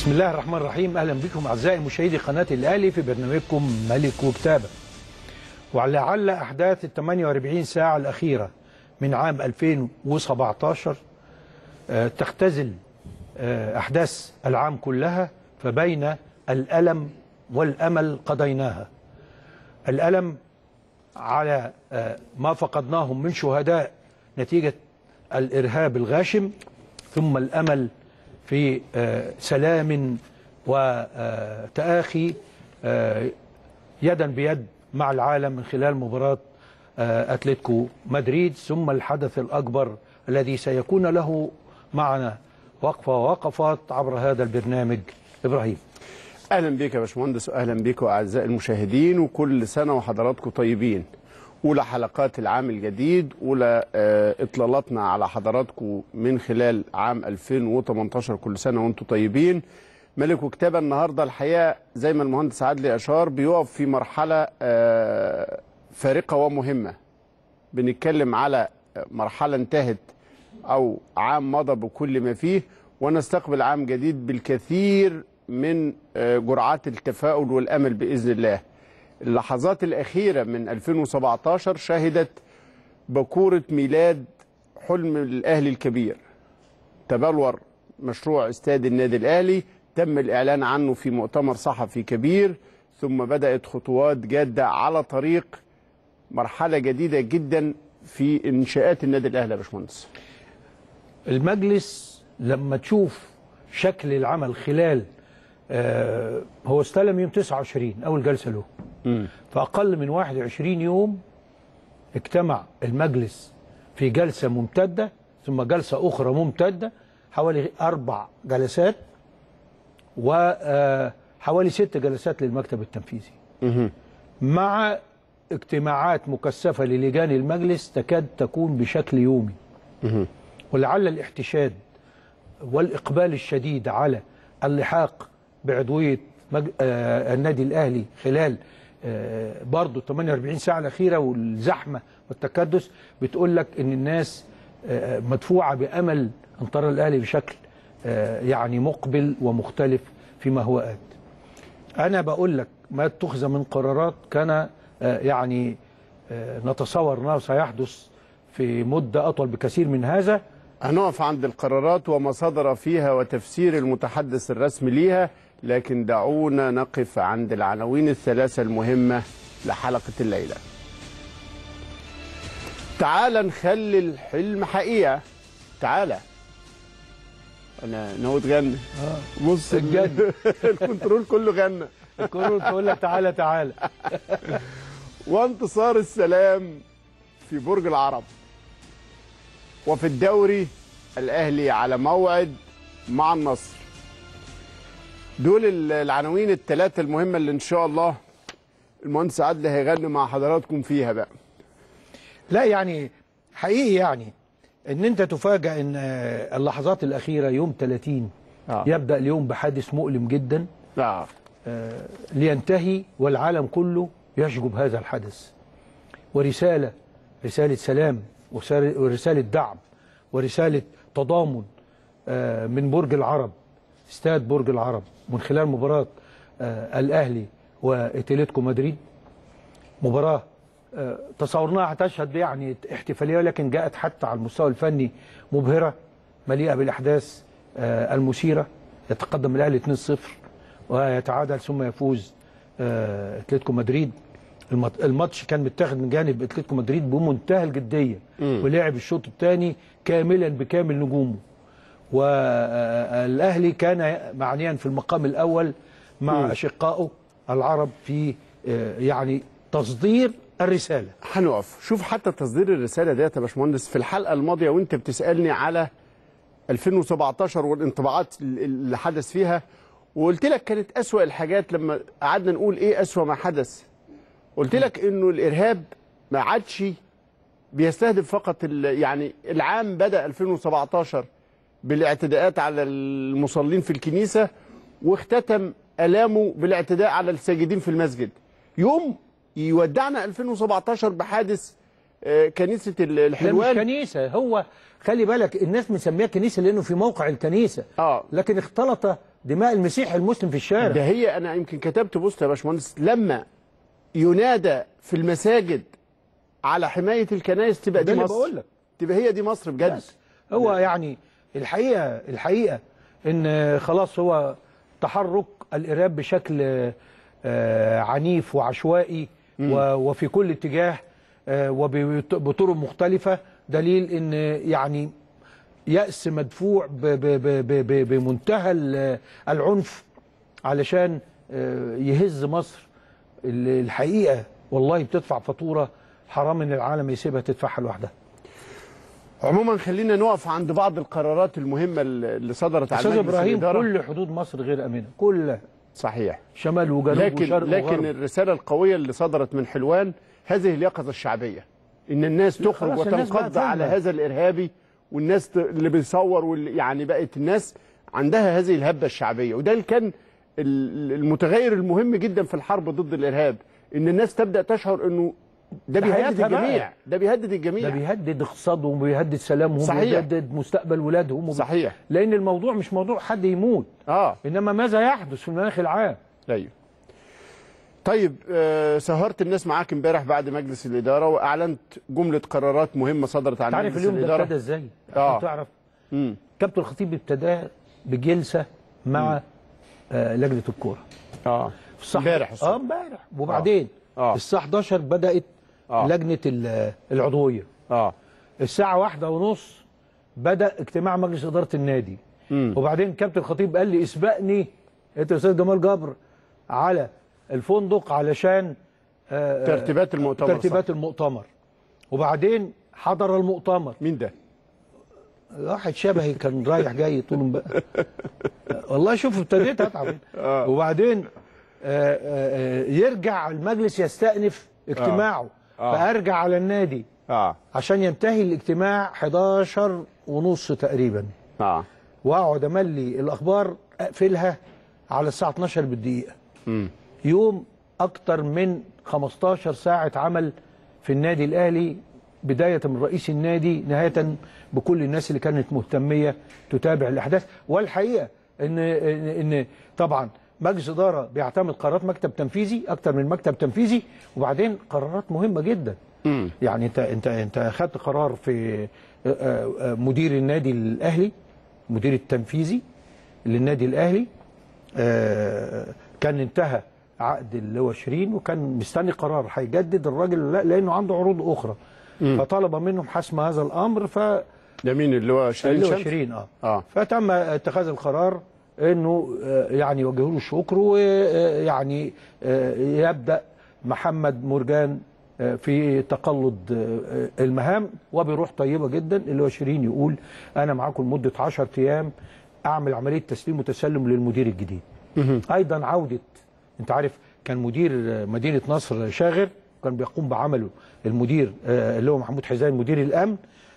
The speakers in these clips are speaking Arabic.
بسم الله الرحمن الرحيم. اهلا بكم اعزائي مشاهدي قناه الاهلي في برنامجكم ملك وكتابه. ولعل احداث ال 48 ساعه الاخيره من عام 2017 تختزل احداث العام كلها، فبين الالم والامل قضيناها. الالم على ما فقدناهم من شهداء نتيجه الارهاب الغاشم، ثم الامل في سلام وتآخي يدا بيد مع العالم من خلال مباراة أتلتيكو مدريد، ثم الحدث الأكبر الذي سيكون له معنا وقفة ووقفات عبر هذا البرنامج. إبراهيم، أهلا بك يا باشمهندس، وأهلا بكم أعزائي المشاهدين، وكل سنة وحضراتكم طيبين. أولى حلقات العام الجديد، أولى إطلالاتنا على حضراتكم من خلال عام 2018. كل سنة وأنتم طيبين. ملك وكتابة النهاردة الحقيقة زي ما المهندس عدلي أشار بيقف في مرحلة فارقة ومهمة. بنتكلم على مرحلة انتهت أو عام مضى بكل ما فيه، ونستقبل عام جديد بالكثير من جرعات التفاؤل والأمل بإذن الله. اللحظات الأخيرة من 2017 شهدت بكورة ميلاد حلم الأهلي الكبير. تبلور مشروع استاد النادي الأهلي، تم الإعلان عنه في مؤتمر صحفي كبير، ثم بدأت خطوات جادة على طريق مرحلة جديدة جدا في إنشاءات النادي الأهلي. يا باشمهندس، المجلس لما تشوف شكل العمل خلال هو استلم يوم 29 أول جلسة له، فأقل من 21 يوم اجتمع المجلس في جلسة ممتدة ثم جلسة أخرى ممتدة، حوالي 4 جلسات وحوالي 6 جلسات للمكتب التنفيذي، مع اجتماعات مكثفة للجان المجلس تكاد تكون بشكل يومي. ولعل الاحتشاد والإقبال الشديد على اللحاق بعضوية النادي الأهلي خلال برضو 48 ساعة الأخيرة والزحمة والتكدس بتقول لك إن الناس مدفوعة بأمل أن ترى الأهلي بشكل يعني مقبل ومختلف فيما هو آت. أنا بقول لك ما اتخذ من قرارات كان يعني نتصور أنه سيحدث في مدة أطول بكثير من هذا. هنقف عند القرارات وما صدر فيها وتفسير المتحدث الرسمي ليها، لكن دعونا نقف عند العناوين الثلاثة المهمة لحلقة الليلة. تعال نخلي الحلم حقيقة. تعالى، أنا ناوي تغني. بص الجد الكنترول كله غنى. الكنترول تقول لك تعالى تعالى. وانتصار السلام في برج العرب، وفي الدوري الأهلي على موعد مع النصر. دول العناوين الثلاثة المهمة اللي إن شاء الله المهندس عدلي هيغني مع حضراتكم فيها بقى. لا يعني حقيقي يعني إن أنت تفاجأ إن اللحظات الأخيرة يوم 30 يبدأ اليوم بحادث مؤلم جدا لينتهي والعالم كله يشجب هذا الحدث، ورسالة سلام ورسالة دعم ورسالة تضامن من برج العرب، استاد برج العرب، من خلال مباراة الأهلي وأتلتيكو مدريد. مباراة تصورناها هتشهد يعني احتفالية، لكن جاءت حتى على المستوى الفني مبهرة، مليئة بالأحداث المثيرة. يتقدم الأهلي 2-0 ويتعادل ثم يفوز أتلتيكو مدريد. الماتش كان متاخد من جانب أتلتيكو مدريد بمنتهى الجدية، ولعب الشوط الثاني كاملا بكامل نجومه، والأهلي كان معنيا في المقام الأول مع أشقائه العرب في يعني تصدير الرسالة. هنقف شوف حتى تصدير الرسالة ديت يا باشمهندس. في الحلقة الماضية وانت بتسألني على 2017 والانطباعات اللي حدث فيها، وقلت لك كانت أسوأ الحاجات لما قعدنا نقول ايه أسوأ ما حدث. قلت لك انه الارهاب ما عادش بيستهدف فقط يعني العام بدأ 2017 بالاعتداءات على المصلين في الكنيسة، واختتم ألامه بالاعتداء على الساجدين في المسجد. يوم يودعنا 2017 بحادث كنيسه لا الحلوان. مش كنيسه، هو خلي بالك الناس مسميها كنيسه لانه في موقع الكنيسه، لكن اختلط دماء المسيح المسلم في الشارع. ده هي انا يمكن كتبت بوست يا باشمهندس، لما ينادى في المساجد على حمايه الكنائس تبقى دي مصر. بقول لك تبقى هي دي مصر بجد. هو يعني الحقيقه ان خلاص هو تحرك الارهاب بشكل عنيف وعشوائي وفي كل اتجاه وبطرق مختلفه، دليل ان يعني يأس مدفوع بمنتهى العنف علشان يهز مصر. الحقيقه والله بتدفع فاتوره حرام ان العالم يسيبها تدفعها لوحدها. عموما خلينا نقف عند بعض القرارات المهمه اللي صدرت على مجلس الاداره. كل حدود مصر غير امنه كلها. صحيح. شمال وجنوب وشرق وغرب. لكن الرساله القويه اللي صدرت من حلوان هذه اليقظه الشعبيه، ان الناس تخرج وتنقض على هذا الارهابي، والناس اللي بيصور واللي يعني بقت الناس عندها هذه الهبه الشعبيه، وده اللي كان المتغير المهم جدا في الحرب ضد الارهاب، ان الناس تبدا تشعر انه ده بيهدد الجميع، ده بيهدد الجميع، ده بيهدد اقتصادهم وبيهدد سلامهم. صحيح. وبيهدد مستقبل ولادهم. صحيح. لان الموضوع مش موضوع حد يموت، انما ماذا يحدث في المناخ العام. ايوه. طيب سهرت الناس معاك امبارح بعد مجلس الاداره واعلنت جمله قرارات مهمه صدرت عن مجلس الاداره. تعرف اليوم ده ابتدى ازاي؟ تعرف كابتن الخطيب ابتدى بجلسه مع لجنه الكوره. امبارح وبعدين الساعه 11 بدات لجنه العضويه. الساعه 1:30 بدا اجتماع مجلس اداره النادي. وبعدين كابتن الخطيب قال لي اسبقني انت يا استاذ جمال جبر على الفندق علشان ترتيبات المؤتمر. وبعدين حضر المؤتمر. مين ده؟ واحد شبهي كان رايح جاي طول امبارح. والله شوف ابتديت اتعب. وبعدين يرجع المجلس يستأنف اجتماعه. فارجع على النادي عشان ينتهي الاجتماع 11:30 تقريبا. واقعد املي الاخبار اقفلها على الساعه 12 بالدقيقه. يوم اكتر من 15 ساعه عمل في النادي الاهلي، بدايه من رئيس النادي نهايه بكل الناس اللي كانت مهتميه تتابع الاحداث. والحقيقه ان طبعا مجلس اداره بيعتمد قرارات مكتب تنفيذي اكتر من مكتب تنفيذي، وبعدين قرارات مهمه جدا. يعني انت اخذت قرار في مدير النادي الاهلي، مدير التنفيذي للنادي الاهلي كان انتهى عقد اللي هو شيرين، وكان مستني قرار هيجدد الراجل لا لانه عنده عروض اخرى. فطلب منهم حسم هذا الامر. ده مين اللي هو شيرين؟ اللي هو شيرين. فتم اتخاذ القرار انه يعني يوجهوا له الشكر، ويعني يبدا محمد مرجان في تقلد المهام وبروح طيبه جدا. اللي هو شيرين يقول انا معاكم لمده 10 ايام اعمل عمليه تسليم وتسلم للمدير الجديد. ايضا عوده، انت عارف كان مدير مدينه نصر شاغر كان بيقوم بعمله المدير اللي هو محمود حزين مدير الامن.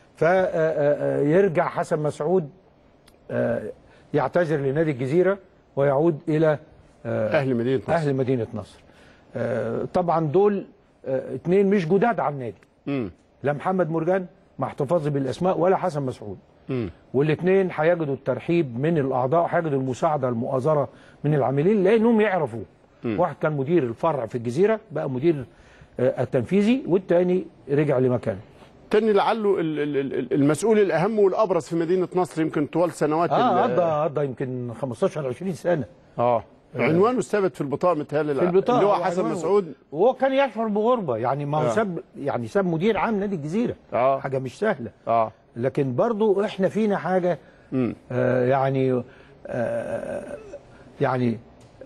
فيرجع حسن مسعود يعتذر لنادي الجزيره ويعود الى اهل مدينه نصر. طبعا دول اتنين مش جداد على النادي. لا محمد مرجان مع احتفاظي بالاسماء ولا حسن مسعود. والاثنين هيجدوا الترحيب من الاعضاء، وهيجدوا المساعده المؤازره من العاملين لانهم يعرفوا. واحد كان مدير الفرع في الجزيره بقى مدير التنفيذي، والثاني رجع لمكانه. تاني لعله المسؤول الاهم والابرز في مدينه نصر يمكن طوال سنوات. قضى يمكن 15 20 سنه. عنوانه ثابت في البطاقه متهيألي اللي هو حسن مسعود. وهو كان يشعر بغربه، يعني ما هو ساب مدير عام نادي الجزيره. حاجه مش سهله. لكن برضو احنا فينا حاجه يعني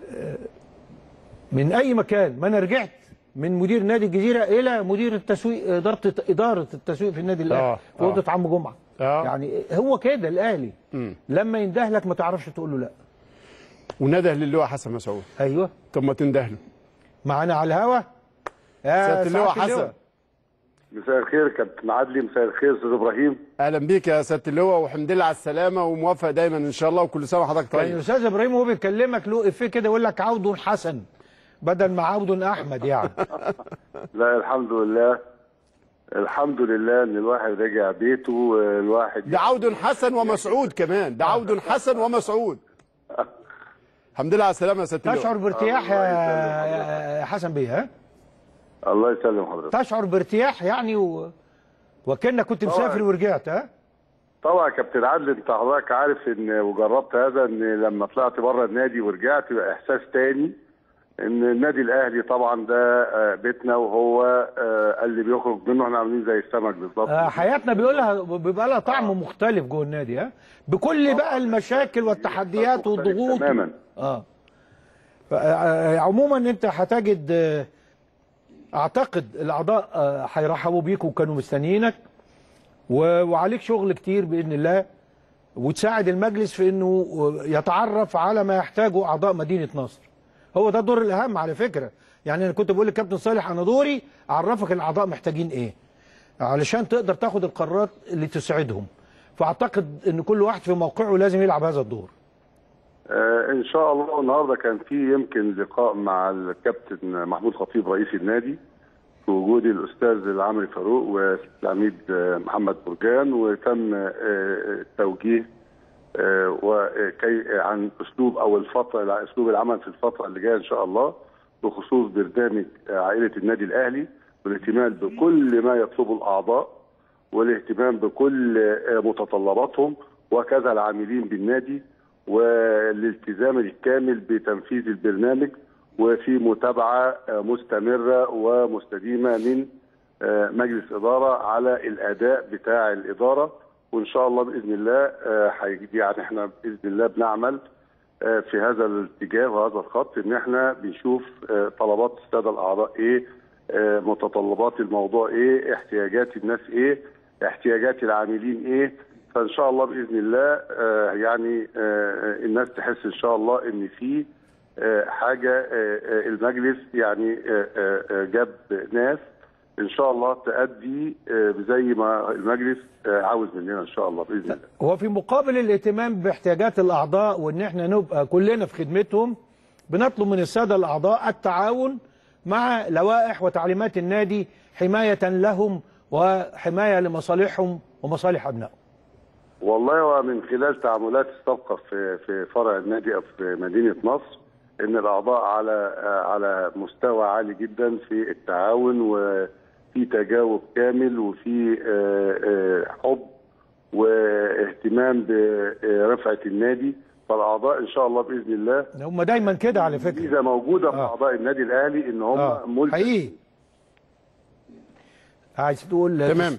من اي مكان ما انا رجعت من مدير نادي الجزيره الى مدير التسويق اداره التسويق في النادي الاهلي في اوضه عم جمعه. يعني هو كده الاهلي لما ينده لك ما تعرفش تقول له لا. ونده للواء حسن مسعود. ايوه. طب ما تنده له معانا على الهوا يا سياده اللواء حسن. مساء الخير كابتن عدلي. مساء الخير استاذ ابراهيم. اهلا بيك يا سياده اللواء، والحمد لله على السلامه وموفق دايما ان شاء الله، وكل سنه وحضرتك طيب. يعني استاذ ابراهيم وهو بيكلمك له افيه كده يقول لك عود حسن بدل ما عود احمد يعني. لا الحمد لله. الحمد لله ان الواحد رجع بيته والواحد ده عود حسن ومسعود كمان، ده عود حسن ومسعود. الحمد لله على السلامه يا سياده اللواء. تشعر بارتياح يا حسن بيه؟ ها؟ الله يسلم حضرتك. تشعر بارتياح يعني وكأنك كنت مسافر ورجعت؟ ها؟ طبعا يا كابتن عادل، انت حضرتك عارف ان وجربت هذا، ان لما طلعت بره النادي ورجعت يبقى احساس تاني. ان النادي الاهلي طبعا ده بيتنا، وهو اللي بيخرج منه احنا عاملين زي السمك بالظبط. حياتنا بيبقى لها طعم مختلف جوه النادي، ها؟ بكل بقى المشاكل والتحديات والضغوط تماما. عموما انت هتجد، اعتقد الاعضاء هيرحبوا بيك وكانوا مستنيينك، وعليك شغل كتير باذن الله، وتساعد المجلس في انه يتعرف على ما يحتاجه اعضاء مدينه نصر. هو ده الدور الاهم على فكره. يعني انا كنت بقول للكابتن صالح انا دوري اعرفك الاعضاء محتاجين ايه علشان تقدر تاخد القرارات اللي تسعدهم. فاعتقد ان كل واحد في موقعه لازم يلعب هذا الدور. ان شاء الله. النهارده كان في يمكن لقاء مع الكابتن محمود خطيب رئيس النادي في وجود الاستاذ العمري فاروق والعميد محمد برجان، وتم التوجيه وكي عن اسلوب او الفتره، اسلوب العمل في الفتره اللي جايه ان شاء الله، بخصوص برنامج عائله النادي الاهلي، والاهتمام بكل ما يطلبه الاعضاء، والاهتمام بكل متطلباتهم، وكذا العاملين بالنادي، والالتزام الكامل بتنفيذ البرنامج، وفي متابعه مستمره ومستديمه من مجلس اداره على الاداء بتاع الاداره. وان شاء الله باذن الله يعني احنا باذن الله بنعمل في هذا الاتجاه وهذا الخط، ان احنا بنشوف طلبات الساده الاعضاء ايه، متطلبات الموضوع ايه، احتياجات الناس ايه، احتياجات العاملين ايه. فان شاء الله باذن الله يعني الناس تحس ان شاء الله ان في حاجه، المجلس يعني جاب ناس ان شاء الله تأدي زي ما المجلس عاوز مننا ان شاء الله باذن الله. هو في مقابل الاهتمام باحتياجات الاعضاء وان احنا نبقى كلنا في خدمتهم، بنطلب من الساده الاعضاء التعاون مع لوائح وتعليمات النادي حمايه لهم وحمايه لمصالحهم ومصالح ابنائهم. والله ومن خلال تعاملات السابقه في فرع النادي او في مدينه نصر، ان الاعضاء على مستوى عالي جدا في التعاون، وفي تجاوب كامل، وفي حب واهتمام برفعه النادي. فالاعضاء ان شاء الله باذن الله هم دايما كده على فكره، اذا موجوده في اعضاء النادي الاهلي ان هم حقيقي. عايز تقول تمام.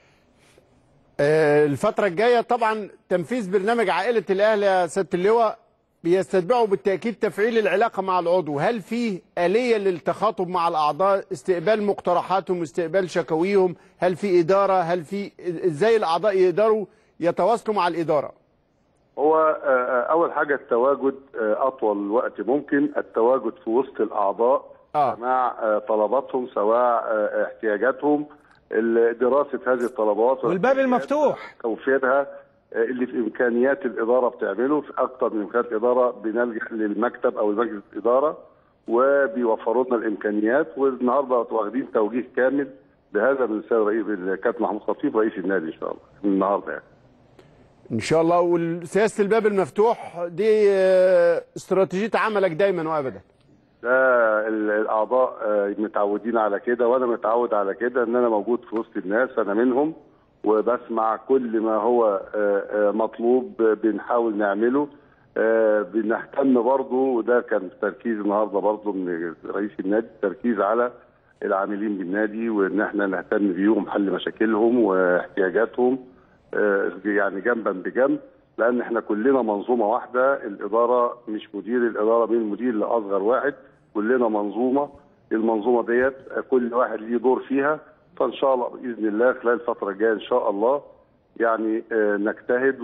الفتره الجايه طبعا تنفيذ برنامج عائله الاهلي يا سياده اللواء بيستتبعوا بالتأكيد تفعيل العلاقة مع العضو. هل في آلية للتخاطب مع الأعضاء، استقبال مقترحاتهم، استقبال شكاويهم؟ هل في إدارة؟ هل في إزاي الأعضاء يقدروا يتواصلوا مع الإدارة؟ هو أول حاجة التواجد أطول وقت ممكن، التواجد في وسط الأعضاء مع طلباتهم، سواء احتياجاتهم، دراسة هذه الطلبات والباب المفتوح توفيرها اللي في امكانيات الاداره بتعمله. في اكثر من امكانيات الاداره بنلجا للمكتب او لمجلس الاداره وبيوفروا لنا الامكانيات. والنهارده واخدين توجيه كامل بهذا من السيد الكابتن محمود خطيب رئيس النادي ان شاء الله من النهارده يعني. ان شاء الله. وسياسه الباب المفتوح دي استراتيجيه عملك دايما وابدا. ده الاعضاء متعودين على كده، وانا متعود على كده، ان انا موجود في وسط الناس، انا منهم، وبسمع كل ما هو مطلوب بنحاول نعمله. بنهتم برضه، وده كان تركيز النهارده برضه من رئيس النادي، تركيز على العاملين بالنادي، وان احنا نهتم بيهم، حل مشاكلهم واحتياجاتهم يعني جنبا بجنب، لان احنا كلنا منظومه واحده. الاداره مش مدير الاداره من المدير لاصغر واحد، كلنا منظومه. المنظومه ديت كل واحد ليه دور فيها. فان شاء الله باذن الله خلال الفتره الجايه ان شاء الله يعني نجتهد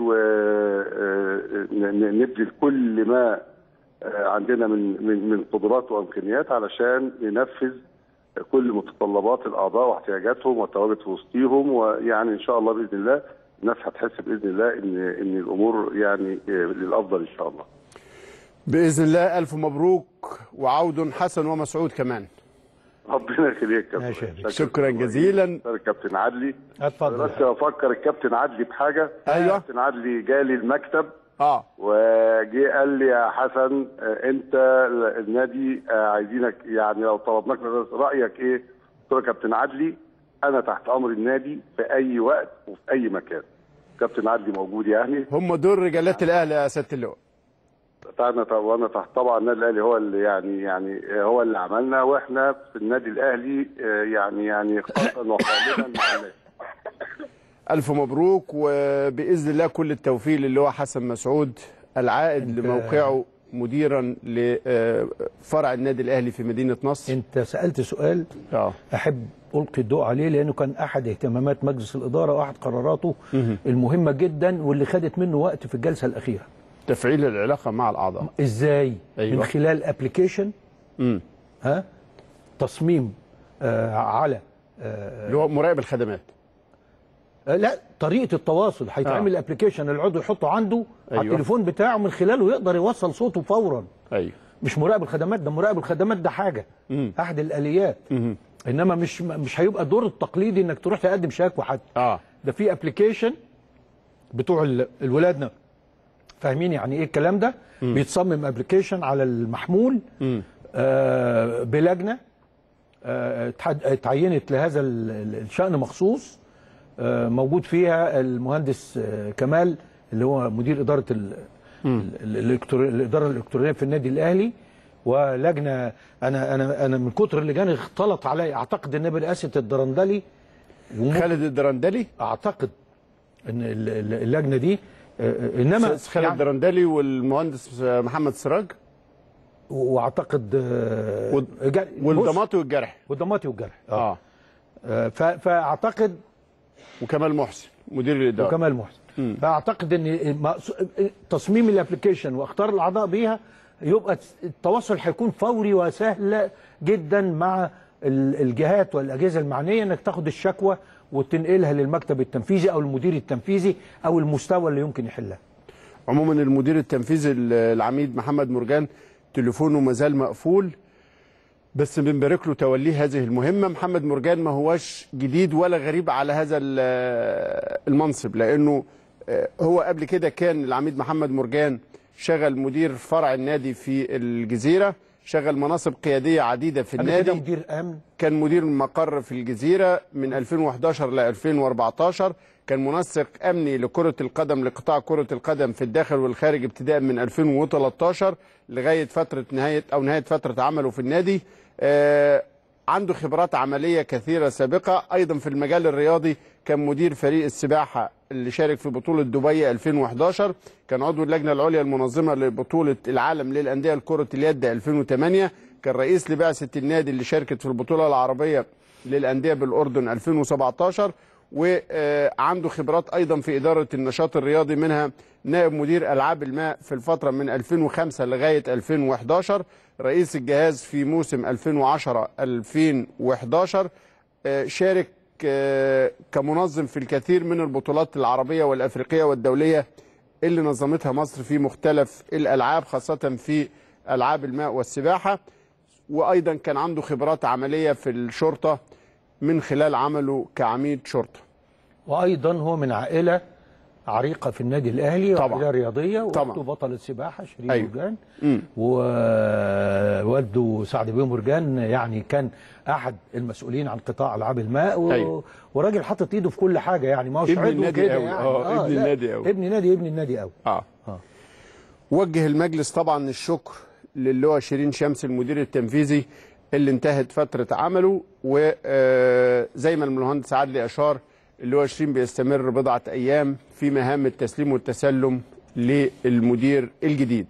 ونبذل كل ما عندنا من قدرات وامكانيات علشان ننفذ كل متطلبات الاعضاء واحتياجاتهم والتواجد في وسطيهم. ويعني ان شاء الله باذن الله الناس هتحس باذن الله ان الامور يعني للافضل ان شاء الله. باذن الله. الف مبروك وعود حسن ومسعود كمان. ربنا يخليك يا ماشي يا كابتن. بيه. شكرا جزيلا. كابتن عدلي، اتفضل. بس افكر الكابتن عدلي بحاجه. أيوة. الكابتن عدلي جالي المكتب وجي قال لي يا حسن انت النادي عايزينك، يعني لو طلبناك رايك ايه؟ قلت له يا كابتن عدلي انا تحت امر النادي في اي وقت وفي اي مكان. كابتن عدلي موجود يعني. هم دول رجالات الاهلي يا سياده اللواء. وانا تحت طبعا النادي الاهلي هو اللي يعني هو اللي عملنا، واحنا في النادي الاهلي يعني خاصه وخالدا مع الناس. الف مبروك، وباذن الله كل التوفيق للواء حسن مسعود العائد لموقعه مديرا لفرع النادي الاهلي في مدينه نصر. انت سالت سؤال احب القي الضوء عليه، لانه كان احد اهتمامات مجلس الاداره واحد قراراته المهمه جدا واللي خدت منه وقت في الجلسه الاخيره. تفعيل العلاقه مع الاعضاء ازاي؟ أيوة. من خلال ابلكيشن تصميم على اللي هو مراقب الخدمات. لا، طريقه التواصل هيتعمل ابلكيشن العضو يحطه عنده على التليفون بتاعه، من خلاله يقدر يوصل صوته فورا. ايوه، مش مراقب الخدمات ده، مراقب الخدمات ده حاجه احد الاليات. انما مش هيبقى الدور التقليدي انك تروح تقدم شكوى حد. ده في ابلكيشن بتوع الولادنا فاهمين يعني ايه الكلام ده. بيتصمم ابلكيشن على المحمول بلجنه اتعينت لهذا الشأن مخصوص، موجود فيها المهندس كمال اللي هو مدير اداره الاداره الالكترونيه في النادي الاهلي، ولجنه انا من كتر اللجان اختلط علي، اعتقد ان برئاسه الدرندلي خالد الدرندلي، اعتقد ان اللجنه دي انما خالد الدرندلي والمهندس محمد سراج، واعتقد والضماطي والجرح فاعتقد وكمال محسن مدير الاداره وكمال محسن. فاعتقد ان تصميم الابلكيشن واختار الاعضاء بيها يبقى التواصل هيكون فوري وسهل جدا مع الجهات والاجهزه المعنيه، انك تاخد الشكوى وتنقلها للمكتب التنفيذي او المدير التنفيذي او المستوى اللي يمكن يحلها. عموما المدير التنفيذي العميد محمد مرجان تليفونه ما زال مقفول، بس بنبارك له توليه هذه المهمه. محمد مرجان ما هوش جديد ولا غريب على هذا المنصب، لانه هو قبل كده كان العميد محمد مرجان شغل مدير فرع النادي في الجزيره، شغل مناصب قياديه عديده في النادي. كده مدير امن، كان مدير مقر في الجزيره من 2011 ل 2014، كان منسق امني لكره القدم لقطاع كره القدم في الداخل والخارج ابتداء من 2013 لغايه نهايه فتره عمله في النادي. عنده خبرات عمليه كثيره سابقه. ايضا في المجال الرياضي كان مدير فريق السباحه اللي شارك في بطوله دبي 2011، كان عضو اللجنه العليا المنظمه لبطوله العالم للانديه لكره اليد 2008، كان رئيس لبعثه النادي اللي شاركت في البطوله العربيه للانديه بالاردن 2017، وعنده خبرات ايضا في اداره النشاط الرياضي، منها نائب مدير العاب الماء في الفتره من 2005 لغايه 2011، رئيس الجهاز في موسم 2010-2011، شارك كمنظم في الكثير من البطولات العربيه والافريقيه والدوليه اللي نظمتها مصر في مختلف الالعاب، خاصه في العاب الماء والسباحه. وايضا كان عنده خبرات عمليه في الشرطه من خلال عمله كعميد شرطه. وايضا هو من عائله عريقه في النادي الاهلي، عائله رياضيه، ووالده بطل السباحه شيرين مرجان، ووالده سعد بيه مرجان يعني كان احد المسؤولين عن قطاع العاب الماء، وراجل حاطط ايده في كل حاجه، يعني ما هوش عضو كده يعني. ابن النادي قوي، ابن النادي قوي. وجه المجلس طبعا الشكر للواء شيرين شمس المدير التنفيذي اللي انتهت فتره عمله، وزي ما المهندس عدلي اشار اللواء شيرين بيستمر بضعه ايام في مهام التسليم والتسلم للمدير الجديد.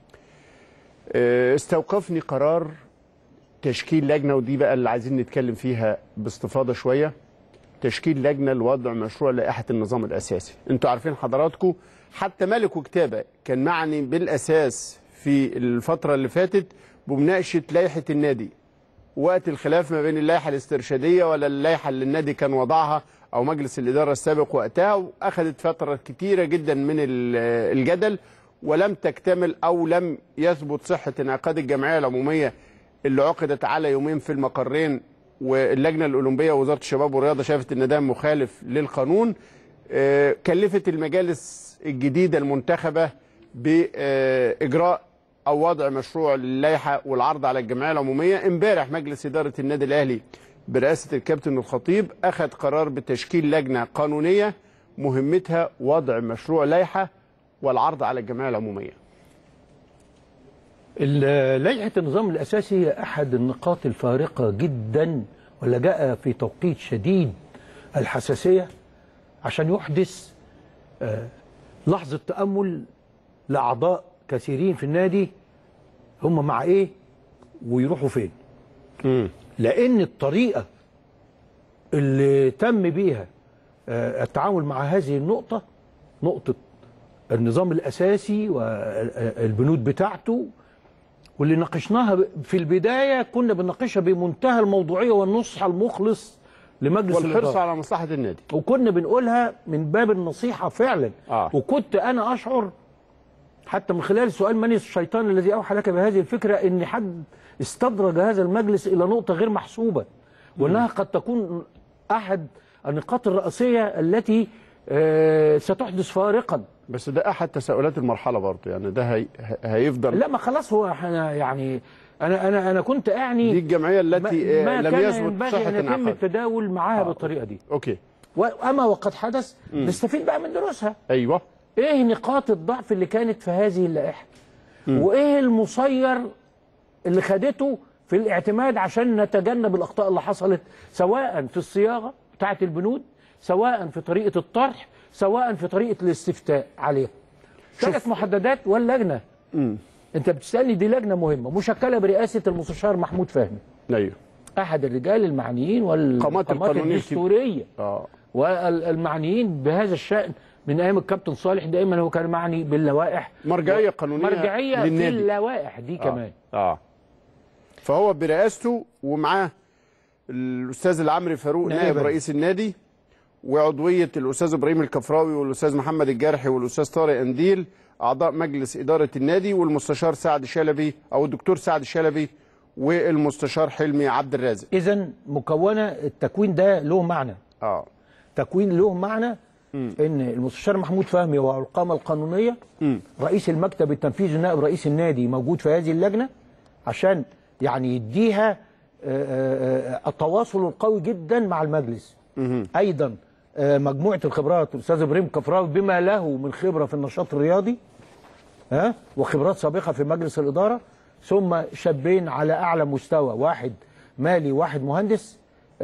استوقفني قرار تشكيل لجنه، ودي بقى اللي عايزين نتكلم فيها باستفاضه شويه. تشكيل لجنه لوضع مشروع لائحه النظام الاساسي. انتوا عارفين حضراتكم حتى مالك وكتابه كان معني بالاساس في الفتره اللي فاتت بمناقشه لائحه النادي، وقت الخلاف ما بين اللائحه الاسترشاديه ولا اللائحه اللي النادي كان وضعها او مجلس الاداره السابق وقتها، واخذت فتره كتيره جدا من الجدل ولم تكتمل او لم يثبت صحه انعقاد الجمعيه العموميه اللي عقدت على يومين في المقرين، واللجنه الاولمبيه ووزاره الشباب والرياضه شافت ان ده مخالف للقانون، كلفت المجالس الجديده المنتخبه باجراء او وضع مشروع للائحه والعرض على الجمعيه العموميه. امبارح مجلس اداره النادي الاهلي برئاسه الكابتن الخطيب اخذ قرار بتشكيل لجنه قانونيه مهمتها وضع مشروع لائحه والعرض على الجمعيه العموميه. لائحة النظام الأساسي هي أحد النقاط الفارقة جدا، ولا جاء في توقيت شديد الحساسية عشان يحدث لحظة تأمل لأعضاء كثيرين في النادي هم مع إيه ويروحوا فين. لأن الطريقة اللي تم بيها التعامل مع هذه النقطة، نقطة النظام الأساسي والبنود بتاعته، واللي ناقشناها في البداية كنا بنناقشها بمنتهى الموضوعية والنصح المخلص لمجلس الإدارة والحرص على مصلحة النادي، وكنا بنقولها من باب النصيحة فعلا. وكنت أنا أشعر حتى من خلال سؤال من الشيطان الذي أوحى لك بهذه الفكرة إن حد استدرج هذا المجلس إلى نقطة غير محسوبة، وأنها قد تكون أحد النقاط الرئيسية التي ستحدث فارقا. بس ده أحد تساؤلات المرحلة برضه، يعني ده هيفضل. لا، ما خلاص هو يعني أنا كنت أعني دي الجمعية التي لم يثبت صحة أن يتم التداول معاها بالطريقة دي. أوكي. وأما وقد حدث نستفيد بقى من دروسها. أيوه. إيه نقاط الضعف اللي كانت في هذه اللائحة؟ وإيه المسير اللي خدته في الاعتماد عشان نتجنب الأخطاء اللي حصلت، سواء في الصياغة بتاعة البنود، سواء في طريقة الطرح، سواء في طريقة الاستفتاء عليها. 3 محددات واللجنة. انت بتسألني، دي لجنة مهمة مشكلة برئاسة المستشار محمود فهمي. ايوه. احد الرجال المعنيين والقامات الدستورية والمعنيين بهذا الشأن من ايام الكابتن صالح. دائما هو كان معني باللوائح، مرجعية قانونية، مرجعية في اللوائح دي كمان. فهو برئاسته ومعاه الاستاذ العمري فاروق نائب رئيس النادي، وعضويه الاستاذ ابراهيم الكفراوي والاستاذ محمد الجارحي والاستاذ طارق انديل اعضاء مجلس اداره النادي، والمستشار سعد شلبي او الدكتور سعد شلبي والمستشار حلمي عبد الرازق. اذا مكونه التكوين ده له معنى. تكوين له معنى ان المستشار محمود فهمي هو القامه القانونيه، رئيس المكتب التنفيذي نائب رئيس النادي موجود في هذه اللجنه عشان يعني يديها التواصل القوي جدا مع المجلس. ايضا مجموعه الخبرات الاستاذ ابراهيم كفراوي بما له من خبره في النشاط الرياضي وخبرات سابقه في مجلس الاداره، ثم شابين على اعلى مستوى، واحد مالي واحد مهندس،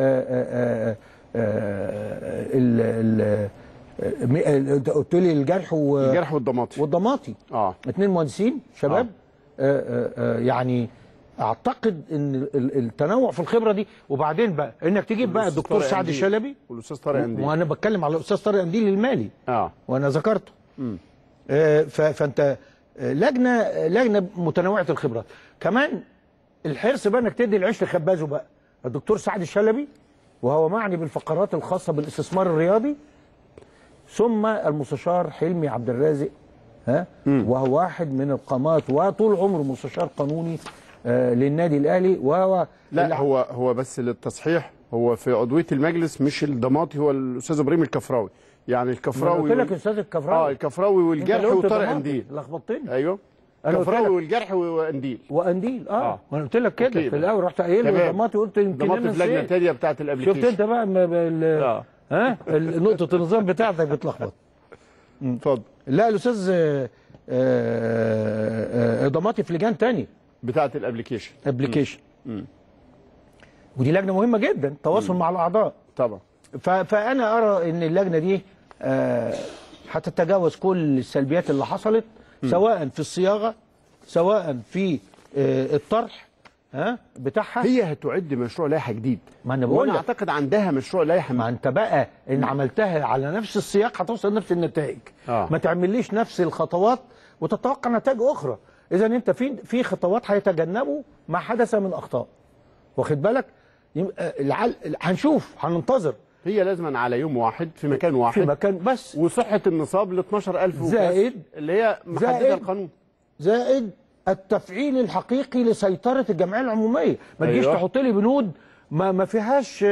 قلت لي الجرح والضماطي 2 مهندسين شباب. يعني اعتقد ان التنوع في الخبره دي، وبعدين بقى انك تجيب بقى الدكتور سعد شلبي والاستاذ طارق انديل، وانا بتكلم على الاستاذ طارق انديل المالي وانا ذكرته. فانت لجنه متنوعه الخبرات. كمان الحرص بقى انك تدي العيش لخبازه بقى الدكتور سعد الشلبي، وهو معني بالفقرات الخاصه بالاستثمار الرياضي، ثم المستشار حلمي عبد الرازق وهو واحد من القامات وطول عمره مستشار قانوني للنادي الاهلي. وهو لا هو بس للتصحيح، هو في عضويه المجلس مش الضماطي، هو الاستاذ ابراهيم الكفراوي. يعني الكفراوي قلت لك الاستاذ الكفراوي الكفراوي والجرح وطارق انديل. لخبطتني. ايوه، الكفراوي والجرح وانديل وانا قلت لك كده في الاول، رحت قايل له ضماطي، قلت يمكن ضماطي في لجنه ثانيه بتاعه الابلكيشن. شفت انت بقى نقطه النظام بتاعتك بتلخبط. اتفضل. لا، الاستاذ ضماطي في لجان ثانيه بتاعه الابلكيشن. ودي لجنه مهمه جدا، تواصل مع الاعضاء طبعا. فانا ارى ان اللجنه دي هتتجاوز كل السلبيات اللي حصلت، سواء في الصياغه، سواء في الطرح بتاعها. هي هتعد مشروع لائحه جديد. ما انا بقول لك، اعتقد عندها مشروع لائحه. ما انت بقى ان عملتها على نفس السياق هتوصل نفس النتائج. ما تعمليش نفس الخطوات وتتوقع نتائج اخرى. اذا انت في خطوات هيتجنبوا ما حدث من اخطاء، واخد بالك؟ هنشوف، هننتظر. هي لازما على يوم واحد في مكان واحد، في مكان بس، وصحه النصاب ل 12,000 زائد اللي هي محددها القانون، زائد التفعيل الحقيقي لسيطره الجمعيه العموميه. ما تجيش أيوة. تحط لي بنود ما فيهاش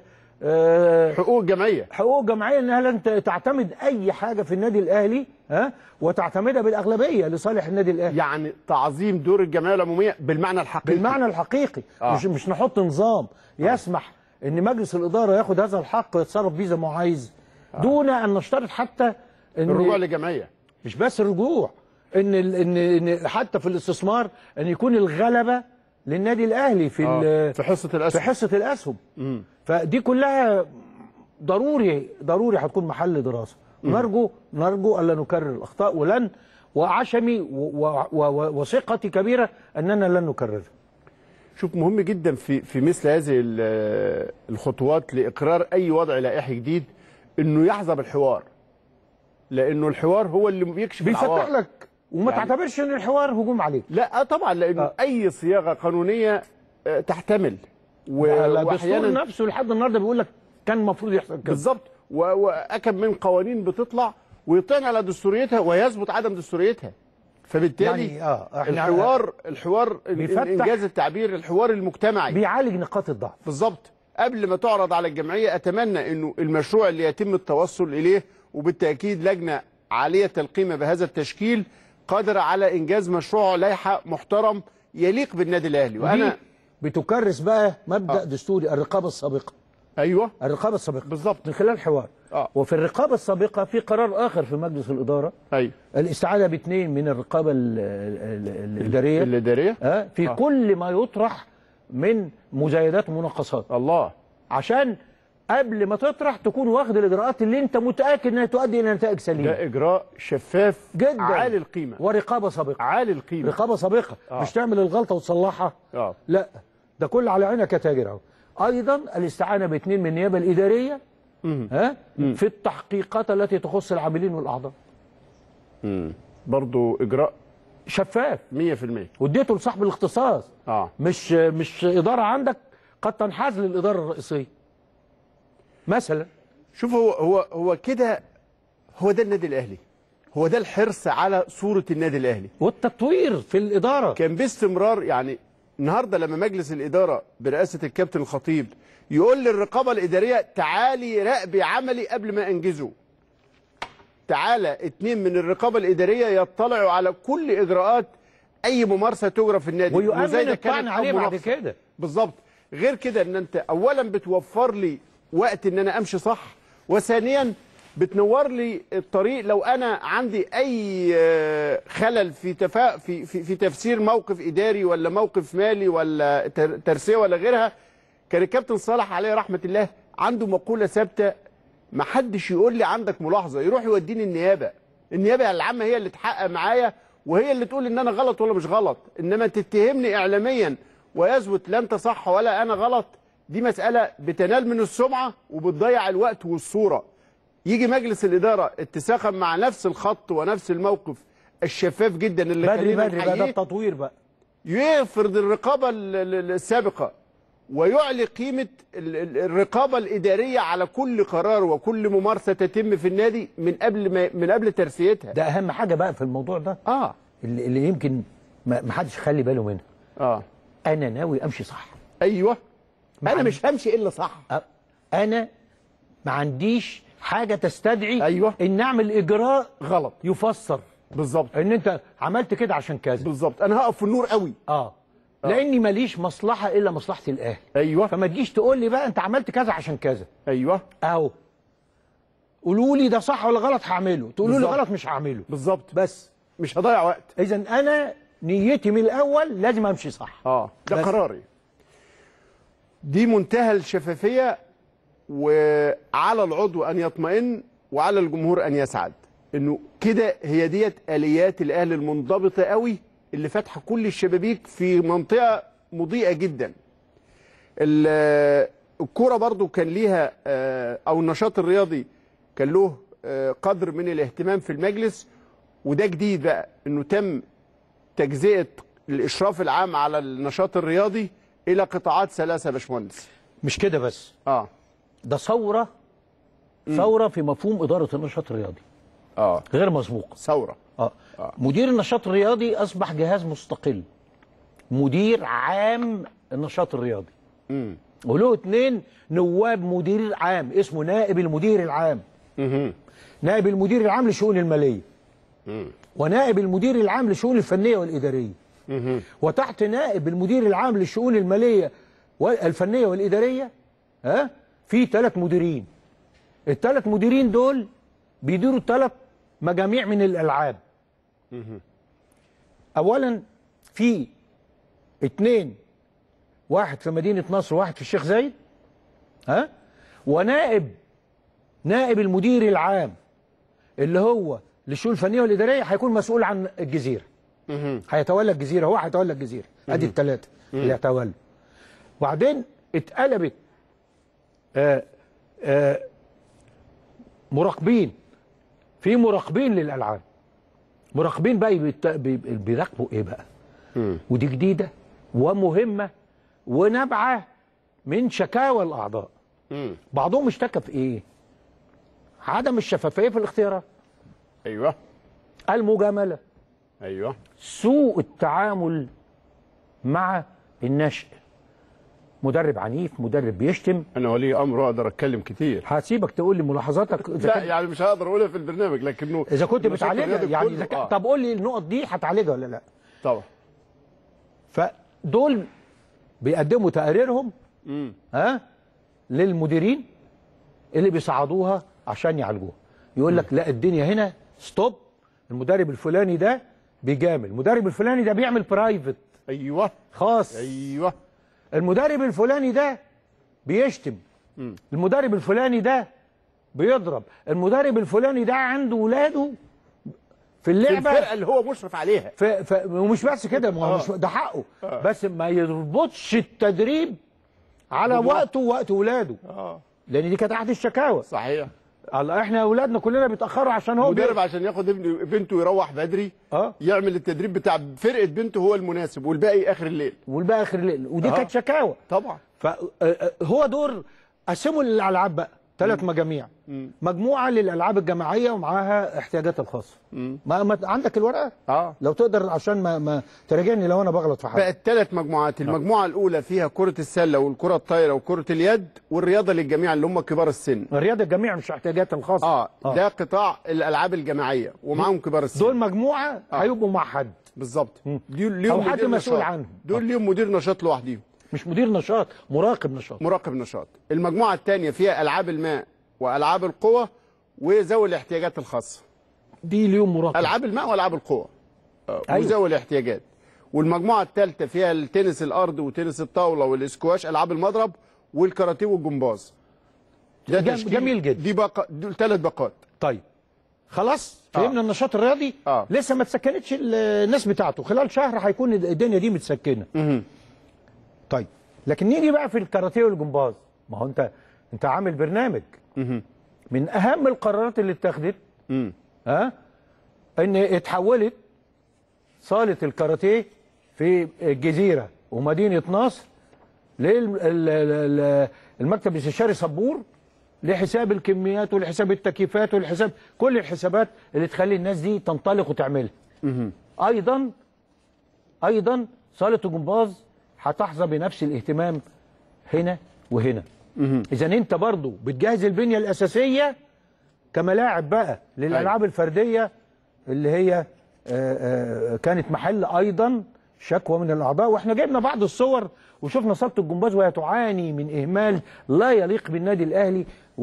حقوق الجمعيه. حقوق الجمعيه، انها لن تعتمد اي حاجه في النادي الاهلي وتعتمدها بالاغلبيه لصالح النادي الاهلي. يعني تعظيم دور الجمعيه العموميه بالمعنى الحقيقي. بالمعنى الحقيقي. مش نحط نظام يسمح ان مجلس الاداره ياخد هذا الحق ويتصرف بيه زي ما هو عايز، دون ان نشترط حتى ان الرجوع للجمعيه. مش بس الرجوع، ان حتى في الاستثمار ان يكون الغلبه للنادي الاهلي في حصه الاسهم. في حصه الاسهم. فدي كلها ضروري هتكون محل دراسه. نرجو الا نكرر الاخطاء، وعشمي وثقتي كبيره اننا لن نكررها. شوف، مهم جدا في مثل هذه الخطوات لاقرار اي وضع لائحي جديد انه يحظى بالحوار، لانه الحوار هو اللي بيكشف بيفتح لك، وما تعتبرش ان الحوار هجوم عليك. لا طبعا، لانه اي صياغه قانونيه تحتمل، الدستور نفسه لحد النهارده بيقول لك كان المفروض يحصل كده بالظبط، واكم من قوانين بتطلع ويطعن على دستوريتها ويثبت عدم دستوريتها. فبالتالي يعني الحوار انجاز التعبير، الحوار المجتمعي بيعالج نقاط الضعف بالظبط. قبل ما تعرض على الجمعيه اتمنى انه المشروع اللي يتم التوصل اليه، وبالتاكيد لجنه عاليه القيمه بهذا التشكيل قادره على انجاز مشروع لائحه محترم يليق بالنادي الاهلي. وانا بتكرس بقى مبدا دستوري الرقابه السابقه. ايوه، الرقابه السابقه بالظبط من خلال الحوار. وفي الرقابه السابقه في قرار اخر في مجلس الاداره، ايوه، الاستعاده باثنين من الرقابه الاداريه في كل ما يطرح من مزايدات ومناقصات. الله، عشان قبل ما تطرح تكون واخد الاجراءات اللي انت متاكد انها تؤدي الى نتائج سليمه. ده اجراء شفاف جدا، عالي القيمه، ورقابه سابقه عالي القيمه، رقابه سابقه. مش تعمل الغلطه وتصلحها. لا، ده كل على عينك يا تاجر اهو. ايضا الاستعانه باثنين من النيابه الاداريه في التحقيقات التي تخص العاملين والاعضاء. برضو اجراء شفاف 100%، واديته لصاحب الاختصاص. مش اداره عندك قد تنحاز للاداره الرئيسيه مثلا. شوف، هو كده، هو ده النادي الاهلي، هو ده الحرص على صوره النادي الاهلي والتطوير في الاداره كان باستمرار. يعني النهارده لما مجلس الاداره برئاسه الكابتن الخطيب يقول للرقابه الاداريه تعالي راقبي عملي قبل ما انجزه، تعالى 2 من الرقابه الاداريه يطلعوا على كل اجراءات اي ممارسه تجرى في النادي، ويؤمن الطعن عليه بعد كده. بالظبط. غير كده ان انت اولا بتوفر لي وقت ان انا امشي صح، وثانيا بتنور لي الطريق لو انا عندي اي خلل في تفسير موقف اداري ولا موقف مالي ولا ترسيه ولا غيرها. كان الكابتن صالح عليه رحمه الله عنده مقوله ثابته، ما حدش يقول لي عندك ملاحظه يروح يوديني النيابه العامه هي اللي تحقق معايا، وهي اللي تقول ان انا غلط ولا مش غلط. انما تتهمني اعلاميا ويثبت لا انت صح ولا انا غلط، دي مساله بتنال من السمعه وبتضيع الوقت والصوره. يجي مجلس الاداره اتساقا مع نفس الخط ونفس الموقف الشفاف جدا اللي خلينا نحييه، بدري ده التطوير بقى، يفرض الرقابه السابقه ويعلي قيمه الرقابه الاداريه على كل قرار وكل ممارسه تتم في النادي من قبل ترسيتها. ده اهم حاجه بقى في الموضوع ده. اللي يمكن ما حدش يخلي باله منها. انا ناوي امشي صح. ايوه، انا مش همشي الا صح. انا ما عنديش حاجه تستدعي ان اعمل اجراء غلط يفسر بالظبط ان انت عملت كده عشان كذا. بالظبط، انا هقف في النور قوي. لاني ماليش مصلحه الا مصلحه الاهلي. ايوه، فما تجيش تقول لي بقى انت عملت كذا عشان كذا. ايوه، اهو قولوا لي ده صح ولا غلط هعمله، تقولوا لي غلط مش هعمله. بالظبط، بس مش هضيع وقت. اذا انا نيتي من الاول لازم امشي صح. ده قراري. دي منتهى الشفافيه، وعلى العضو ان يطمئن وعلى الجمهور ان يسعد انه كده هي ديت اليات الاهلي المنضبطه قوي اللي فاتحه كل الشبابيك في منطقه مضيئه جدا. الكوره برضو كان ليها او النشاط الرياضي كان له قدر من الاهتمام في المجلس، وده جديد بقى انه تم تجزئه الاشراف العام على النشاط الرياضي الى قطاعات 3 يا باشمهندس. مش كده بس، ده ثوره في مفهوم اداره النشاط الرياضي. غير مسبوقه. ثوره. مدير النشاط الرياضي اصبح جهاز مستقل، مدير عام النشاط الرياضي. وله 2 نواب مدير عام، اسمه نائب المدير العام. نائب المدير العام للشؤون الماليه. ونائب المدير العام للشؤون الفنيه والاداريه. وتحت نائب المدير العام للشؤون الماليه والفنيه والاداريه في 3 مديرين. ال3 مديرين دول بيديروا 3 مجاميع من الالعاب. اولا في 2، واحد في مدينه نصر وواحد في الشيخ زايد. ونائب المدير العام اللي هو للشؤون الفنيه والاداريه هيكون مسؤول عن الجزيره. هيتولى الجزيره، هو هيتولى الجزيره. ادي ال3 اللي هيتولوا. وبعدين اتقلبت مراقبين. في مراقبين للالعاب. مراقبين بقى بيراقبوا ايه بقى؟ ودي جديده ومهمه ونابعه من شكاوى الاعضاء. بعضهم اشتكى في ايه؟ عدم الشفافيه في الاختيارات. ايوه. المجامله. ايوه. سوء التعامل مع النشء. مدرب عنيف، مدرب بيشتم. انا ولي امر اقدر اتكلم كتير. هسيبك تقول لي ملاحظاتك. لا يعني مش هقدر اقولها في البرنامج، لكنه اذا كنت بتعالجها يعني طب قول لي النقط دي هتعالجها ولا لا؟ طبعا. فدول بيقدموا تقاريرهم للمديرين اللي بيصعدوها عشان يعالجوها. يقول لك لا الدنيا هنا ستوب، المدرب الفلاني ده بيجامل، المدرب الفلاني ده بيعمل برايفت. ايوه. خاص. ايوه. المدرب الفلاني ده بيشتم. المدرب الفلاني ده بيضرب. المدرب الفلاني ده عنده ولاده في اللعبه، في الفرقه اللي هو مشرف عليها. ومش بس كده، ما هو ده حقه. بس ما يربطش التدريب على وقته ووقت ولاده. لان دي كانت احد الشكاوى. صحيح. الله، احنا اولادنا كلنا بيتاخروا عشان هو مدرب عشان ياخد بنته يروح بدري يعمل التدريب بتاع فرقه بنته هو المناسب، والباقي اخر الليل. ودي كانت شكاوى طبعا. فهو دور قسموا للالعاب بقى 3 مجاميع. مجموعه للالعاب الجماعيه ومعاها احتياجاتها الخاصه. ما عندك الورقه؟ لو تقدر عشان ما تراجعني لو انا بغلط في حاجه. بقت 3 مجموعات. المجموعه الاولى فيها كره السله والكره الطايره وكره اليد والرياضه للجميع اللي هم كبار السن. الرياضه الجميع مش احتياجاتها الخاصه. ده قطاع الالعاب الجماعيه ومعاهم كبار السن. دول مجموعه هيبقوا مع حد. بالظبط. ليهم حد مسؤول عنهم. دول ليهم مدير نشاط لوحديهم. مش مدير نشاط، مراقب نشاط. مراقب نشاط. المجموعه الثانيه فيها العاب الماء والعاب القوى وذوي الاحتياجات الخاصه. دي ليهم مراقب. العاب الماء والعاب القوى. أيوة. وذوي الاحتياجات. والمجموعه الثالثه فيها التنس الارض وتنس الطاوله والاسكواش، العاب المضرب والكاراتيه والجمباز. ده جميل جدا. دي دول 3 باقات. طيب خلاص فهمنا النشاط الرياضي. لسه ما تسكنتش الناس بتاعته، خلال شهر هيكون الدنيا دي متسكنه. طيب لكن نيجي بقى في الكاراتيه والجمباز. ما هو انت عامل برنامج. من اهم القرارات اللي اتخذت ان اتحولت صاله الكاراتيه في الجزيره ومدينه نصر للمكتب الاستشاري صبور لحساب الكميات ولحساب التكييفات ولحساب كل الحسابات اللي تخلي الناس دي تنطلق وتعملها. ايضا صاله الجمباز هتحظى بنفس الاهتمام هنا وهنا. اذا انت برضو بتجهز البنيه الاساسيه كملاعب بقى للالعاب الفرديه اللي هي كانت محل ايضا شكوى من الاعضاء. واحنا جبنا بعض الصور وشفنا صاله الجمباز وهي تعاني من اهمال لا يليق بالنادي الاهلي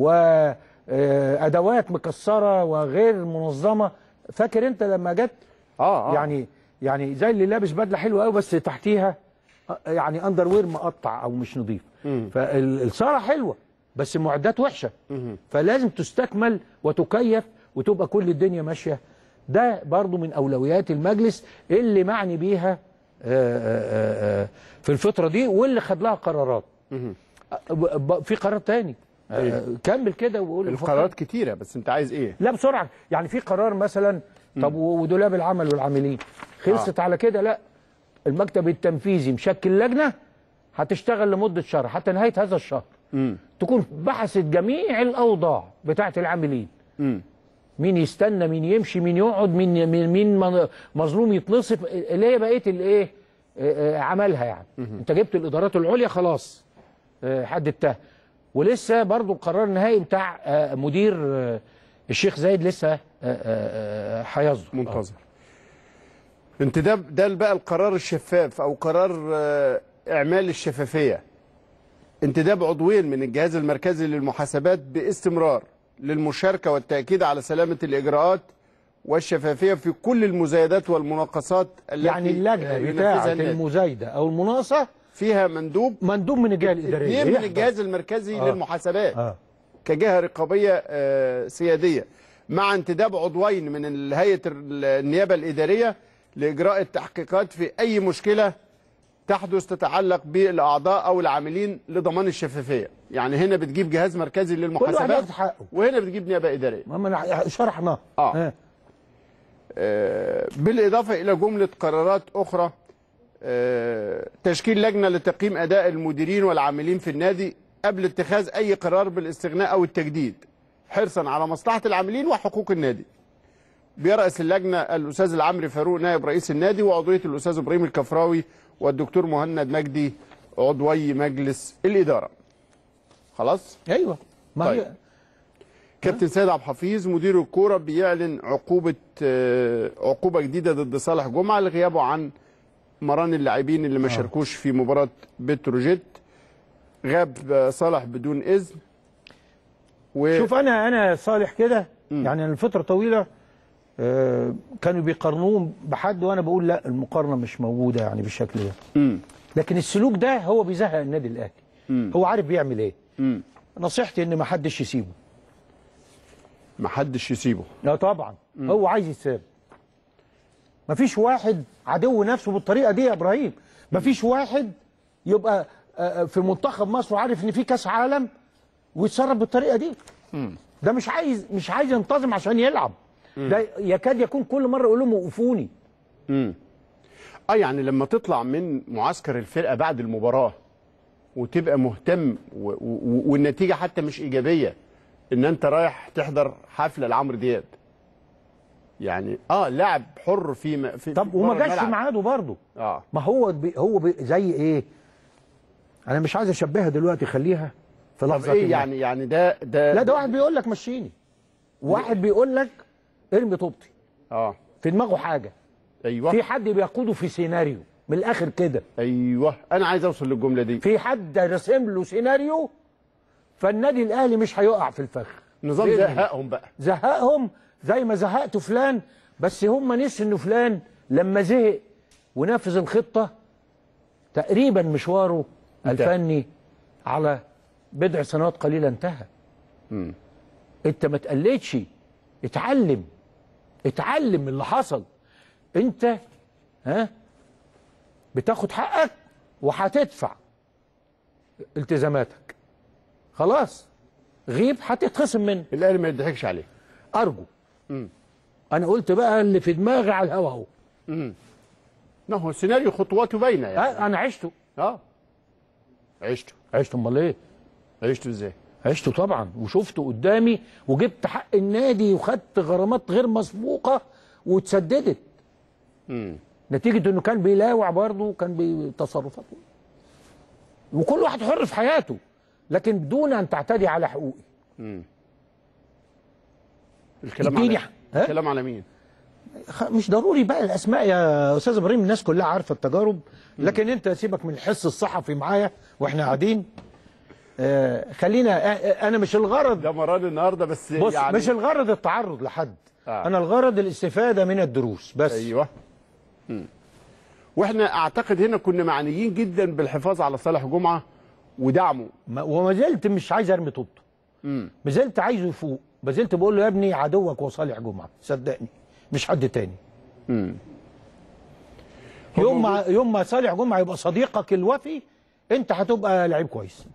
وادوات مكسره وغير منظمه. فاكر انت لما جت يعني زي اللي لابس بدله حلوه قوي بس تحتيها يعني اندر وير مقطع او مش نظيف. فالصاله حلوه بس المعدات وحشه. فلازم تستكمل وتكيف وتبقى كل الدنيا ماشيه. ده برضو من اولويات المجلس اللي معني بيها في الفتره دي واللي خد لها قرارات. في قرار تاني كمل كده وقول. القرارات كتيره بس انت عايز ايه؟ لا بسرعه. يعني في قرار مثلا طب ودولاب العمل والعاملين خلصت على كده؟ لا، المكتب التنفيذي مشكل لجنه هتشتغل لمده شهر حتى نهايه هذا الشهر. تكون بحثت جميع الاوضاع بتاعه العاملين مين يستنى، مين يمشي، مين يقعد، مين مظلوم يتنصف، اللي هي بقيه الايه عملها يعني. انت جبت الادارات العليا خلاص حددتها، ولسه برضو القرار النهائي بتاع مدير الشيخ زايد لسه هيصدر منتظر. انت ده بقى القرار الشفاف او قرار اعمال الشفافيه، انتداب عضوين من الجهاز المركزي للمحاسبات باستمرار للمشاركه والتاكيد على سلامه الاجراءات والشفافيه في كل المزايدات والمناقصات التي يعني اللجنه بتاعه المزايده او المناقصه فيها مندوب من الجهه الاداريه، من الجهاز المركزي للمحاسبات كجهه رقابيه سياديه، مع انتداب عضوين من هيئه النيابه الاداريه لاجراء التحقيقات في اي مشكله تحدث تتعلق بالاعضاء او العاملين لضمان الشفافيه. يعني هنا بتجيب جهاز مركزي للمحاسبات وهنا بتجيب نيابه اداريه. ما شرحنا. بالاضافه الى جمله قرارات اخرى، تشكيل لجنه لتقييم اداء المديرين والعاملين في النادي قبل اتخاذ اي قرار بالاستغناء او التجديد، حرصا على مصلحه العاملين وحقوق النادي. بيرأس اللجنه الاستاذ العمري فاروق نائب رئيس النادي، وعضويه الاستاذ ابراهيم الكفراوي والدكتور مهند مجدي عضوي مجلس الاداره. خلاص؟ ايوه. ما طيب. كابتن سيد عبد الحفيظ مدير الكوره بيعلن عقوبه جديده ضد صالح جمعه لغيابه عن مران اللاعبين اللي ما شاركوش في مباراه بتروجيت. غاب صالح بدون اذن. شوف انا صالح كده يعني لفتره طويله كانوا بيقارنوه بحد، وانا بقول لا، المقارنه مش موجوده يعني بالشكل ده. لكن السلوك ده هو بيزهق النادي الاهلي. هو عارف بيعمل ايه. نصيحتي ان ما حدش يسيبه. ما حدش يسيبه. لا طبعا. هو عايز يتساب. ما فيش واحد عدو نفسه بالطريقه دي يا ابراهيم. ما فيش واحد يبقى في منتخب مصر وعارف ان في كاس عالم ويتصرف بالطريقه دي. ده مش عايز ينتظم عشان يلعب. ده يكاد يكون كل مره يقول لهم وقفوني. يعني لما تطلع من معسكر الفرقه بعد المباراه وتبقى مهتم والنتيجه حتى مش ايجابيه، ان انت رايح تحضر حفله لعمرو دياب. يعني لاعب حر في طب وما جاش في ميعاده برضه. ما هو زي ايه؟ انا مش عايز اشبهها دلوقتي، خليها في لحظه. طب ايه يعني ده لا، ده واحد بيقول لك مشيني، واحد بيقول لك ارمي طوبتي. في دماغه حاجه. ايوه. في حد بيقوده في سيناريو من الاخر كده. ايوه، انا عايز اوصل للجمله دي. في حد رسم له سيناريو، فالنادي الاهلي مش هيقع في الفخ. نظام زهقهم بقى. زهقهم زي ما زهقتوا فلان، بس هم نسوا ان فلان لما زهق ونفذ الخطه تقريبا مشواره الفني على بضع سنوات قليله انتهى. انت ما تقلدش، اتعلم من اللي حصل. انت بتاخد حقك وهتدفع التزاماتك. خلاص، غيب هتتخصم منه. الاهلي ما يضحكش عليه ارجو. انا قلت بقى اللي في دماغي على الهوا اهو. ما هو السيناريو خطواته باينه يعني. انا عشته. عشته. امال ايه؟ عشته ازاي؟ عشته طبعا، وشفته قدامي، وجبت حق النادي وخدت غرامات غير مسبوقه واتسددت. نتيجه انه كان بيلاوع برضه، كان بتصرفاته. وكل واحد حر في حياته، لكن دون ان تعتدي على حقوقي. الكلام على مين؟ مش ضروري بقى الاسماء يا استاذ ابراهيم، الناس كلها عارفه التجارب. لكن انت سيبك من الحس الصحفي معايا واحنا قاعدين. خلينا انا مش الغرض ده مران النهارده بس، بص يعني مش الغرض التعرض لحد. انا الغرض الاستفاده من الدروس بس. ايوه. واحنا اعتقد هنا كنا معنيين جدا بالحفاظ على صالح جمعه ودعمه، وما زلت مش عايز ارمي طوبته. ما زلت عايزه يفوق، ما زلت بقول له يا ابني عدوك وصالح جمعه، صدقني مش حد تاني. يوم ما صالح جمعه يبقى صديقك الوفي، انت هتبقى لعيب كويس.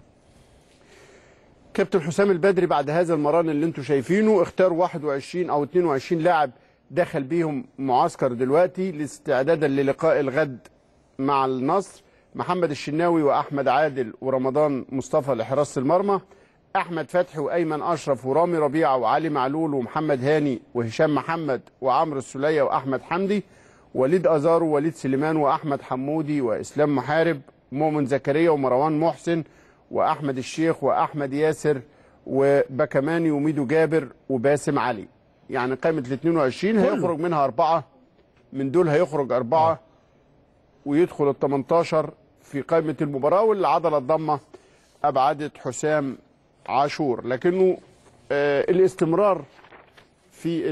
كابتن حسام البدري بعد هذا المران اللي انتم شايفينه اختار 21 او 22 لاعب دخل بيهم معسكر دلوقتي استعدادا للقاء الغد مع النصر. محمد الشناوي واحمد عادل ورمضان مصطفى لحراسه المرمى، احمد فتحي وايمن اشرف ورامي ربيعه وعلي معلول ومحمد هاني وهشام محمد وعمرو السوليه واحمد حمدي، وليد ازارو ووليد سليمان واحمد حمودي واسلام محارب، مؤمن زكريا ومروان محسن واحمد الشيخ واحمد ياسر وبكماني وميدو جابر وباسم علي. يعني قائمه ال 22 هيخرج منها 4، من دول هيخرج 4 ويدخل ال 18 في قائمه المباراه، والعضله الضمه ابعدت حسام عاشور. لكنه الاستمرار في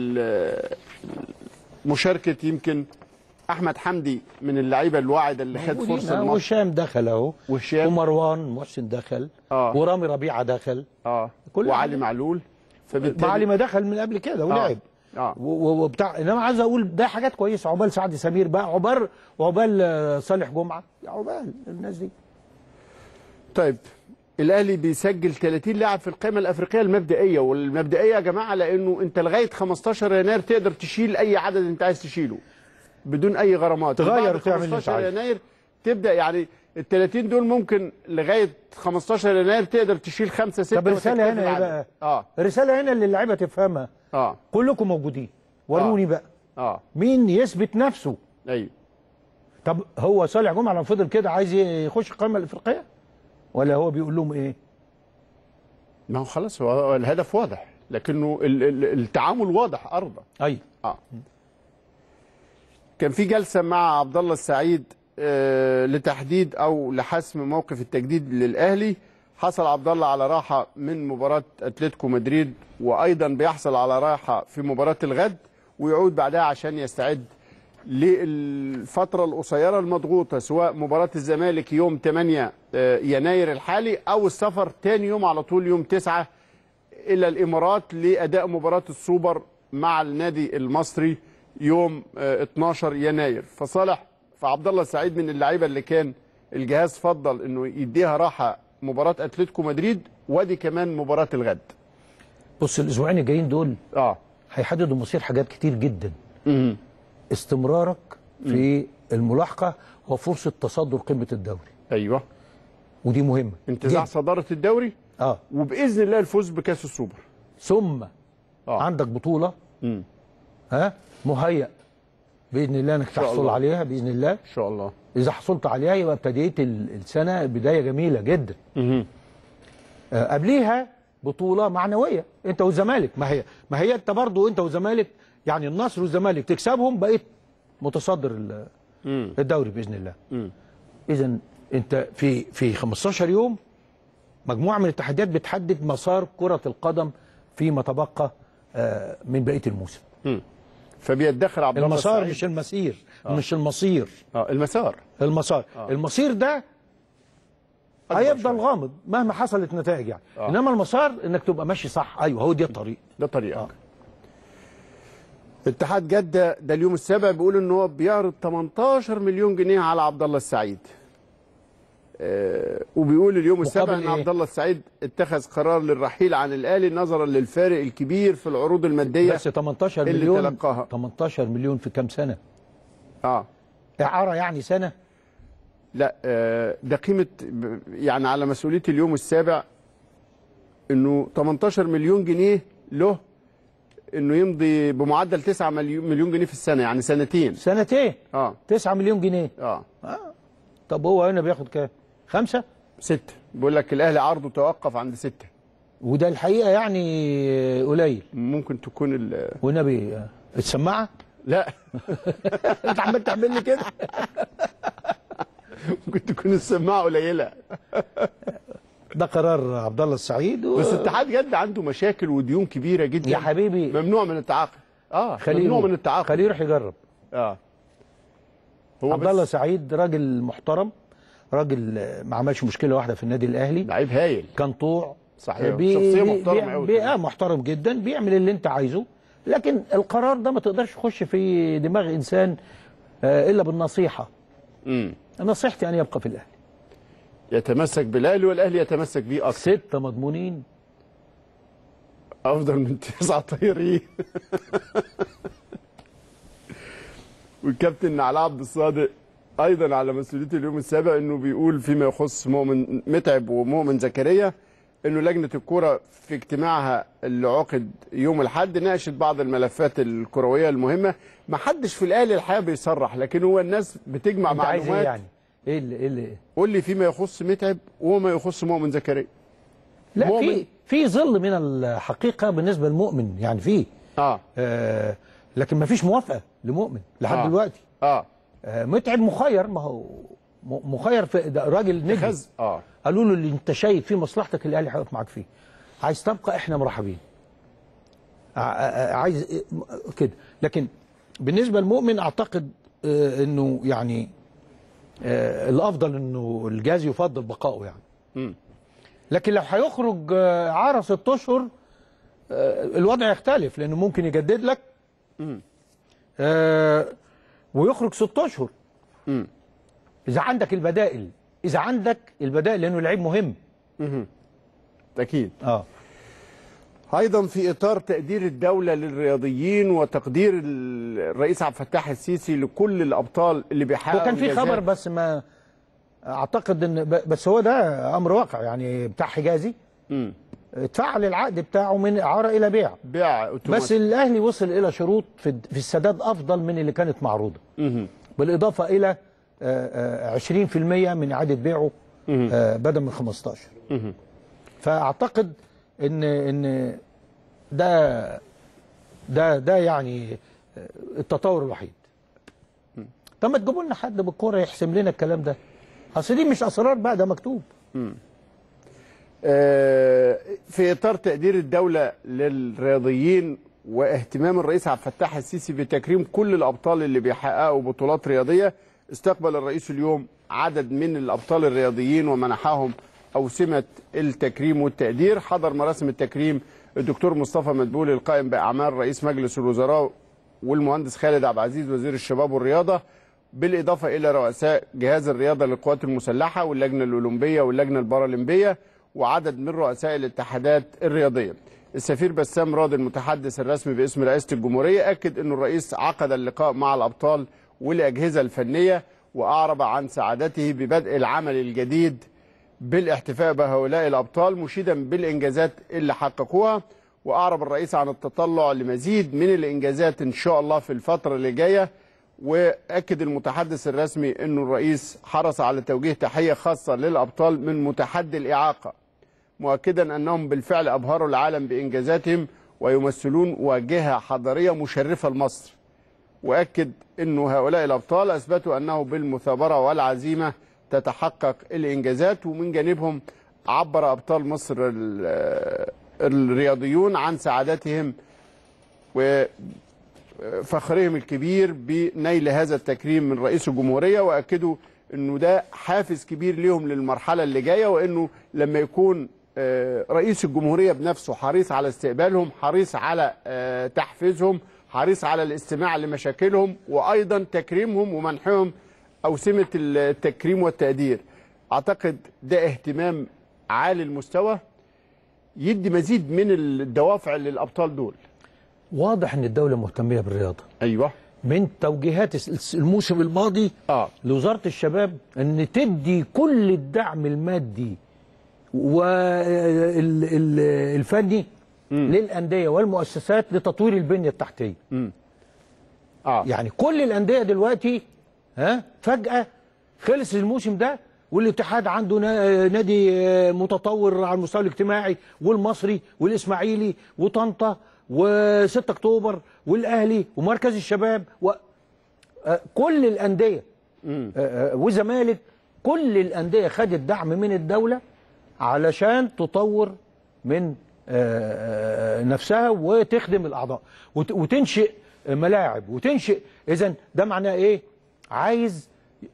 مشاركه يمكن احمد حمدي من اللعيبه الواعده اللي خد فرصه الماتش، وهشام دخل اهو، ومروان محسن دخل، ورامي ربيعه دخل، وعلي معلول، فبالتالي علي ما دخل من قبل كده ولعب وبتاع. انما عايز اقول ده حاجات كويسه، عقبال سعد سمير بقى، وعقبال صالح جمعه، عقبال الناس دي. طيب الاهلي بيسجل 30 لاعب في القائمه الافريقيه المبدئيه، والمبدئيه يا جماعه لانه انت لغايه 15 يناير تقدر تشيل اي عدد انت عايز تشيله بدون اي غرامات، تغير وتعمل 15 يناير تبدا، يعني ال 30 دول ممكن لغايه 15 يناير تقدر تشيل 5 6. طب الرساله هنا ايه بقى؟ الرساله هنا اللي اللعيبه تفهمها، كلكم موجودين، وروني بقى مين يثبت نفسه. ايوه. طب هو صالح جمعه لو فضل كده عايز يخش القائمه الافريقيه، ولا هو بيقول لهم ايه؟ ما هو خلاص هو الهدف واضح، لكنه التعامل واضح ارضا. ايوه. كان في جلسه مع عبد الله السعيد لتحديد او لحسم موقف التجديد للاهلي. حصل عبد الله على راحه من مباراه اتلتيكو مدريد، وايضا بيحصل على راحه في مباراه الغد، ويعود بعدها عشان يستعد للفتره القصيره المضغوطه، سواء مباراه الزمالك يوم 8 يناير الحالي او السفر تاني يوم على طول يوم 9 الى الامارات لاداء مباراه السوبر مع النادي المصري يوم 12 يناير. فعبد الله السعيد من اللعيبه اللي كان الجهاز فضل انه يديها راحه مباراه اتلتيكو مدريد، ودي كمان مباراه الغد. بص الاسبوعين الجايين دول هيحددوا مصير حاجات كتير جدا. استمرارك في الملاحقه وفرصه تصدر قمه الدوري. ايوه. ودي مهمه. انتزاع صداره الدوري. وباذن الله الفوز بكاس السوبر. ثم عندك بطوله مهيأ باذن الله انك تحصل عليها باذن الله. ان شاء الله. اذا حصلت عليها يبقى ابتديت السنه بدايه جميله جدا. قبليها بطوله معنويه انت والزمالك، ما هي انت برضو انت والزمالك، يعني النصر والزمالك تكسبهم بقيت متصدر الدوري باذن الله. اذا انت في 15 يوم مجموعه من التحديات بتحدد مسار كره القدم فيما تبقى من بقيه الموسم. فبيدخر عبد الله المسار السعيد. مش المسير. مش المصير. المصير ده هيفضل غامض مهما حصلت نتائج يعني. انما المسار انك تبقى ماشي صح. ايوه هو ده الطريق. ده طريقك. اتحاد جده ده اليوم السابع بيقول ان هو بيعرض 18 مليون جنيه على عبد الله السعيد. وبيقول اليوم السابع ان عبد الله السعيد اتخذ قرار للرحيل عن الاهلي نظرا للفارق الكبير في العروض الماديه. بس 18 مليون اللي تلقاها. 18 مليون في كام سنه؟ اعاره يعني سنه؟ لا ده قيمه، يعني على مسؤوليه اليوم السابع انه 18 مليون جنيه له انه يمضي بمعدل 9 مليون جنيه في السنه، يعني سنتين 9 مليون جنيه. طب هو هنا بياخد كام؟ 5؟ 6. بيقول لك الاهلي عرضه توقف عند 6. وده الحقيقه يعني قليل. ممكن تكون والنبي السماعه؟ لا انت عمال تعمل لي كده. ممكن تكون السماعه قليله. ده قرار عبد الله السعيد بس اتحاد جده عنده مشاكل وديون كبيره جدا يا حبيبي. ممنوع من التعاقد. ممنوع من التعاقد. خليه يروح يجرب. هو عبد الله سعيد راجل محترم، راجل ما عملش مشكله واحده في النادي الاهلي، لعيب هايل كان طوع صحيح، شخصيه محترمه قوي، محترم جدا، بيعمل اللي انت عايزه، لكن القرار ده ما تقدرش تخش في دماغ انسان الا بالنصيحه. نصيحتي ان يبقى في الاهلي، يتمسك بالاهلي والاهلي يتمسك بيه اكثر. 6 مضمونين افضل من 9 طايرين. والكابتن علاء عبد الصادق ايضا على مسؤوليه اليوم السابع انه بيقول فيما يخص مؤمن متعب ومؤمن زكريا انه لجنه الكوره في اجتماعها اللي عقد يوم الاحد ناقشت بعض الملفات الكرويه المهمه. ما حدش في الاهلي الحقيقه بيصرح، لكن هو الناس بتجمع انت عايز معلومات. ايه يعني؟ ايه اللي قول لي فيما يخص متعب وما يخص مؤمن زكريا. لا، مؤمن. في ظل من الحقيقه بالنسبه للمؤمن، يعني في لكن ما فيش موافقه لمؤمن لحد دلوقتي. متعب مخير، ما هو مخير في ده راجل نجم. قالوا له اللي انت شايف فيه مصلحتك الاهلي هيقف معاك فيه، عايز تبقى احنا مرحبين، عايز كده. لكن بالنسبه للمؤمن اعتقد انه يعني الافضل انه الجهاز يفضل بقائه يعني. لكن لو هيخرج عاره 6 اشهر الوضع يختلف، لانه ممكن يجدد لك ويخرج 6 اشهر اذا عندك البدائل، لانه لعيب مهم. اكيد. ايضا في اطار تقدير الدوله للرياضيين وتقدير الرئيس عبد الفتاح السيسي لكل الابطال اللي بيحققوا وكان في خبر بس ما اعتقد ان بس هو ده امر واقع يعني بتاع حجازي. اتفعل العقد بتاعه من اعاره الى بيع بس الاهلي وصل الى شروط في السداد افضل من اللي كانت معروضه، بالاضافه الى 20% من اعاده بيعه بدل من 15. فاعتقد ان ده يعني التطور الوحيد. طب ما تجيبوا لنا حد بالكوره يحسم لنا الكلام ده، اصل دي مش اسرار بقى، ده مكتوب. في اطار تقدير الدوله للرياضيين واهتمام الرئيس عبد الفتاح السيسي بتكريم كل الابطال اللي بيحققوا بطولات رياضيه، استقبل الرئيس اليوم عدد من الابطال الرياضيين ومنحهم اوسمه التكريم والتقدير. حضر مراسم التكريم الدكتور مصطفى مدبولي القائم باعمال رئيس مجلس الوزراء، والمهندس خالد عبد العزيز وزير الشباب والرياضه، بالاضافه الى رؤساء جهاز الرياضه للقوات المسلحه واللجنه الاولمبيه واللجنه البارالمبيه وعدد من رؤساء الاتحادات الرياضيه. السفير بسام راضي المتحدث الرسمي باسم رئاسه الجمهوريه اكد ان الرئيس عقد اللقاء مع الابطال والاجهزه الفنيه، واعرب عن سعادته ببدء العمل الجديد بالاحتفاء بهؤلاء الابطال، مشيدا بالانجازات اللي حققوها. واعرب الرئيس عن التطلع لمزيد من الانجازات ان شاء الله في الفتره اللي جايه. واكد المتحدث الرسمي انه الرئيس حرص على توجيه تحيه خاصه للابطال من متحدي الاعاقه، مؤكدا انهم بالفعل ابهروا العالم بانجازاتهم ويمثلون واجهه حضاريه مشرفه لمصر. واكد انه هؤلاء الابطال اثبتوا انه بالمثابره والعزيمه تتحقق الانجازات. ومن جانبهم عبر ابطال مصر الرياضيون عن سعادتهم وفخرهم الكبير بنيل هذا التكريم من رئيس الجمهوريه، واكدوا انه ده حافز كبير لهم للمرحله اللي جايه، وانه لما يكون رئيس الجمهوريه بنفسه حريص على استقبالهم، حريص على تحفيزهم، حريص على الاستماع لمشاكلهم، وايضا تكريمهم ومنحهم اوسمه التكريم والتقدير. اعتقد ده اهتمام عالي المستوى يدي مزيد من الدوافع للابطال دول. واضح ان الدوله مهتميه بالرياضه. ايوه. من توجيهات الموسم الماضي لوزاره الشباب ان تدي كل الدعم المادي والفني للانديه والمؤسسات لتطوير البنيه التحتيه. يعني كل الانديه دلوقتي فجاه خلص الموسم ده والاتحاد عنده نادي متطور على المستوى الاجتماعي، والمصري والاسماعيلي وطنطا و6 اكتوبر والاهلي ومركز الشباب كل الانديه والزمالك، كل الانديه خدت دعم من الدوله علشان تطور من نفسها وتخدم الاعضاء وتنشئ ملاعب وتنشئ. اذا ده معناه ايه؟ عايز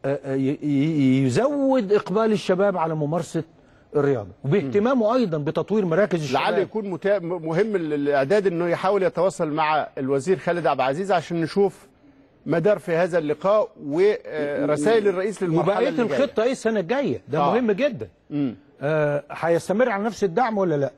يزود اقبال الشباب على ممارسه الرياضه، وباهتمامه ايضا بتطوير مراكز الشباب. لعل يكون مهم الاعداد انه يحاول يتواصل مع الوزير خالد عبد العزيز عشان نشوف مدار في هذا اللقاء ورسائل الرئيس للمرحله اللي جايه. وبقيه الخطه ايه السنه الجايه؟ ده مهم جدا. هيستمر على نفس الدعم ولا لا؟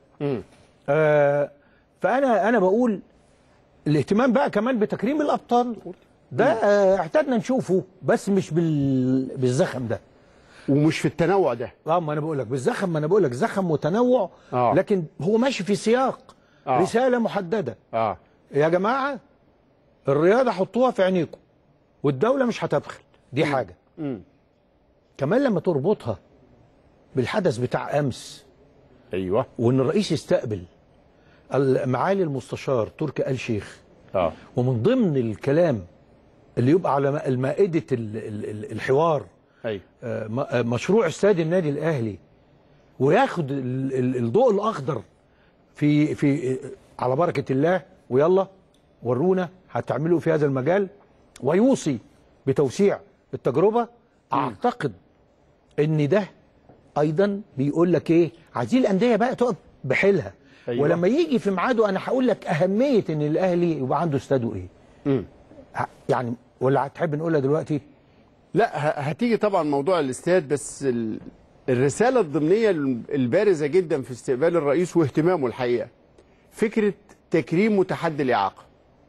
فانا بقول الاهتمام بقى كمان بتكريم الابطال ده اعتدنا نشوفه، بس مش بالزخم ده. ومش في التنوع ده. ما انا بقول لك بالزخم، ما انا بقول لك زخم وتنوع. لكن هو ماشي في سياق رساله محدده. يا جماعه الرياضه حطوها في عينيكم والدوله مش هتبخل، دي حاجه. كمان لما تربطها بالحدث بتاع امس، ايوه، وان الرئيس يستقبل معالي المستشار تركي آل شيخ، ومن ضمن الكلام اللي يبقى على مائده الحوار مشروع استاد النادي الاهلي، وياخد الضوء الاخضر في على بركه الله، ويلا ورونا هتعملوا في هذا المجال، ويوصي بتوسيع التجربه. اعتقد ان ده ايضا بيقول لك ايه، عايزين الانديه بقى تقف بحيلها. ولما يجي في ميعاده انا هقول لك اهميه ان الاهلي يبقى عنده استاده ايه. يعني ولا هتحب نقولها دلوقتي؟ لا، هتيجي طبعا موضوع الاستاد، بس الرساله الضمنيه البارزه جدا في استقبال الرئيس واهتمامه الحقيقه فكره تكريم متحدي الاعاقه.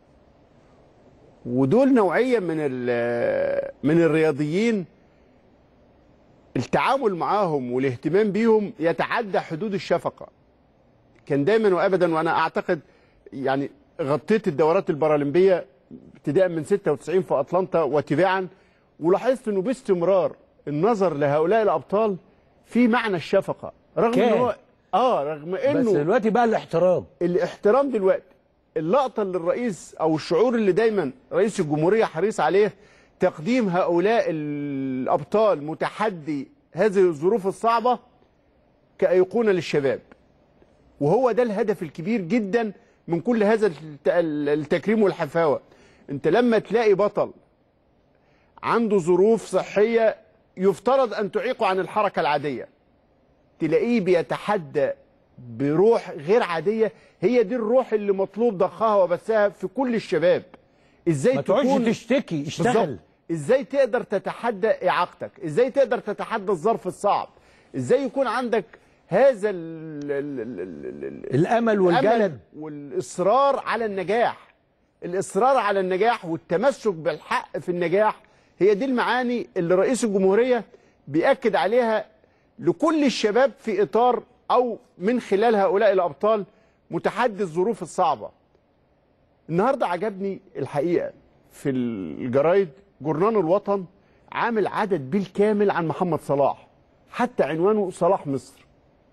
ودول نوعيه من الرياضيين التعامل معاهم والاهتمام بيهم يتعدى حدود الشفقه. كان دايما وابدا، وانا اعتقد يعني غطيت الدورات البارالمبيه ابتداء من 96 في اتلانتا وتباعا، ولاحظت انه باستمرار النظر لهؤلاء الابطال في معنى الشفقه، رغم انه رغم انه بس دلوقتي بقى الاحترام دلوقتي. اللقطه اللي الرئيس او الشعور اللي دايما رئيس الجمهوريه حريص عليه تقديم هؤلاء الابطال متحدي هذه الظروف الصعبه كأيقونة للشباب. وهو ده الهدف الكبير جدا من كل هذا التكريم والحفاوه. انت لما تلاقي بطل عنده ظروف صحيه يفترض ان تعيقه عن الحركه العاديه، تلاقيه بيتحدى بروح غير عاديه. هي دي الروح اللي مطلوب ضخها وبثها في كل الشباب. ازاي ما تقعدش تشتكي، اشتغل بالزبط. ازاي تقدر تتحدى اعاقتك، ازاي تقدر تتحدى الظرف الصعب، ازاي يكون عندك هذا الامل والجلد والاصرار على النجاح. الاصرار على النجاح والتمسك بالحق في النجاح، هي دي المعاني اللي رئيس الجمهوريه بيأكد عليها لكل الشباب في اطار او من خلال هؤلاء الابطال متحدي الظروف الصعبه. النهارده عجبني الحقيقه في الجرايد جورنال الوطن عامل عدد بالكامل عن محمد صلاح، حتى عنوانه صلاح مصر.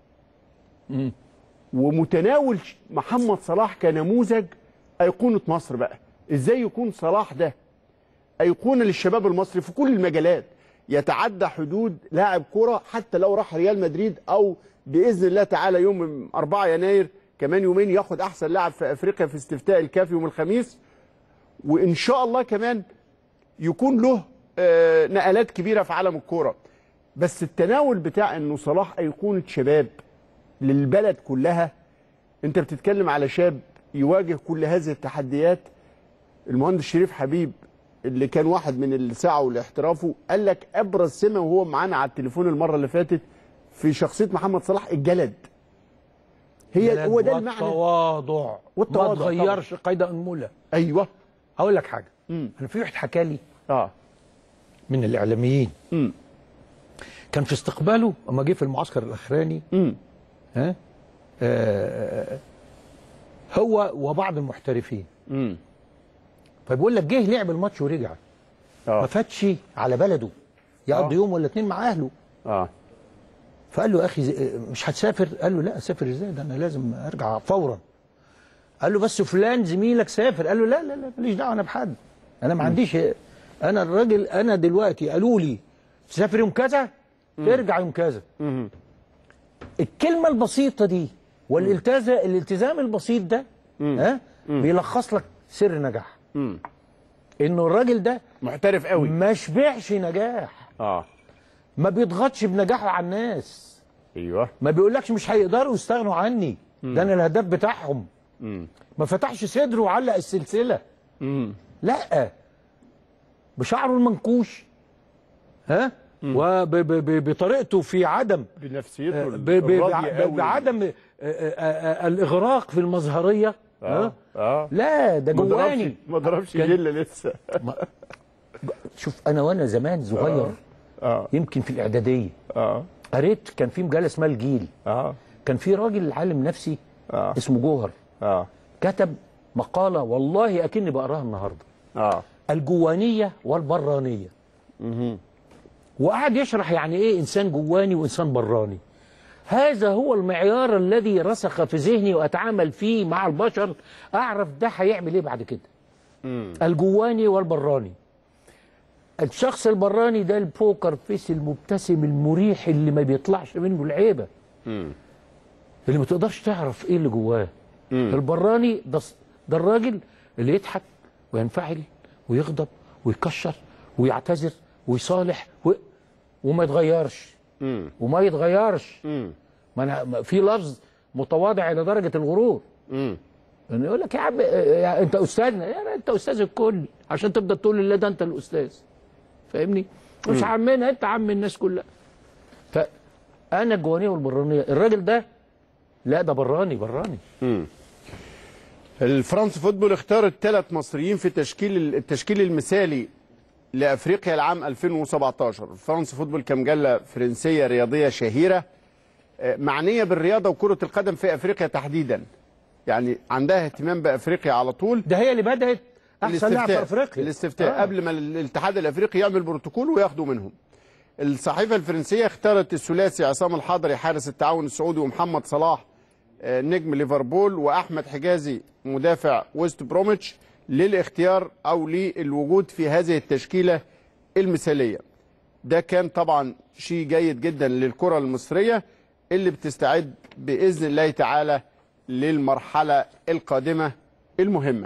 ومتناول محمد صلاح كنموذج أيقونة مصر. بقى ازاي يكون صلاح ده أيقونة للشباب المصري في كل المجالات، يتعدى حدود لاعب كرة حتى لو راح ريال مدريد، او بإذن الله تعالى يوم 4 يناير كمان يومين ياخد احسن لاعب في افريقيا في استفتاء الكاف يوم الخميس. وان شاء الله كمان يكون له نقلات كبيرة في عالم الكرة. بس التناول بتاع انه صلاح أيقونة شباب للبلد كلها، انت بتتكلم على شاب يواجه كل هذه التحديات. المهندس شريف حبيب اللي كان واحد من اللي سعوا لاحترافه قال لك ابرز سمه وهو معانا على التليفون المره اللي فاتت في شخصيه محمد صلاح الجلد. هو ده المعنى، والتواضع ما تغيرش قيد انمله. ايوه، اقول لك حاجه. انا في واحد حكى لي من الاعلاميين كان في استقباله اما جه في المعسكر الاخراني هو وبعض المحترفين. فبيقول لك جه لعب الماتش ورجع. ما فاتش على بلده يقضي يوم ولا 2 مع اهله. فقال له يا اخي مش هتسافر؟ قال له لا، اسافر ازاي؟ ده انا لازم ارجع فورا. قال له بس فلان زميلك سافر. قال له لا لا لا، ماليش دعوه انا بحد، انا ما عنديش، انا الراجل انا دلوقتي قالوا لي تسافر يوم كذا ترجع يوم كذا. الكلمه البسيطه دي والالتزام البسيط ده بيلخص لك سر نجاح. انه الراجل ده محترف قوي، ما شبعش نجاح. ما بيضغطش بنجاحه على الناس. ايوه، ما بيقولكش مش هيقدروا يستغنوا عني، ده انا الهداف بتاعهم. ما فتحش صدره وعلق السلسله. لا، بشعره المنكوش وبطريقته في عدم بنفسيته بعدم الاغراق في المظهريه. لا ده جواني ما ضربش جله لسه. شوف انا وانا زمان صغير يمكن في الاعداديه. قريت كان في مجله اسمها الجيل. كان في راجل عالم نفسي اسمه جوهر. كتب مقاله والله اكني بقراها النهارده. الجوانيه والبرانيه. وقعد يشرح يعني ايه انسان جواني وانسان براني. هذا هو المعيار الذي رسخ في ذهني واتعامل فيه مع البشر، اعرف ده هيعمل ايه بعد كده. الجواني والبراني. الشخص البراني ده البوكر فيس المبتسم المريح اللي ما بيطلعش منه العيبه، اللي ما تقدرش تعرف ايه اللي جواه. البراني ده الراجل اللي يضحك وينفعل ويغضب ويكشر ويعتذر ويصالح وما يتغيرش. وما يتغيرش. ما أنا في لفظ متواضع الى درجه الغرور. يعني يقول لك يا عم انت استاذنا، يا انت استاذ الكل عشان تبدا تقول لله ده انت الاستاذ. فاهمني؟ مش عمنا، انت عم الناس كلها. فانا الجوانيه والبرانيه، الراجل ده لا ده براني. الفرنس فوتبول اختارت 3 مصريين في التشكيل المثالي لافريقيا العام 2017. فرنس فوتبول كمجله فرنسيه رياضيه شهيره معنيه بالرياضه وكره القدم في افريقيا تحديدا، يعني عندها اهتمام بافريقيا على طول. ده هي اللي بدات احسن لاعب في افريقيا الاستفتاء قبل ما الاتحاد الافريقي يعمل بروتوكول وياخدوا منهم. الصحيفه الفرنسيه اختارت الثلاثي عصام الحضري حارس التعاون السعودي ومحمد صلاح نجم ليفربول واحمد حجازي مدافع ويست بروميتش للاختيار او للوجود في هذه التشكيله المثاليه. ده كان طبعا شيء جيد جدا للكره المصريه اللي بتستعد باذن الله تعالى للمرحله القادمه المهمه.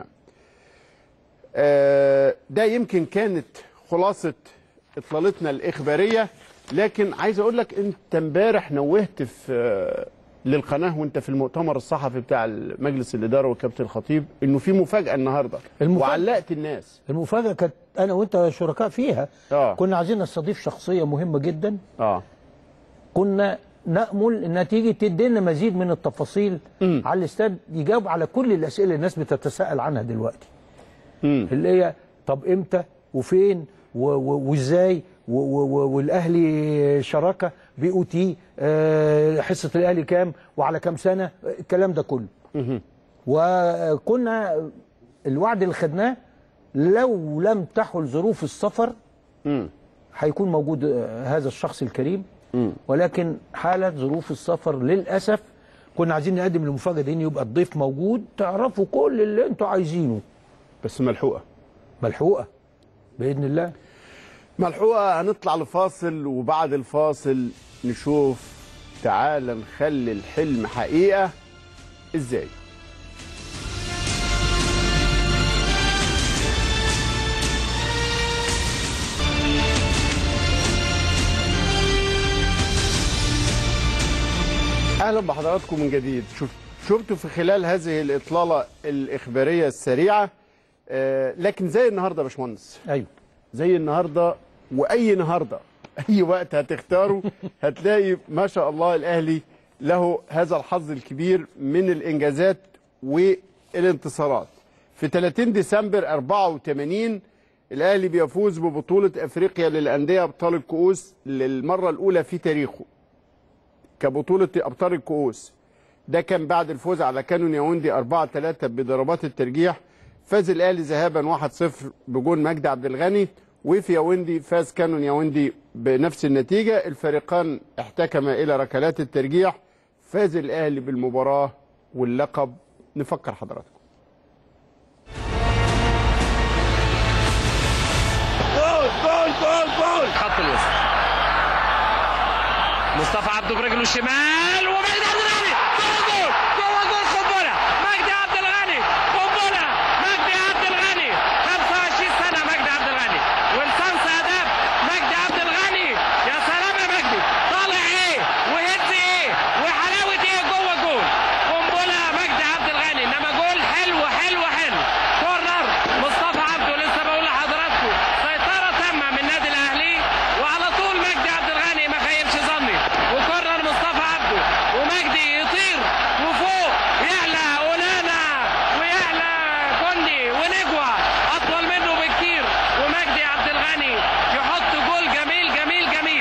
ده يمكن كانت خلاصه اطلالتنا الاخباريه، لكن عايز اقول لك انت امبارح نوهت في للقناه وانت في المؤتمر الصحفي بتاع مجلس الاداره والكابتن الخطيب انه في مفاجاه النهارده وعلقت الناس. المفاجاه كانت انا وانت شركاء فيها. كنا عايزين نستضيف شخصيه مهمه جدا. كنا نامل انها تيجي تدي لنا مزيد من التفاصيل على الاستاد، يجاوب على كل الاسئله اللي الناس بتتساءل عنها دلوقتي. اللي هي طب امتى وفين وازاي والاهلي شراكه بي او تي، حصه الاهلي كام وعلى كام سنه، الكلام ده كله. وكنا الوعد اللي خدناه لو لم تحل ظروف السفر هيكون موجود هذا الشخص الكريم، ولكن حالت ظروف السفر للاسف. كنا عايزين نقدم المفاجاه دي ان يبقى الضيف موجود، تعرفوا كل اللي انتوا عايزينه، بس ملحوقه باذن الله. ملحوقه. هنطلع لفاصل وبعد الفاصل نشوف تعال نخلي الحلم حقيقه ازاي. اهلا بحضراتكم من جديد. شفتوا في خلال هذه الاطلاله الاخباريه السريعه، لكن زي النهارده يا باشمهندس. ايوه زي النهارده واي نهارده اي وقت هتختاره هتلاقي ما شاء الله الاهلي له هذا الحظ الكبير من الانجازات والانتصارات. في 30 ديسمبر 84 الاهلي بيفوز ببطوله افريقيا للانديه ابطال الكؤوس للمره الاولى في تاريخه كبطوله ابطال الكؤوس. ده كان بعد الفوز على كانون ياوندي 4-3 بضربات الترجيح. فاز الاهلي ذهابا 1-0 بجون مجدي عبد الغني، وفي ياوندي فاز كانون ياوندي بنفس النتيجه. الفريقان احتكما الى ركلات الترجيح. فاز الاهلي بالمباراه واللقب. نفكر حضراتكم. جول خط الوسط. مصطفى عبده برجله الشمال ومجدي عبد الغني جوه جول قنبله. مجدي عبد الغني قنبله. مجدي عبد الغني 25 سنه مجدي عبد الغني ولسانس اداب مجدي عبد الغني. يا سلام يا مجدي، طالع ايه وهز ايه وحلاوه ايه جوه جول قنبله مجدي عبد الغني. انما جول حلو حلو حلو. كورنر مصطفى عبده، لسه بقول لحضراتكم سيطره تامه من النادي الاهلي، وعلى طول مجدي عبد الغني ما خيبش ظني. وكرر مصطفى عبده ومجدي يطير وفوق يعلى اونانا ويعلى كوندي ونجوى اطول منه بكتير، ومجدي عبد الغني يحط جول جميل جميل جميل.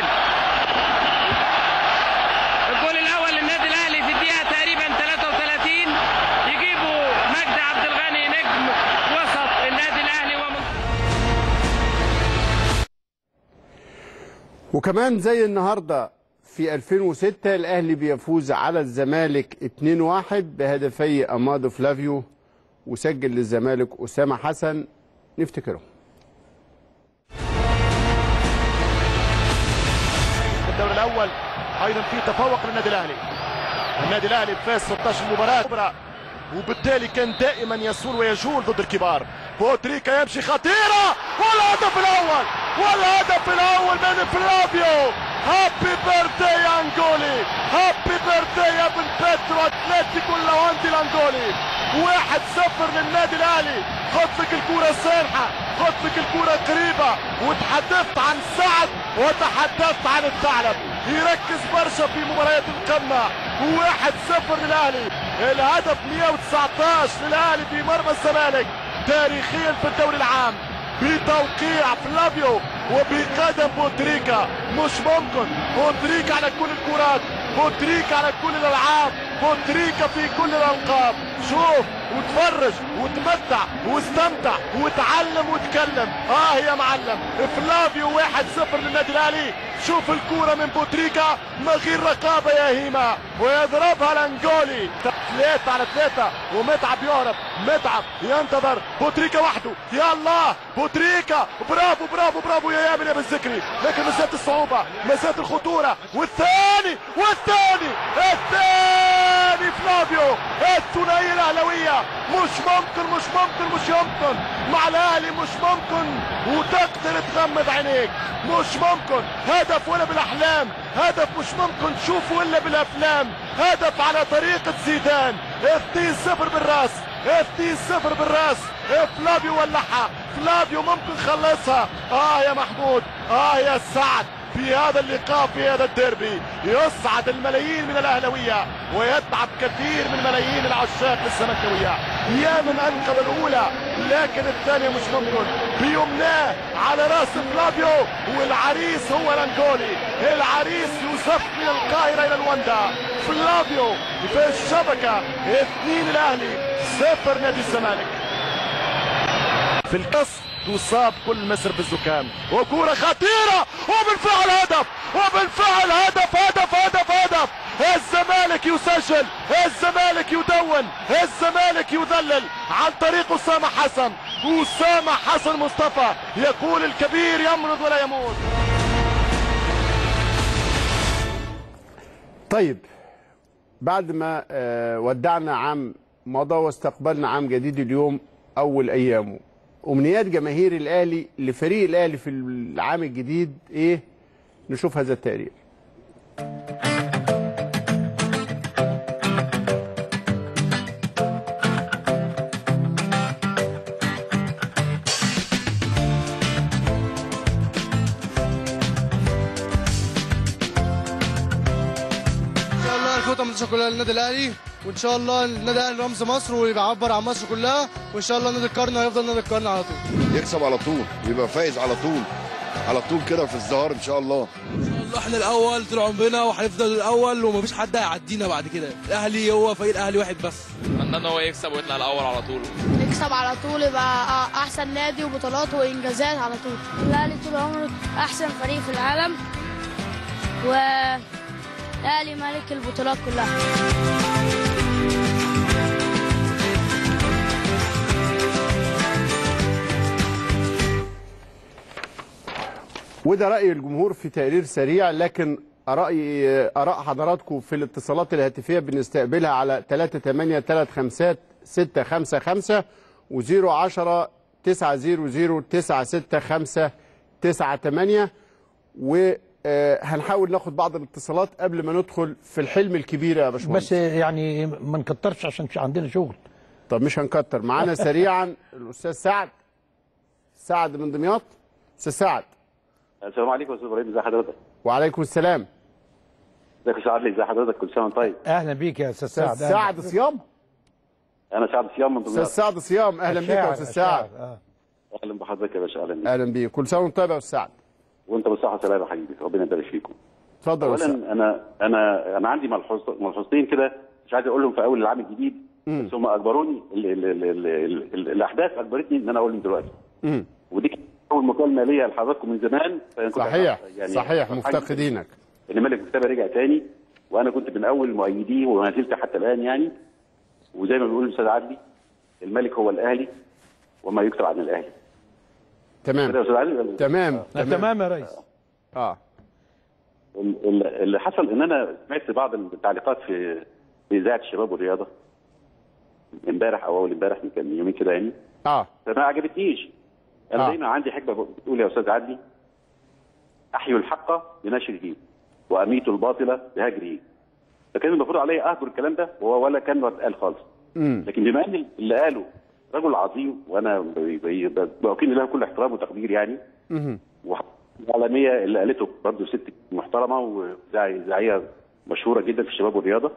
وكمان زي النهارده في 2006 الاهلي بيفوز على الزمالك 2-1 بهدفي امادو فلافيو، وسجل للزمالك اسامه حسن. نفتكره. الدور الاول ايضا في تفوق للنادي الاهلي. النادي الاهلي فاز 16 مباراه وبالتالي كان دائما يسول ويجول ضد الكبار. بوتريكا يمشي خطيره والهدف الاول، والهدف الاول من فلافيو. هابي بيرثدي يا انجولي، هابي بيرثدي يا ابن بيترو اتلتيكو لاواندي الانجولي. 1-0 للنادي الاهلي. خد لك الكوره سارحه، خد لك الكوره قريبه، وتحدثت عن سعد وتحدثت عن الثعلب. يركز برشا في مباريات القمه. 1-0 للاهلي. الهدف 119 للاهلي في مرمى الزمالك تاريخيا في الدوري العام، بتوقيع فلافيو وبقدم بوتريكا. مش ممكن. بوتريكا على كل الكرات، بوتريكا على كل الالعاب، بوتريكا في كل الالقاب. شوف وتفرج وتمتع واستمتع وتعلم وتكلم. يا معلم. فلافيو 1-0 للنادي الاهلي. شوف الكرة من بوتريكا من غير رقابة يا هيما، ويضربها الانجولي 3-3 ومتعب يهرب. متعب ينتظر بوتريكا وحده. يا الله بوتريكا، برافو برافو برافو يا يامن يا بن ذكري، لكن مسات الصعوبة مسات الخطورة. والثاني فلافيو. الثنائية الاهلاوية مش ممكن مش ممكن مش يمكن مع الاهلي، مش ممكن وتقدر تغمض عينيك. مش ممكن هدف ولا بالاحلام، هدف مش ممكن تشوفه الا بالافلام. هدف على طريقة زيدان. 2-0 بالراس، 2-0 بالراس. فلافيو ولعها، فلافيو ممكن خلصها. يا محمود، يا سعد. في هذا اللقاء في هذا الديربي يصعد الملايين من الاهلاويه ويتعب كثير من ملايين العشاق للزملكاويه. يا من انقذ الاولى لكن الثانيه مش ممكن. بيمناه على راس فلافيو، والعريس هو الانجولي. العريس يسف من القاهره الى الوندا. فلافيو في الشبكه. 2 الاهلي 0 نادي الزمالك. في القص تصاب كل مصر بالزكام. وكرة خطيرة وبالفعل هدف، وبالفعل هدف هدف هدف هدف. الزمالك يسجل، الزمالك يدون، الزمالك يذلل عن طريق أسامة حسن. أسامة حسن مصطفى يقول الكبير يمرض ولا يموت. طيب بعد ما ودعنا عام مضى واستقبلنا عام جديد اليوم أول أيامه، أمنيات جماهير الأهلي لفريق الأهلي في العام الجديد إيه؟ نشوف هذا التقرير. الخطة كلها للنادي الاهلي، وان شاء الله النادي الاهلي رمز مصر ويعبر عن مصر كلها، وان شاء الله نادي القرن هيفضل نادي القرن على طول، يكسب على طول ويبقى فايز على طول على طول كده في الزهار ان شاء الله. ان شاء الله احنا الاول طول عمرنا وهنفضل الاول ومفيش حد هيعدينا بعد كده. الاهلي هو فريق الاهلي واحد بس. اتمنى ان هو يكسب ويطلع الاول على طول، يكسب على طول، يبقى احسن نادي وبطولات وانجازات على طول. الاهلي طول عمره احسن فريق في العالم، والاهلي مالك البطولات كلها. وده رأي الجمهور في تقرير سريع، لكن آراء حضراتكم في الاتصالات الهاتفية بنستقبلها على 38355655 و010 900 96598 وهنحاول ناخد بعض الاتصالات قبل ما ندخل في الحلم الكبير يا باشمهندس. بس يعني ما نكترش عشان عندنا شغل. طب مش هنكتر. معانا سريعا الأستاذ سعد من دمياط. أستاذ سعد. السلام عليكم يا استاذ ابراهيم، ازي حضرتك؟ وعليكم السلام. ازيك يا استاذ عدلي، ازي حضرتك؟ كل سنه وانت طيب. اهلا بيك يا استاذ سعد. سعد صيام. انا سعد صيام من دمياط. استاذ سعد صيام، اهلا بيك يا استاذ سعد. اهلا بحضرتك يا باشا. اهلا بيك. اهلا بيك، كل سنه وانت طيب يا استاذ سعد. وانت بالصحه والسلامه يا حبيبي، ربنا يبارك فيكم. اتفضل يا استاذ. اولا انا عندي ملحوظتين كده مش عايز اقولهم في اول العام الجديد، بس هم اجبروني الاحداث اجبرتني ان انا اقولهم دلوقتي. ودي اول مكالمه ليا لحضراتكم من زمان. صحيح يعني صحيح مفتقدينك. الملك مكتبه رجع تاني، وانا كنت من اول مؤيديه وما زلت حتى الان يعني. وزي ما بيقول الاستاذ عدلي، الملك هو الاهلي وما يكتب عن الاهلي. تمام تمام تمام يا ريس. اللي حصل ان انا سمعت بعض التعليقات في اذاعه الشباب والرياضه امبارح او اول امبارح من يومين كده يعني. فما عجبتنيش. انا دايما عندي حكمه بتقول يا استاذ عدلي: احيوا الحق بنشره واميتوا الباطل بهجره. فكان المفروض عليا اهدر الكلام ده ولا كان اتقال خالص. لكن بما ان اللي قاله رجل عظيم وانا بوكيل له كل احترام وتقدير يعني. والعالميه اللي قالته برضه ست محترمه وزاعيه مشهوره جدا في الشباب والرياضه.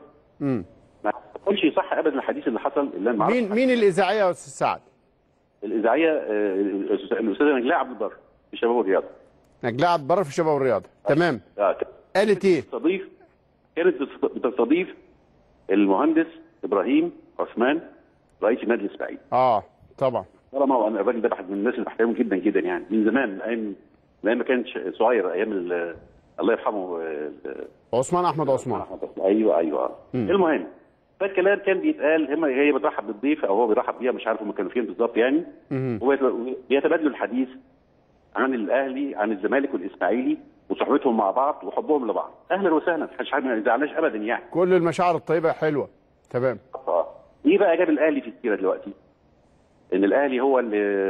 ما تقولش صح ابدا الحديث اللي حصل اللي انا مين الاذاعيه يا استاذ سعد؟ الاذاعيه الاستاذه نجلاء عبد البر في الشباب والرياضه. نجلاء عبد البر في الشباب والرياضه. تمام. قالت ايه؟ كانت بتستضيف المهندس ابراهيم عثمان رئيس النادي الاسماعيلي. طبعا. وانا الراجل ده من الناس اللي بحترمه جدا جدا يعني من زمان، من ايام ما كان صغير، ايام الله يرحمه عثمان احمد عثمان. ايوه. المهم فالكلام كان بيتقال، هي بترحب بالضيف او هو بيرحب بيها، مش عارف هم كانوا فين بالظبط يعني. وبيتبادلوا الحديث عن الاهلي عن الزمالك والاسماعيلي وصحبتهم مع بعض وحبهم لبعض. اهلا وسهلا، مش حاجه ما يزعلناش ابدا يعني. كل المشاعر الطيبه حلوه. تمام. ايه بقى جاب الاهلي في السيره دلوقتي؟ ان الاهلي هو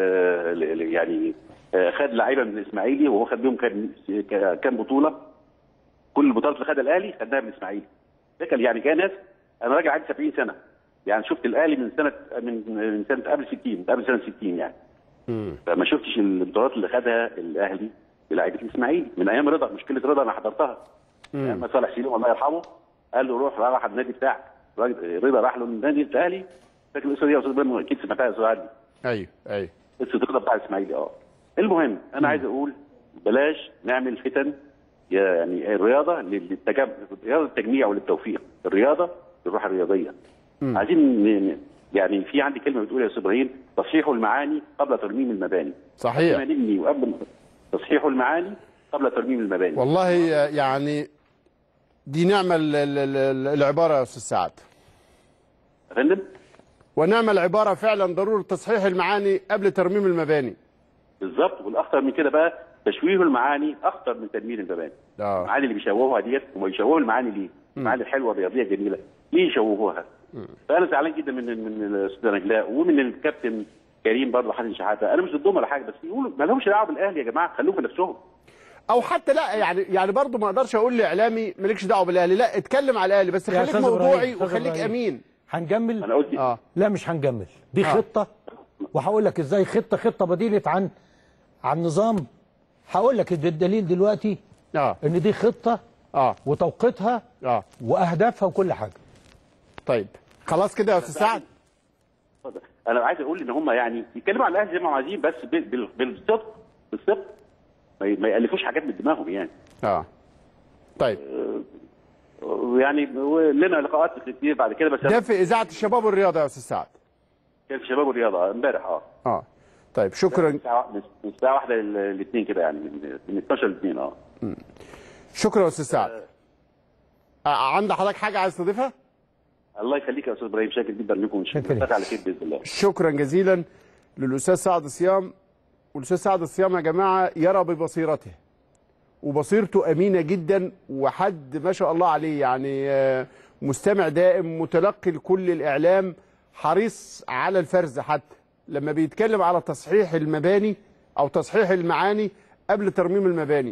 اللي يعني خد لعيبه من الاسماعيلي وهو خد بيهم كام بطوله. كل البطولات اللي خدها الاهلي خدناها من الاسماعيلي. ده كان يعني كان ناس، انا راجع عندي 70 سنه يعني، شفت الاهلي من سنه قبل 60 قبل سنه 60 يعني. فما شفتش البطولات اللي خدها الاهلي بلعيبه الاسماعيلي من ايام رضا. مشكله رضا انا حضرتها لما صالح سليم الله يرحمه قال له روح راح النادي بتاعك. رضا راح له النادي الاهلي. فاكر القصه دي يا استاذ بن؟ اكيد سمعتها يا استاذ عادل. ايوه قصه رضا بتاع الاسماعيلي. المهم انا عايز اقول بلاش نعمل فتن يعني. الرياضه رياضه التجميع وللتوفيق، الرياضه الروح الرياضيه. عايزين يعني في عندي كلمه بتقول يا استاذ ابراهيم: تصحيح المعاني قبل ترميم المباني. صحيح. نبني وقبل تصحيح المعاني قبل ترميم المباني. والله يعني دي نعمه العباره يا استاذ سعد. يا فندم؟ ونعمه العباره فعلا، ضروره تصحيح المعاني قبل ترميم المباني. بالظبط. والاخطر من كده بقى تشويه المعاني اخطر من تدمير المباني. المعاني اللي بيشوهوها ديت، هم بيشوهوا المعاني ليه؟ المعاني الحلوه الرياضيه الجميله ليه يشوهوها؟ فانا زعلان جدا من الاستاذه نجلاء ومن الكابتن كريم برضه حسن شحاته. انا مش ضدهم ولا حاجه، بس يقولوا ما لهمش دعوه بالاهلي يا جماعه، خلوهم في نفسهم. او حتى لا يعني برضه ما اقدرش اقول لاعلامي مالكش دعوه بالاهلي، لا اتكلم على الاهلي بس خليك موضوعي وخليك امين. هنجمل؟ انا قلت لا مش هنجمل، دي خطه وهقول لك ازاي خطه بديله عن نظام. هقول لك الدليل دلوقتي ان دي خطه وتوقيتها واهدافها وكل حاجه. طيب خلاص كده يا استاذ سعد. انا عايز اقول ان هم يعني يتكلموا على الاهلي زي ما عايزين، بس بالصدق ما يالفوش حاجات من دماغهم يعني. طيب يعني لنا لقاءات كتير بعد كده. بس ده في اذاعه الشباب والرياضه يا استاذ سعد. كان في الشباب والرياضه امبارح. طيب شكرا. من الساعه 1 ل 2 كده يعني، من 12 ل 2. شكرا يا استاذ سعد. عند حضرتك حاجه عايز تضيفها؟ الله يخليك يا استاذ ابراهيم، شاكر جدا لكم، نشوفك على خير باذن الله. شكرا جزيلا للاستاذ سعد الصيام. والاستاذ سعد الصيام يا جماعه يرى ببصيرته، وبصيرته امينه جدا، وحد ما شاء الله عليه يعني مستمع دائم، متلقي لكل الاعلام، حريص على الفرز حتى لما بيتكلم على تصحيح المباني او تصحيح المعاني قبل ترميم المباني.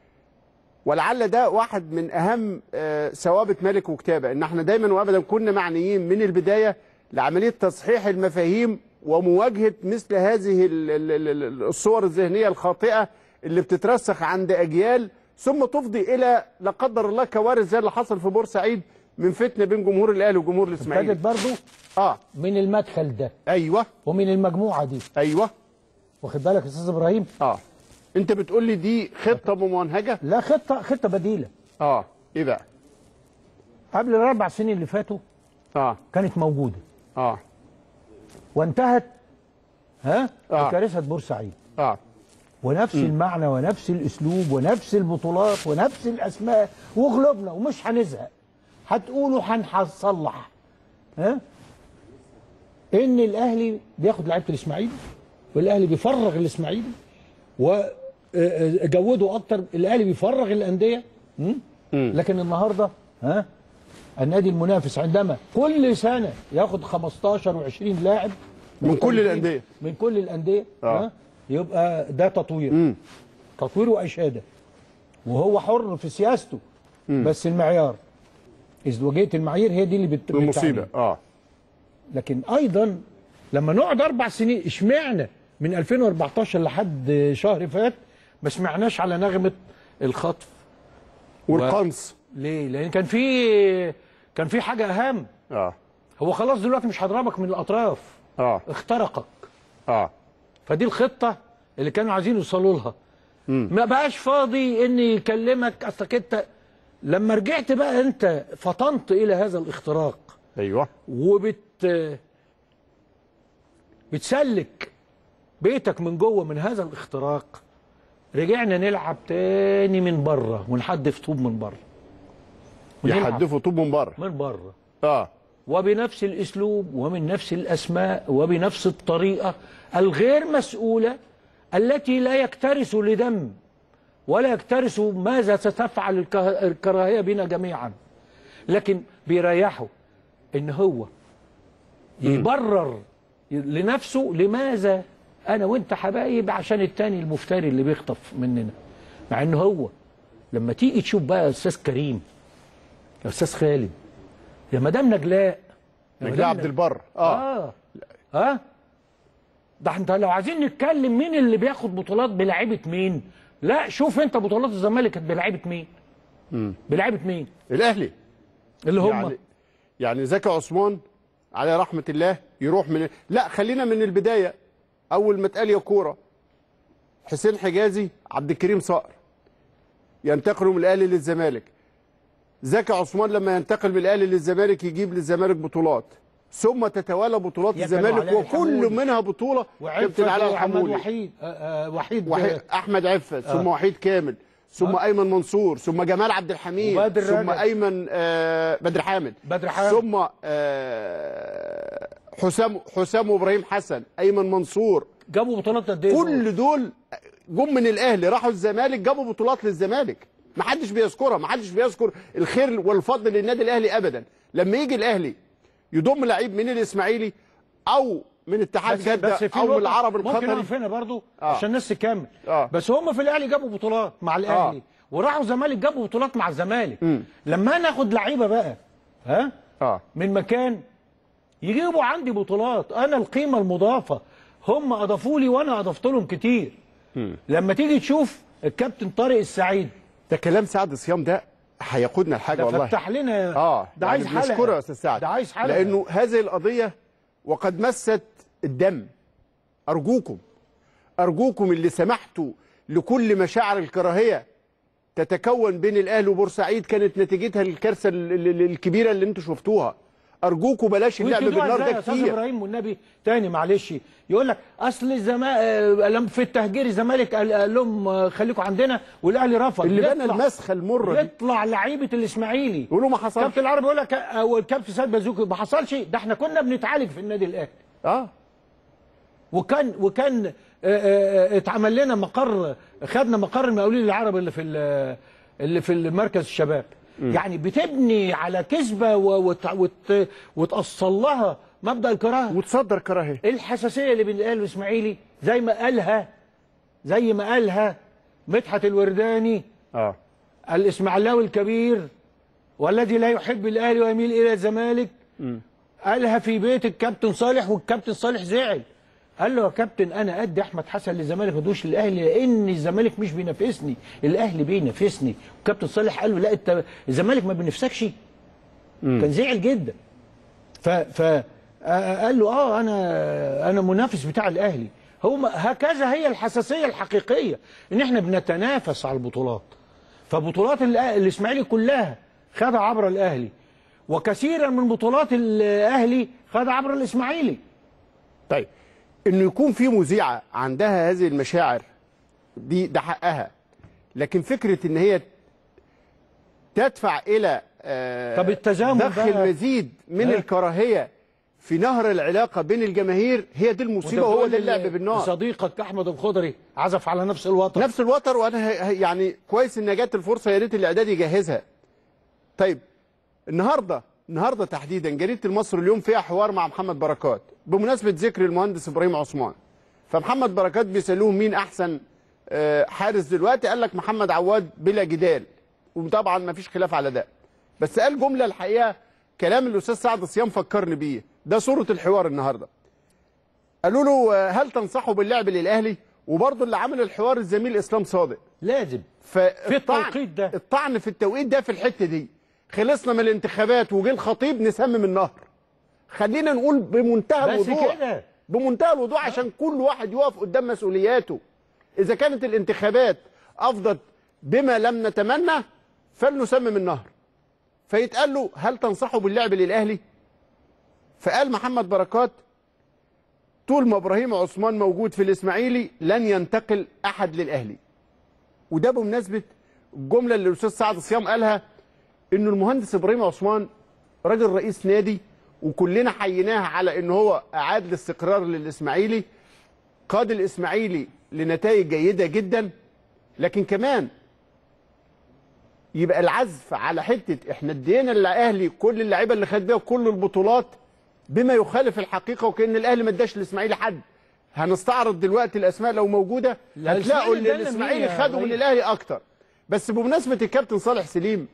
ولعل ده واحد من اهم ثوابت ملك وكتابه، ان احنا دايما وابدا كنا معنيين من البدايه لعمليه تصحيح المفاهيم ومواجهه مثل هذه الصور الذهنيه الخاطئه اللي بتترسخ عند اجيال، ثم تفضي الى لا قدر الله كوارث زي اللي حصل في بورسعيد من فتنه بين جمهور الاهلي وجمهور الاسماعيلي. ابتدت برضه من المدخل ده. ايوه. ومن المجموعه دي. ايوه. واخد بالك يا استاذ ابراهيم؟ انت بتقول لي دي خطه ممنهجه؟ لا، خطه بديله. ايه بقى؟ قبل ال4 سنين اللي فاتوا كانت موجوده. وانتهت بكارثه بورسعيد. ونفس المعنى ونفس الاسلوب ونفس البطولات ونفس الاسماء وغلبنا ومش هنزهق. هتقولوا هنصلح ان الاهلي بياخد لعيبه الاسماعيلي والاهلي بيفرغ الاسماعيلي وجوده اكتر، الاهلي بيفرغ الانديه. لكن النهارده النادي المنافس عندما كل سنه ياخد 15 و20 لاعب من كل الانديه يبقى ده تطوير. تطوير واشاده، وهو حر في سياسته. بس المعيار ازدواجيه المعايير هي دي اللي المصيبه. لكن ايضا لما نقعد 4 سنين، اشمعنى من 2014 لحد شهر فات ما سمعناش على نغمه الخطف والقنص؟ ليه؟ لان كان في حاجه اهم. هو خلاص دلوقتي مش هضربك من الاطراف. اخترقك. فدي الخطه اللي كانوا عايزين يوصلوا لها. ما بقاش فاضي ان يكلمك. اصلك انت لما رجعت بقى انت فطنت الى هذا الاختراق. ايوه. بتسلك بيتك من جوه من هذا الاختراق. رجعنا نلعب تاني من بره ونحدف طوب من بره. يحدفوا طوب من بره. من بره. وبنفس الاسلوب ومن نفس الاسماء وبنفس الطريقه الغير مسؤوله التي لا يكترث لدم ولا يكترث ماذا ستفعل الكراهيه بنا جميعا. لكن بيريحوا ان هو يبرر لنفسه لماذا انا وانت حبايب عشان التاني المفتري اللي بيخطف مننا. مع ان هو لما تيجي تشوف بقى يا استاذ كريم يا استاذ خالد يا مدام نجلاء عبد البر ده انت لو عايزين نتكلم مين اللي بياخد بطولات بلاعيبه مين، لا شوف انت بطولات الزمالك كانت بلاعيبه مين؟ بلاعيبه مين؟ الاهلي اللي هم يعني زكي عثمان على رحمه الله يروح لا خلينا من البدايه. اول ما اتقال يا كوره حسين حجازي عبد الكريم صقر ينتقلوا من الاهلي للزمالك. زكي عثمان لما ينتقل من الاهلي للزمالك يجيب للزمالك بطولات، ثم تتوالى بطولات الزمالك وكل منها بطوله كابتن علي الحمولي وحيد احمد عفت ثم وحيد كامل ثم ايمن منصور ثم جمال عبد الحميد ثم ايمن بدر حامد ثم حسام وابراهيم حسن ايمن منصور. جابوا بطولات قد ايه؟ كل دول جم من الاهلي راحوا الزمالك جابوا بطولات للزمالك. ما حدش بيذكرها، ما حدش بيذكر الخير والفضل للنادي الاهلي ابدا. لما يجي الاهلي يضم لعيب من الاسماعيلي او من اتحاد جده او من العرب القطري ممكن نقف هنا برضه عشان الناس تكمل. بس هم في الاهلي جابوا بطولات مع الاهلي وراحوا الزمالك جابوا بطولات مع الزمالك. لما ناخد لعيبه بقى من مكان يجيبوا عندي بطولات، انا القيمه المضافه هم اضافوا لي وانا اضفت لهم كتير. لما تيجي تشوف الكابتن طارق السعيد ده كلام سعد صيام ده هيقودنا لحاجه والله. فتح لنا ده عايز حلقه. نشكره يا استاذ سعد. ده عايز حلقه لانه هذه القضيه وقد مست الدم. ارجوكم اللي سمحتوا لكل مشاعر الكراهيه تتكون بين الاهلي وبورسعيد كانت نتيجتها الكارثه الكبيره اللي انتم شفتوها. ارجوكم بلاش اللعب بالنار ده كتير. استاذ ابراهيم والنبي تاني معلش يقول لك اصل الزمالك في التهجير الزمالك قال لهم خليكم عندنا والاهلي رفض. اللي بنى المسخه المره دي يطلع لعيبه الاسماعيلي يقولوا ما حصلش. كابتن العربي يقول لك او الكابتن سيد بازوكي ما حصلش. ده احنا كنا بنتعالج في النادي الاهلي. وكان اتعمل لنا مقر، خدنا مقر المقاولين العرب اللي في المركز الشباب. يعني بتبني على كذبه وتأصل لها مبدأ الكراهه وتصدر كراهيه. الحساسيه اللي بين الاهلي والاسماعيلي زي ما قالها مدحت الورداني الاسماعيلاوي الكبير والذي لا يحب الاهلي ويميل الى الزمالك. قالها في بيت الكابتن صالح والكابتن صالح زعل. قال له يا كابتن انا قد احمد حسن للزمالك ما ادوش للاهلي لان الزمالك مش بينافسني، الاهلي بينافسني. وكابتن صالح قال له لا انت الزمالك ما بينافسكش. كان زعل جدا. قال له انا منافس بتاع الاهلي. هكذا هي الحساسيه الحقيقيه ان احنا بنتنافس على البطولات. فبطولات الاسماعيلي كلها خدها عبر الاهلي وكثيرا من بطولات الاهلي خدها عبر الاسماعيلي. طيب انه يكون في مذيعه عندها هذه المشاعر ده حقها، لكن فكره ان هي تدفع الى طب التزامن ضخ المزيد من الكراهيه في نهر العلاقه بين الجماهير، هي دي المصيبه وهو ده اللعب بالنار. صديقك احمد الخضري عزف على نفس الوتر وانا يعني كويس ان جت الفرصه، يا ريت الاعداد يجهزها. طيب النهارده تحديدا جريده المصري اليوم فيها حوار مع محمد بركات بمناسبه ذكر المهندس ابراهيم عثمان. فمحمد بركات بيسالوه مين احسن حارس دلوقتي، قال لك محمد عواد بلا جدال، وطبعا ما فيش خلاف على ده. بس قال جمله الحقيقه كلام الاستاذ سعد صيام فكرني بيه، ده صوره الحوار النهارده. قالوا له هل تنصحوا باللعب للاهلي؟ وبرضه اللي عمل الحوار الزميل اسلام صادق. لازم في التوقيت ده، الطعن في التوقيت ده في الحته دي. خلصنا من الانتخابات وجه الخطيب نسمم النهر. خلينا نقول بمنتهى الوضوح، بمنتهى الوضوح عشان كل واحد يقف قدام مسؤولياته. اذا كانت الانتخابات افضت بما لم نتمنى فلنسمم النهر. فيتقال له هل تنصحوا باللعب للاهلي؟ فقال محمد بركات طول ما ابراهيم عثمان موجود في الاسماعيلي لن ينتقل احد للاهلي. وده بمناسبه الجمله اللي الاستاذ سعد صيام قالها، انه المهندس ابراهيم عثمان راجل رئيس نادي وكلنا حييناه على ان هو اعاد الاستقرار للاسماعيلي، قاد الاسماعيلي لنتائج جيده جدا، لكن كمان يبقى العزف على حته احنا ادينا للاهلي كل اللعيبه اللي خد بيها كل البطولات بما يخالف الحقيقه، وكان الاهلي ما اداش للاسماعيلي حد. هنستعرض دلوقتي الاسماء لو موجوده هتلاقوا ان الاسماعيلي خدوا من الاهلي اكتر. بس بمناسبه الكابتن صالح سليم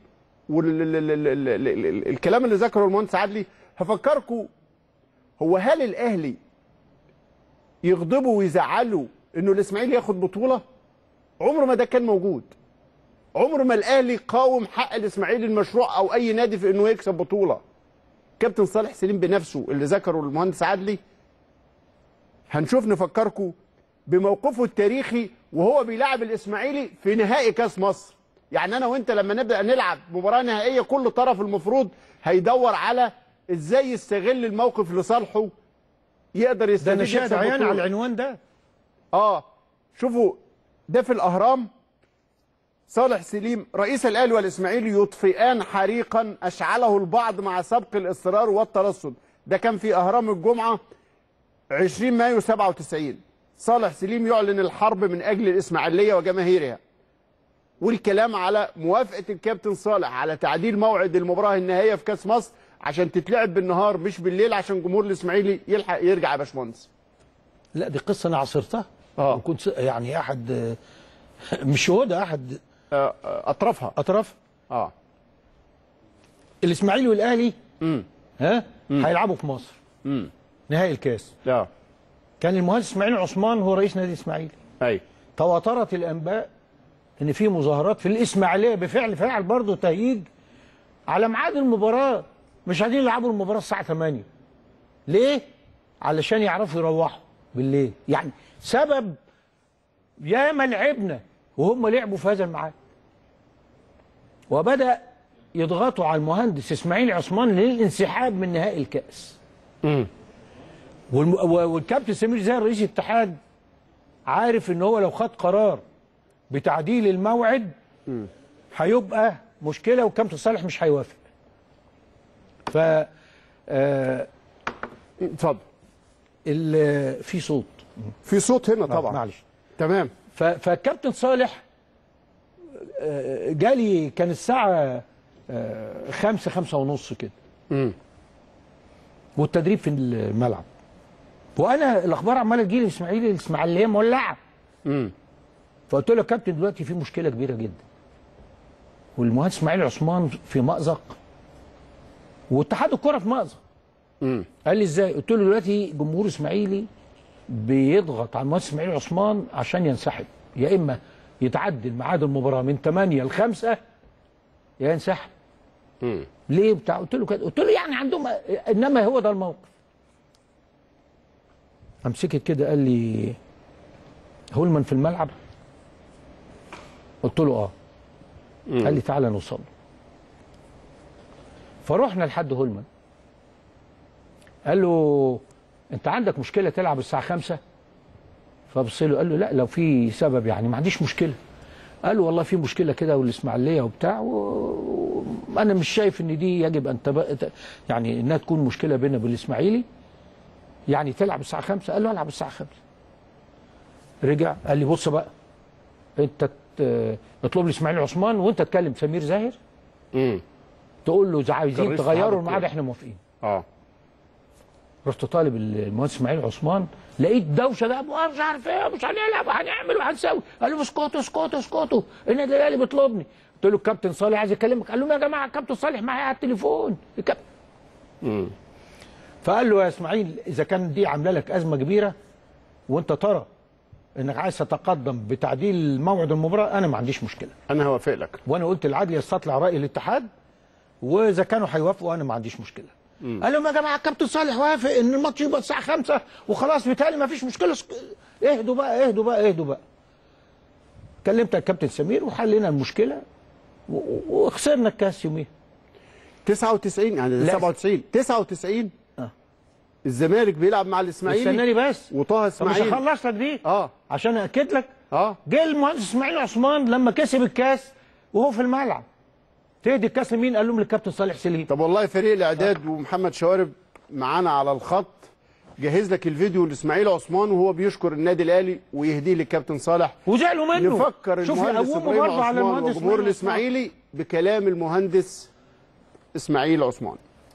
والكلام اللي ذكره المهندس عدلي، هفكركم هو هل الاهلي يغضبوا ويزعلوا انه الاسماعيلي ياخد بطوله؟ عمره ما ده كان موجود. عمر ما الاهلي قاوم حق الاسماعيلي المشروع او اي نادي في انه يكسب بطوله. كابتن صالح سليم بنفسه اللي ذكره المهندس عدلي، هنشوف نفكركم بموقفه التاريخي وهو بيلعب الاسماعيلي في نهائي كاس مصر. يعني انا وانت لما نبدا نلعب مباراه نهائيه كل طرف المفروض هيدور على ازاي يستغل الموقف لصالحه، يقدر يستفيد. ده نشاهد عيان على العنوان ده. شوفوا ده في الاهرام. صالح سليم رئيس الاهلي والاسماعيلي يطفئان حريقا اشعله البعض مع سبق الاصرار والترصد. ده كان في اهرام الجمعه 20 مايو 97. صالح سليم يعلن الحرب من اجل الاسماعيليه وجماهيرها، والكلام على موافقه الكابتن صالح على تعديل موعد المباراه النهائيه في كاس مصر عشان تتلعب بالنهار مش بالليل عشان جمهور الاسماعيلي يلحق يرجع يا باشمهندس. لا دي قصه انا عاصرتها. وكنت يعني احد مش هو ده احد اطرافها. الاسماعيلي والاهلي هيلعبوا في مصر نهائي الكاس. كان المهندس اسماعيل عثمان هو رئيس نادي الاسماعيلي. تواترت الانباء ان في مظاهرات في الاسماعيليه بفعل فاعل برضه تهييج على ميعاد المباراه. مش عايزين يلعبوا المباراه الساعه 8. ليه؟ علشان يعرفوا يروحوا بالليل. يعني سبب ياما لعبنا وهم لعبوا في هذا الميعاد. وبدأ يضغطوا على المهندس اسماعيل عثمان للانسحاب من نهائي الكأس. والكابتن سمير زاهر رئيس الاتحاد عارف ان هو لو خد قرار بتعديل الموعد هيبقى مشكله والكابتن صالح مش هيوافق. ف اتفضل. في صوت هنا طبعا. معلش. تمام. فالكابتن صالح جالي كان الساعه 5:30 كده. والتدريب في الملعب. وانا الاخبار عماله تجيلي الاسماعيليه مولعه. فقلت له يا كابتن دلوقتي في مشكله كبيره جدا. والمهندس اسماعيل عثمان في مأزق واتحاد الكره في مأزق. قال لي ازاي؟ قلت له دلوقتي جمهور اسماعيلي بيضغط على المهندس اسماعيل عثمان عشان ينسحب، يا اما يتعدل ميعاد المباراه من 8 ل 5 يا ينسحب. ليه بتاع؟ قلت له كده، قلت له يعني عندهم، انما هو ده الموقف. امسكت كده قال لي هولمان في الملعب؟ قلت له قال لي تعالى نوصل له. فروحنا لحد هولمان. قال له انت عندك مشكله تلعب الساعه 5؟ فبص له قال له لا لو في سبب يعني ما عنديش مشكله. قال له والله في مشكله كده والاسماعيليه وبتاع وانا مش شايف ان دي يجب ان يعني انها تكون مشكله بيننا بالاسماعيلي، يعني تلعب الساعه 5. قال له العب الساعه 5. رجع قال لي بص بقى انت اطلب لي اسماعيل عثمان وانت تكلم سمير زاهر تقول له اذا عايزين تغيروا الميعاد احنا موافقين. رحت طالب المهندس اسماعيل عثمان، لقيت دوشه ده مش عارف ايه مش هنلعب وهنعمل وهنسوي. قال له اسكتوا اسكتوا اسكتوا النادي الاهلي بيطلبني. قلت له الكابتن صالح عايز يكلمك. قال لهم يا جماعه الكابتن صالح معايا على التليفون. فقال له يا اسماعيل اذا كان دي عامله لك ازمه كبيره وانت ترى انك عايز تتقدم بتعديل موعد المباراه انا ما عنديش مشكله. انا هوافق لك. وانا قلت العدل يستطلع راي الاتحاد واذا كانوا هيوافقوا انا ما عنديش مشكله. قال لهم يا جماعه الكابتن صالح وافق ان الماتش يبقى الساعه 5 وخلاص بالتالي ما فيش مشكله. اهدوا بقى اهدوا بقى اهدوا بقى. كلمت الكابتن سمير وحلينا المشكله وخسرنا الكاس يوميها. 99 يعني 99 الزمالك بيلعب مع الاسماعيلي. استناني بس وطه اسماعيل. مش هخلص لك دي عشان اكد لك. جه المهندس اسماعيل عثمان لما كسب الكاس وهو في الملعب. تهدي الكاس لمين؟ قال لهم للكابتن صالح سليم. طب والله فريق الاعداد ومحمد شوارب معانا على الخط جهز لك الفيديو لاسماعيل عثمان وهو بيشكر النادي الاهلي ويهديه للكابتن صالح وزعلوا منه. نفكر المهندس ابراهيم عثمان وجمهور الاسماعيلي بكلام المهندس اسماعيل عثمان.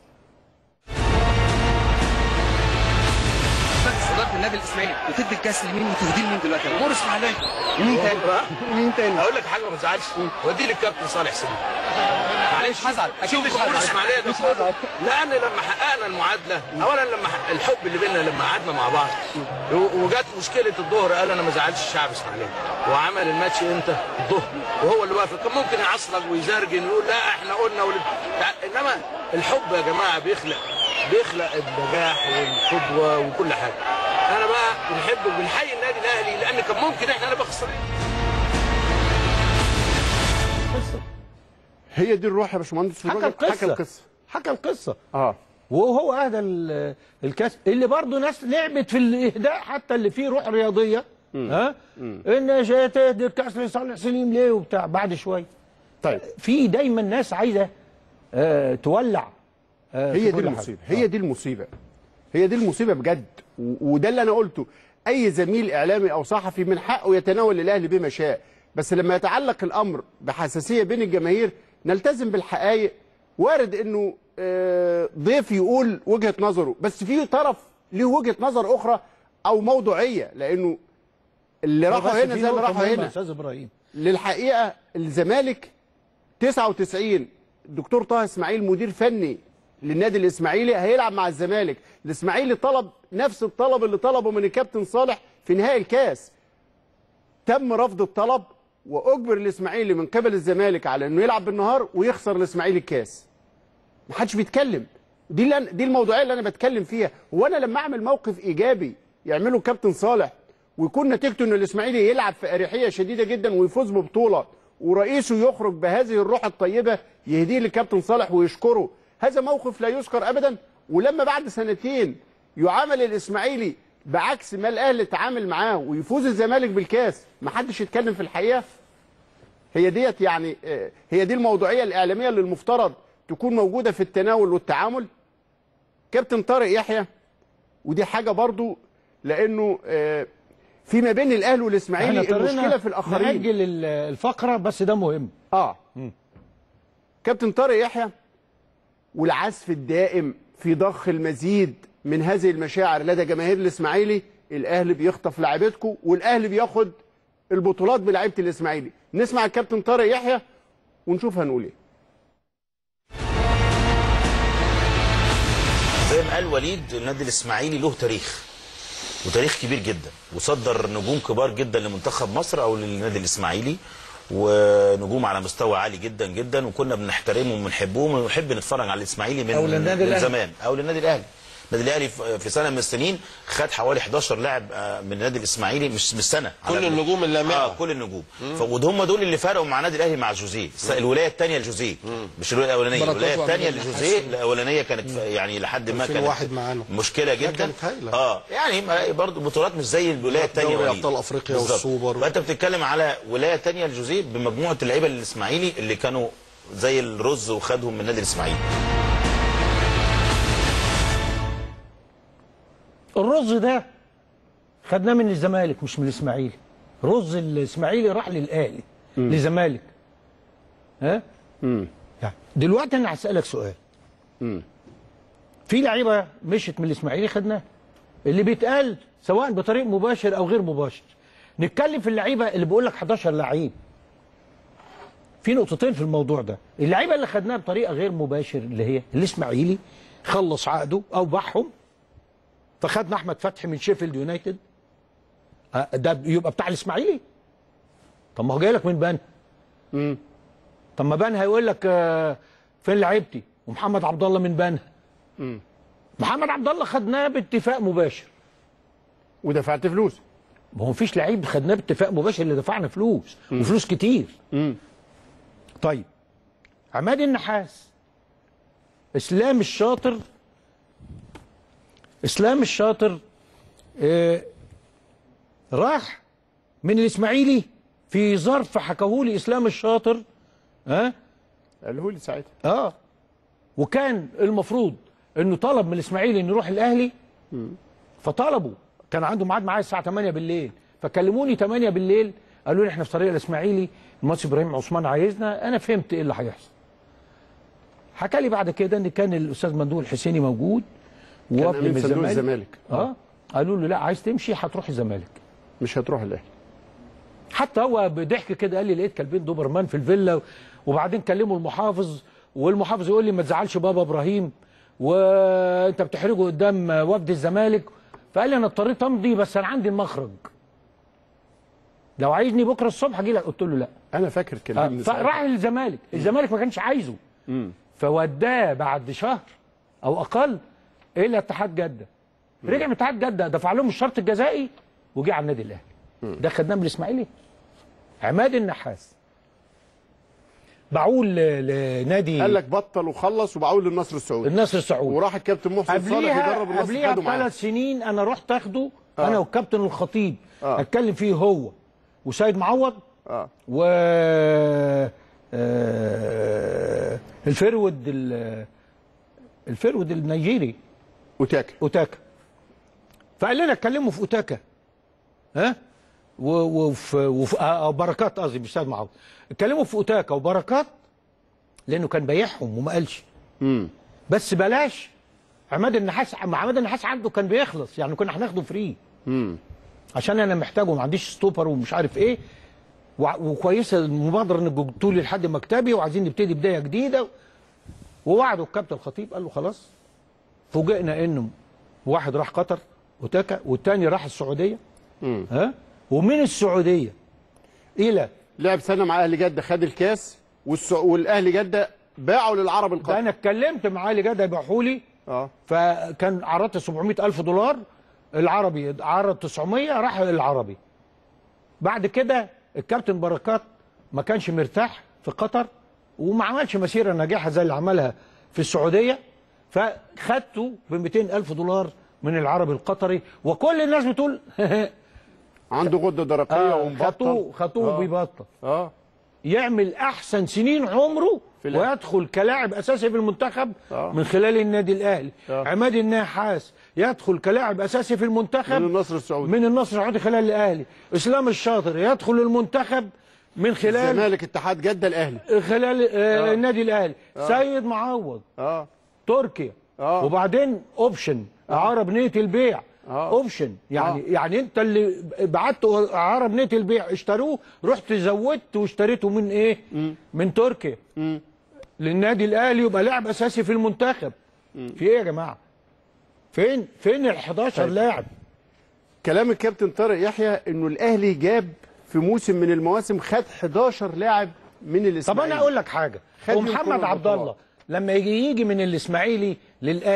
صداقه النادي الاسماعيلي وتدي الكاس لمين وتهديه لمين دلوقتي؟ جمهور الاسماعيلي. مين تاني؟ هقول لك حاجه ما تزعلش ودي للكابتن صالح سليم. معلش هزعل شوف جمهور الاسماعيليه ده لان لما حققنا المعادله اولا لما الحب اللي بيننا لما قعدنا مع بعض وجت مشكله الظهر قال انا ما زعلش الشعب الاسماعيلي وعمل الماتش امتى؟ الظهر وهو اللي وافق. كان ممكن يعصلك ويزرجن ويقول لا احنا قلنا انما الحب يا جماعه بيخلق النجاح والقدوه وكل حاجه. انا بقى بنحب وبنحيي النادي الاهلي لان كان ممكن احنا نبقى خسرانين. هي دي الروح يا باشمهندس. حكى القصه وهو اهدى الكاس اللي برضه ناس لعبت في الاهداء حتى اللي فيه روح رياضيه. ان تهدي الكاس لصالح سليم ليه وبتاع بعد شويه. طيب في دايما ناس عايزه تولع. هي دي المصيبه. هي دي المصيبه بجد. وده اللي انا قلته. اي زميل اعلامي او صحفي من حقه يتناول الاهلي بما شاء، بس لما يتعلق الامر بحساسيه بين الجماهير نلتزم بالحقائق. وارد انه ضيف يقول وجهه نظره بس في طرف له وجهه نظر اخرى او موضوعيه، لانه اللي راحوا هنا زي اللي راحوا هنا. استاذ ابراهيم للحقيقه الزمالك 99 الدكتور طه اسماعيل مدير فني للنادي الاسماعيلي هيلعب مع الزمالك. الاسماعيلي طلب نفس الطلب اللي طلبه من الكابتن صالح في نهائي الكاس. تم رفض الطلب واجبر الاسماعيلي من قبل الزمالك على انه يلعب بالنهار ويخسر الاسماعيلي الكاس. ما حدش بيتكلم. دي الموضوعيه اللي انا بتكلم فيها. وانا لما اعمل موقف ايجابي يعمله الكابتن صالح ويكون نتيجته ان الاسماعيلي يلعب في اريحيه شديده جدا ويفوز ببطوله ورئيسه يخرج بهذه الروح الطيبه يهديه للكابتن صالح ويشكره، هذا موقف لا يذكر ابدا. ولما بعد سنتين يعامل الاسماعيلي بعكس ما الاهلي اتعامل معاه ويفوز الزمالك بالكاس ما حدش يتكلم في الحقيقه. هي ديت يعني هي دي الموضوعيه الاعلاميه اللي المفترض تكون موجوده في التناول والتعامل. كابتن طارق يحيى ودي حاجه برضو لانه فيما بين الاهلي والاسماعيلي المشكله في الاخرين. نأجل الفقره بس ده مهم. كابتن طارق يحيى والعزف الدائم في ضخ المزيد من هذه المشاعر لدى جماهير الاسماعيلي. الاهلي بيخطف لاعيبتكم والاهلي بياخد البطولات بلاعيبه الاسماعيلي. نسمع الكابتن طارق يحيى ونشوف هنقول ايه. زي ما قال وليد النادي الاسماعيلي له تاريخ وتاريخ كبير جدا وصدر نجوم كبار جدا لمنتخب مصر او للنادي الاسماعيلي ونجوم على مستوى عالي جدا جدا وكنا بنحترمهم وبنحبهم ونحب نتفرج على الاسماعيلي من زمان او للنادي الاهلي. النادي الاهلي في سنه من السنين خد حوالي 11 لاعب من النادي الاسماعيلي، مش سنه، كل النجوم اللامعه كل النجوم. وهم دول اللي فرقوا مع النادي الاهلي مع جوزيه. الولايه الثانيه لجوزيه، مش الولايه الاولانيه، الولايه الثانيه لجوزيه. الاولانيه كانت يعني لحد ما كانت مشكله جدا. يعني برضه بطولات مش زي الولايه الثانيه، دوري ابطال افريقيا والسوبر. فانت بتتكلم على ولايه ثانيه لجوزيه بمجموعه اللعيبه الاسماعيلي اللي كانوا زي الرز وخدهم من النادي الاسماعيلي. الرز ده خدناه من الزمالك مش من الاسماعيلي. رز الاسماعيلي راح للاهلي للزمالك. ها؟ يعني دلوقتي انا هسالك سؤال. في لعيبه مشت من الاسماعيلي خدناها. اللي بيتقال سواء بطريق مباشر او غير مباشر. نتكلم في اللعيبه اللي بيقول لك 11 لعيب. في نقطتين في الموضوع ده. اللعيبه اللي خدناها بطريقه غير مباشر اللي هي الاسماعيلي خلص عقده او باعهم، فخدنا احمد فتحي من شيفيلد يونايتد. ده يبقى بتاع الاسماعيلي؟ طب ما هو جاي لك من بان. طب ما بان هيقول لك فين لعيبتي؟ ومحمد عبد الله من بانها. محمد عبد الله خدناه باتفاق مباشر ودفعت فلوس. ما هو مفيش لعيب خدناه باتفاق مباشر اللي دفعنا فلوس وفلوس كتير. طيب عماد النحاس، اسلام الشاطر راح من الاسماعيلي في ظرف حكاهولي اسلام الشاطر. قاله لي ساعتها. وكان المفروض انه طلب من الاسماعيلي انه يروح الاهلي. فطلبوا، كان عنده ميعاد معايا الساعه 8 بالليل، فكلموني 8 بالليل قالوا لي احنا في طريق الاسماعيلي، الماتش ابراهيم عثمان عايزنا. انا فهمت ايه اللي هيحصل. حكى لي بعد كده ان كان الاستاذ مندوب الحسيني موجود وابن من الزمالك. قالوا له لا عايز تمشي هتروح الزمالك مش هتروح الاهلي. حتى هو بضحك كده قال لي لقيت كلبين دوبرمان في الفيلا، وبعدين كلموا المحافظ، والمحافظ يقول لي ما تزعلش بابا ابراهيم وانت بتحرجه قدام وفد الزمالك. فقال لي انا اضطريت امضي بس انا عندي المخرج، لو عايزني بكره الصبح اجي لك. قلت له لا. انا فاكر كلمني فراح للزمالك. الزمالك ما كانش عايزه. فوداه بعد شهر او اقل الى اتحاد جده. رجع من اتحاد جده دفع لهم الشرط الجزائي وجه على النادي الاهلي. ده خدناه من الاسماعيلي. عماد النحاس باعوه لنادي، قال لك بطل وخلص، وباعوه للنصر السعودي. وراح الكابتن محسن صالح يدرب النصر. قبليها ب3 سنين انا رحت اخده انا والكابتن الخطيب. اتكلم فيه هو وسيد معوض و الفرود النيجيري اوتاكا. فقال لنا اتكلموا في اوتاكا وفي بركات، قصدي مش سيد معوض. اتكلموا في اوتاكا وبركات لانه كان بايعهم وما قالش. بس بلاش عماد النحاس. عماد النحاس عنده كان بيخلص، يعني كنا هناخده فري عشان انا محتاجه، ما عنديش ستوبر ومش عارف ايه. وكويسه المبادره انك جبتوا لي لحد مكتبي وعايزين نبتدي بدايه جديده. ووعدوا الكابتن الخطيب قال له خلاص. فوجئنا انه واحد راح قطر اوتاكا والتاني راح السعوديه. ومن السعوديه الى لعب سنه مع اهلي جده، خد الكاس، والاهلي جده باعوا للعرب القطري. انا اتكلمت مع اهلي جده يبيعوا لي. فكان عرضت $700,000، العربي عرض 900، راح العربي. بعد كده الكابتن بركات ما كانش مرتاح في قطر وما عملش مسيره ناجحه زي اللي عملها في السعوديه، فخدته ب$200,000 من العربي القطري. وكل الناس بتقول عنده غده درقيه ومبطل. خطوه بيبطل. يعمل احسن سنين عمره ويدخل كلاعب اساسي في المنتخب من خلال النادي الاهلي. عماد النحاس يدخل كلاعب اساسي في المنتخب من النصر السعودي خلال الاهلي. اسلام الشاطر يدخل المنتخب من خلال الزمالك، اتحاد جده، الاهلي، خلال النادي الاهلي. سيد معوض تركيا. وبعدين اوبشن اعاره بنيه البيع. اوبشن يعني انت اللي بعته اعاره بنيه البيع، اشتروه، رحت زودت واشتريته من ايه؟ من تركيا للنادي الاهلي، يبقى لاعب اساسي في المنتخب. في ايه يا جماعه؟ فين ال11 لاعب؟ كلام الكابتن طارق يحيى انه الاهلي جاب في موسم من المواسم خد 11 لاعب من الاسماعيلي. طب انا اقول لك حاجه، ومحمد عبد الله لما يجي من الاسماعيلي للاهلي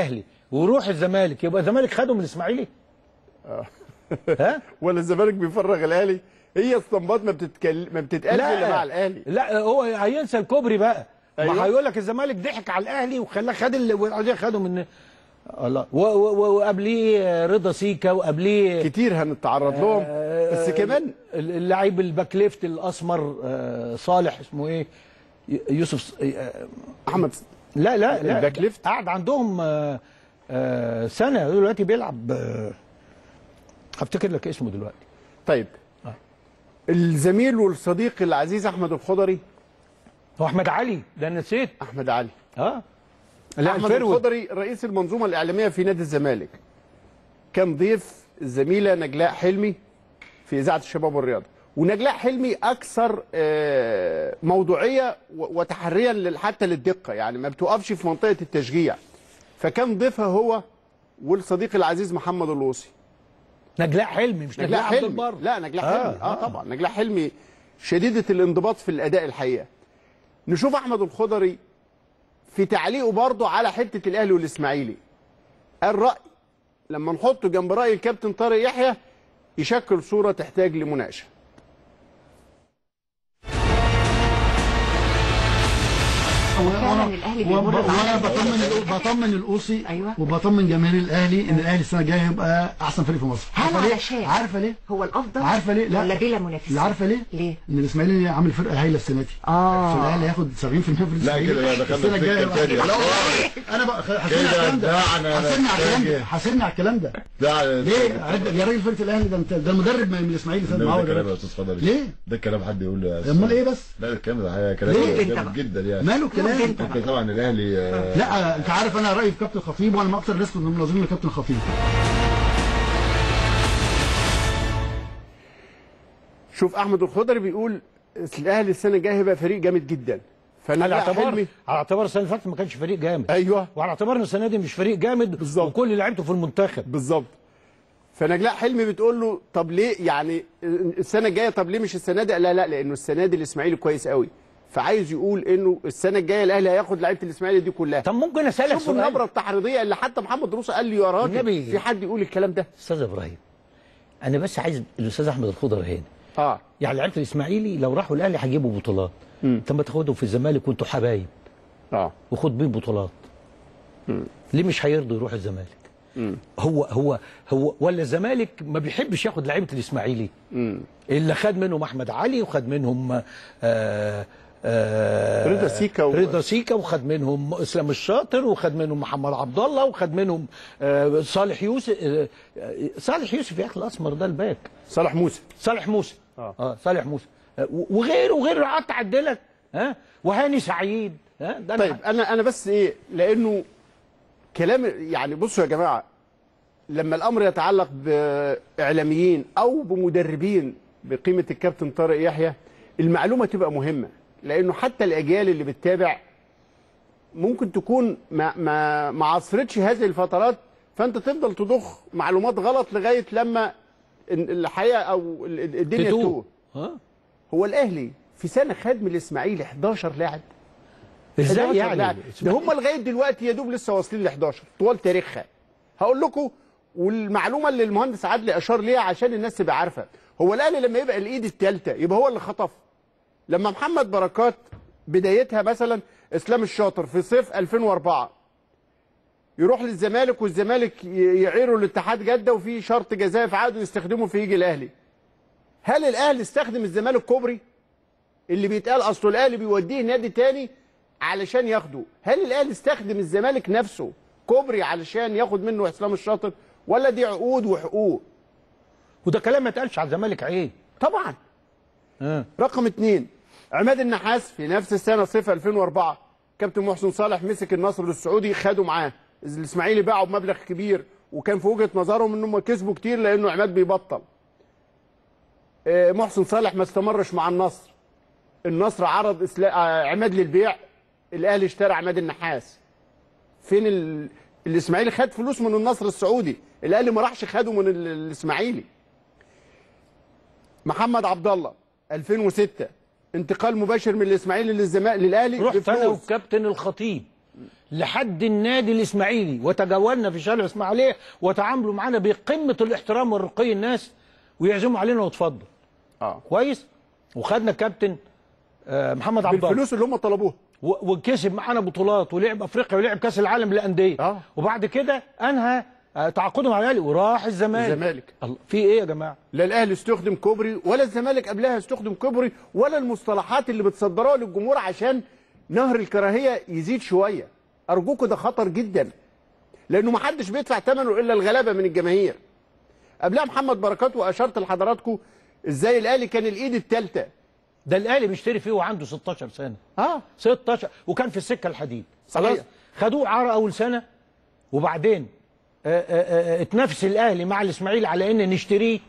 ويروح الزمالك، يبقى الزمالك خده من الاسماعيلي؟ ها؟ ولا الزمالك بيفرغ الاهلي؟ هي اسطمبات ما بتتقالش الا مع الاهلي. لا هو هينسى الكوبري بقى. أيوة. ما هيقول لك الزمالك ضحك على الاهلي وخلاه خده من الله. وقبليه رضا سيكا، وقبليه كتير هنتعرض لهم. بس كمان اللاعب الباك ليفت الاسمر صالح اسمه ايه؟ يوسف احمد. لا الباك ليفت قعد عندهم سنه دلوقتي بيلعب. هفتكر لك اسمه دلوقتي. طيب الزميل والصديق العزيز احمد الخضري. هو احمد علي ده انا نسيت. احمد علي. لا احمد الخضري رئيس المنظومه الاعلاميه في نادي الزمالك كان ضيف الزميله نجلاء حلمي في اذاعه الشباب والرياضه، ونجلاء حلمي اكثر موضوعيه وتحريا حتى للدقه، يعني ما بتوقفش في منطقه التشجيع. فكان ضيفها هو والصديق العزيز محمد اللوصي. نجلاء حلمي مش نجلاء عبد البر. لا نجلاء حلمي طبعا نجلاء حلمي شديده الانضباط في الاداء الحقيقه. نشوف احمد الخضري في تعليقه برضه على حته الاهلي والاسماعيلي. الراي لما نحطه جنب راي الكابتن طارق يحيى يشكل صوره تحتاج لمناقشه. وانا بطمن القوصي. أيوة. وبطمن جماهير الاهلي ان الاهلي السنه الجايه هيبقى احسن فريق في مصر. عارفه ليه؟ هو الافضل؟ عارفه ليه؟ لا ولا بلا منافسه؟ عارفه ليه؟ ليه؟ ان الاسماعيلي عامل فرقه هايله السنه دي. فالاهلي هياخد 70% في الاسماعيلي. لا كده دخلنا السنه الجايه. انا بقى حاسبني على الكلام ده. ليه؟ يا راجل فرقه الاهلي ده المدرب من الاسماعيلي فات معاه ليه؟ ده الكلام حد يقول له امال ايه بس؟ لا الكلام ده كلام جامد جدا يعني. ماله الكلام؟ انت طبعا الاهلي لا انت عارف انا رايي في كابتن خطيب، وانا ما اكتر الناس كنا مناظرين لكابتن خطيب. شوف احمد الخضري بيقول الاهلي السنه الجايه هيبقى فريق جامد جدا. على اعتبار السنه اللي فاتت ما كانش فريق جامد. ايوه. وعلى اعتبار ان السنه دي مش فريق جامد بالظبط، وكل لعيبته في المنتخب بالظبط. فنجلاء حلمي بتقول له طب ليه يعني السنه الجايه، طب ليه مش السنه دي؟ لا لانه السنه دي الاسماعيلي كويس قوي، فعايز يقول انه السنه الجايه الاهلي هياخد لعيبه الاسماعيلي دي كلها. طب ممكن اسالك شوف النبره التحريضيه اللي حتى محمد روسه قال لي يا راجل في حد يقول الكلام ده؟ استاذ ابراهيم انا بس عايز الاستاذ احمد الخضري هنا يعني لعيبه الاسماعيلي لو راحوا الاهلي هيجيبوا بطولات. طب ما تاخدهم في الزمالك وانتوا حبايب وخد بيه بطولات. ليه مش هيرضوا يروح الزمالك؟ هو ولا الزمالك ما بيحبش ياخد لعيبه الاسماعيلي اللي خد منهم احمد علي وخد منهم رضا سيكا وخد منهم اسلام الشاطر وخد منهم محمد عبد الله وخد منهم صالح يوسف. صالح يوسف يا اخي الاسمر ده الباك صالح موسى صالح موسى وغيره قعدت اعدلك وهاني سعيد طيب انا بس ايه، لانه كلام يعني بصوا يا جماعه لما الامر يتعلق باعلاميين او بمدربين بقيمه الكابتن طارق يحيى المعلومه تبقى مهمه، لانه حتى الاجيال اللي بتتابع ممكن تكون ما عصرتش هذه الفترات، فانت تفضل تضخ معلومات غلط لغايه لما الحقيقه او الدنيا تتوه. هو الاهلي في سنه خد من الاسماعيلي 11 لاعب. ازاي يعني؟ ده هم لغايه دلوقتي يا دوب لسه واصلين ل 11 طوال تاريخها. هقول لكم والمعلومه اللي المهندس عدلي اشار ليها عشان الناس تبقى عارفه، هو الاهلي لما يبقى الايد الثالثه يبقى هو اللي خطف. لما محمد بركات بدايتها مثلا اسلام الشاطر في صيف 2004 يروح للزمالك والزمالك يعيروا الاتحاد جده وفي شرط جزائي في عقده يستخدمه في يجي الاهلي. هل الاهلي استخدم الزمالك كوبري؟ اللي بيتقال اصله الاهلي بيوديه نادي تاني علشان ياخده، هل الاهلي استخدم الزمالك نفسه كوبري علشان ياخد منه اسلام الشاطر ولا دي عقود وحقوق؟ وده كلام ما اتقالش على الزمالك عيب طبعا. رقم 2 عماد النحاس في نفس السنه صيف 2004 كابتن محسن صالح مسك النصر السعودي خده معاه، الاسماعيلي باعه بمبلغ كبير وكان في وجهه نظرهم انهم كسبوا كتير لانه عماد بيبطل. محسن صالح ما استمرش مع النصر عرض عماد للبيع، الاهلي اشترى عماد النحاس. فين الاسماعيلي خد فلوس من النصر السعودي، الاهلي ما راحش خده من الاسماعيلي. محمد عبد الله 2006 انتقال مباشر من الاسماعيلي للاهلي رحت انا والكابتن الخطيب لحد النادي الاسماعيلي وتجولنا في شارع الاسماعيليه وتعاملوا معانا بقمه الاحترام والرقي الناس ويعزموا علينا واتفضل. كويس؟ وخدنا الكابتن محمد عبد الله بالفلوس اللي هم طلبوها وكسب معانا بطولات ولعب افريقيا ولعب كاس العالم للانديه. وبعد كده انهى تعاقده مع الاهلي وراح الزمالك. الله في ايه يا جماعه؟ لا الاهلي استخدم كوبري ولا الزمالك قبلها استخدم كوبري ولا المصطلحات اللي بتصدروها للجمهور عشان نهر الكراهيه يزيد شويه. ارجوكوا ده خطر جدا لانه ما حدش بيدفع ثمنه الا الغلابه من الجماهير. قبلها محمد بركات واشرت لحضراتكم ازاي الاهلي كان الايد الثالثه. ده الاهلي بيشتري فيه وعنده 16 سنه. 16 وكان في السكه الحديد. صحيح. خدوه عاره اول سنه وبعدين اتنافس الاهلي مع الاسماعيلي على ان نشتريه.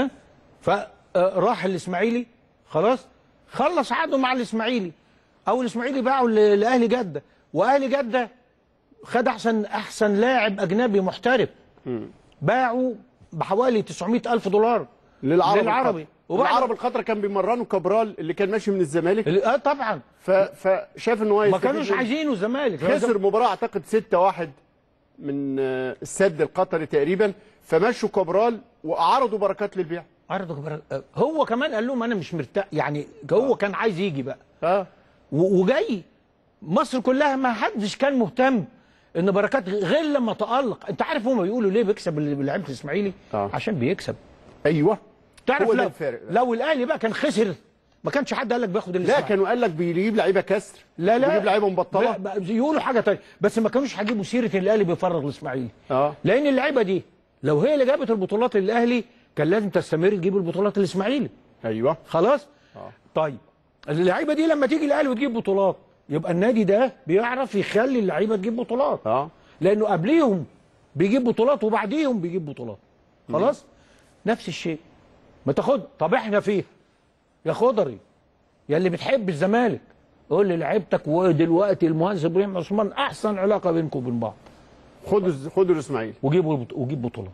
فراح الاسماعيلي خلاص خلص عقده مع الاسماعيلي او الاسماعيلي باعه لاهلي جده واهلي جده خد احسن لاعب اجنبي محترف باعه بحوالي 900,000 دولار للعربي. العرب الخطر كان بيمرنوا كابرال اللي كان ماشي من الزمالك. طبعا. فشاف ان هو ما كانوش عايزينه الزمالك. خسر مباراه اعتقد 6-1 من السد القطري تقريبا فمشوا كابرال وعرضوا بركات للبيع. هو كمان قال لهم انا مش مرتاح يعني هو كان عايز يجي بقى. وجاي مصر كلها ما حدش كان مهتم ان بركات غير لما تألق. انت عارف هم بيقولوا ليه بيكسب لعيبه الاسماعيلي؟ عشان بيكسب. ايوه تعرف لو الاهلي بقى كان خسر ما كانش حد قال لك بياخد الاسماعيلي. لا كانوا قال لك بيجيب لعيبه كسر. لا بيجيب لعيبه مبطله. يقولوا حاجه ثانيه بس ما كانوش هيجيبوا سيره الاهلي بيفرغ الاسماعيلي. لان اللعيبه دي لو هي اللي جابت البطولات للاهلي كان لازم تستمر تجيب البطولات الاسماعيلي. ايوه خلاص. طيب اللعيبه دي لما تيجي الاهلي وتجيب بطولات يبقى النادي ده بيعرف يخلي اللعيبه تجيب بطولات. لانه قبليهم بيجيب بطولات وبعديهم بيجيب بطولات. خلاص. نفس الشيء ما تاخد. طب احنا فيه يا خضري يا اللي بتحب الزمالك قول لي لعيبتك ودلوقتي المهندس ابراهيم عثمان احسن علاقه بينكم وبين بعض. خدوا الاسماعيلي وجيب بطولات.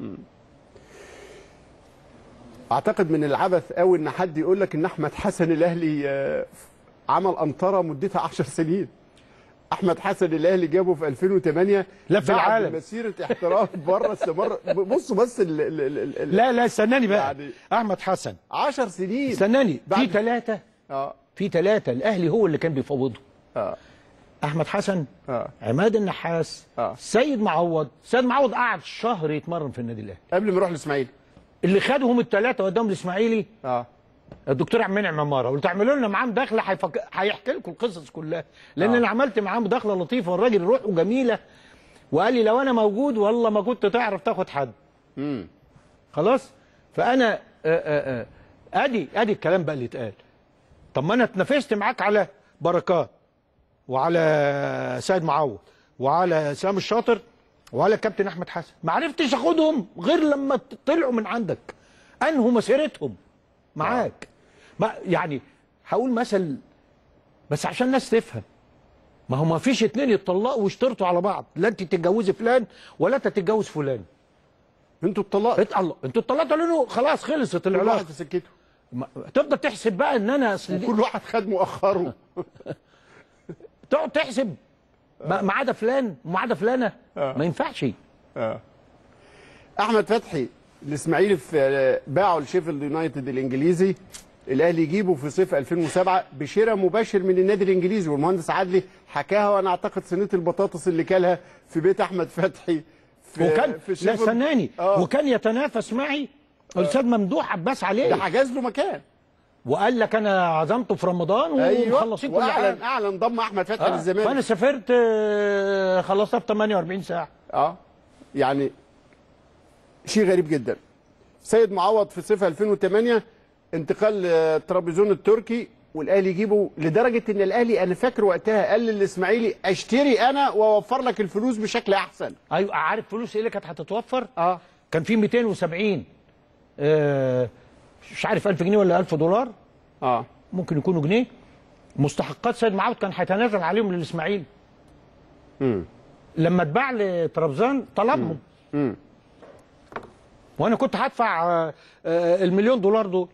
اعتقد من العبث قوي ان حد يقول لك ان احمد حسن الاهلي عمل انطره مدتها 10 سنين. احمد حسن الاهلي جابه في 2008 لف العالم مسيره احتراف بره استمر. بصوا بس لا استناني بقى يعني احمد حسن 10 سنين استناني في ثلاثه الاهلي هو اللي كان بيفوضه. احمد حسن عماد النحاس سيد معوض. سيد معوض قعد شهر يتمرن في النادي الاهلي قبل ما يروح الاسماعيلي. اللي خدهم الثلاثه قدام الاسماعيلي الدكتور عبد المنعم عماره. قلت اعملوا لنا معاه مداخله هيحكي لكم القصص كلها لان انا عملت معاه مداخله لطيفه والراجل روحه جميله وقال لي لو انا موجود والله ما كنت تعرف تاخد حد. خلاص. فانا ادي الكلام بقى اللي اتقال. طب ما انا اتنافست معاك على بركات وعلى سيد معوض وعلى سام الشاطر وعلى الكابتن احمد حسن ما عرفتش اخدهم غير لما طلعوا من عندك انهوا مسيرتهم معاك. يعني هقول مثل بس عشان الناس تفهم. ما هو ما فيش اتنين يتطلقوا ويشترطوا على بعض لا انت تتجوزي فلان ولا انت تتجوز فلان. انتوا اتطلقتوا. انتوا اتطلقتوا لانه خلاص خلصت العلاقه. كل واحد في سكته. تفضل تحسب بقى ان انا كل واحد خد مؤخره. تقعد تحسب ما عدا فلان وما عدا فلانه ما ينفعش. احمد فتحي الاسماعيلي باعه لشيفيلد يونايتد الانجليزي. الاهلي يجيبه في صيف 2007 بشراء مباشر من النادي الانجليزي والمهندس عدلي حكاها وانا اعتقد صينيه البطاطس اللي كلها في بيت احمد فتحي وكان لا استناني وكان يتنافس معي الاستاذ ممدوح عباس عليه. ده حجز له مكان وقال لك انا عزمته في رمضان ومخلصين كل حاجه. اعلن ضم احمد فتحي للزمالك. فانا سافرت خلصتها في 48 ساعه. يعني شيء غريب جدا. سيد معوض في صيف 2008 انتقال طرابزون التركي والاهلي يجيبه لدرجه ان الاهلي انا فاكر وقتها قال للاسماعيلي اشتري انا واوفر لك الفلوس بشكل احسن. ايوه عارف فلوس ايه اللي كانت هتتوفر؟ كان في 270 مش عارف 1000 جنيه ولا 1000 دولار. ممكن يكونوا جنيه. مستحقات سيد معوض كان هيتنازل عليهم للاسماعيلي. لما اتباع لطرابزون طلبهم. وانا كنت هدفع $1,000,000 دول.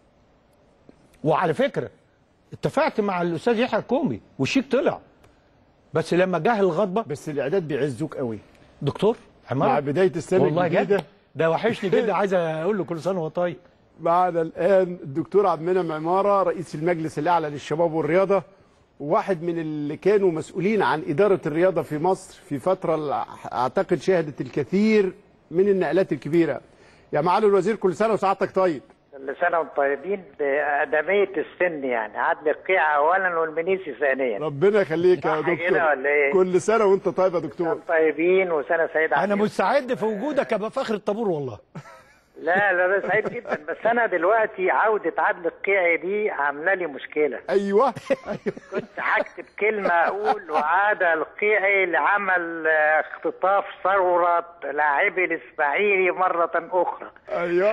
وعلى فكره اتفقت مع الاستاذ يحيى الكومي والشيك طلع بس لما جه الغضبه بس الاعداد بيعزوك قوي دكتور عمار مع بدايه السنه والله الجديده. جد ده وحشني جدا، عايز اقول له كل سنه وهو طيب. معنا الان الدكتور عبد المنعم عماره رئيس المجلس الاعلى للشباب والرياضه، وواحد من اللي كانوا مسؤولين عن اداره الرياضه في مصر في فتره اعتقد شهدت الكثير من النقلات الكبيره. يا معالي الوزير كل سنه وسعادتك طيب. كل سنه وانتم طيبين بادميه السن، يعني عدل القيع اولا والمنيسي ثانيا. ربنا يخليك يا دكتور. ولا إيه؟ كل سنه وانت طيب يا دكتور. طيبين وسنه سعيده. انا مستعد في وجودك ابقى فخر الطابور والله. لا انا سعيد جدا، بس انا دلوقتي عوده عدل القيعي دي عامله لي مشكله. ايوه كنت هكتب كلمه اقول وعاد القيعي لعمل اختطاف ثوره لاعبي الاسماعيلي مره اخرى. ايوه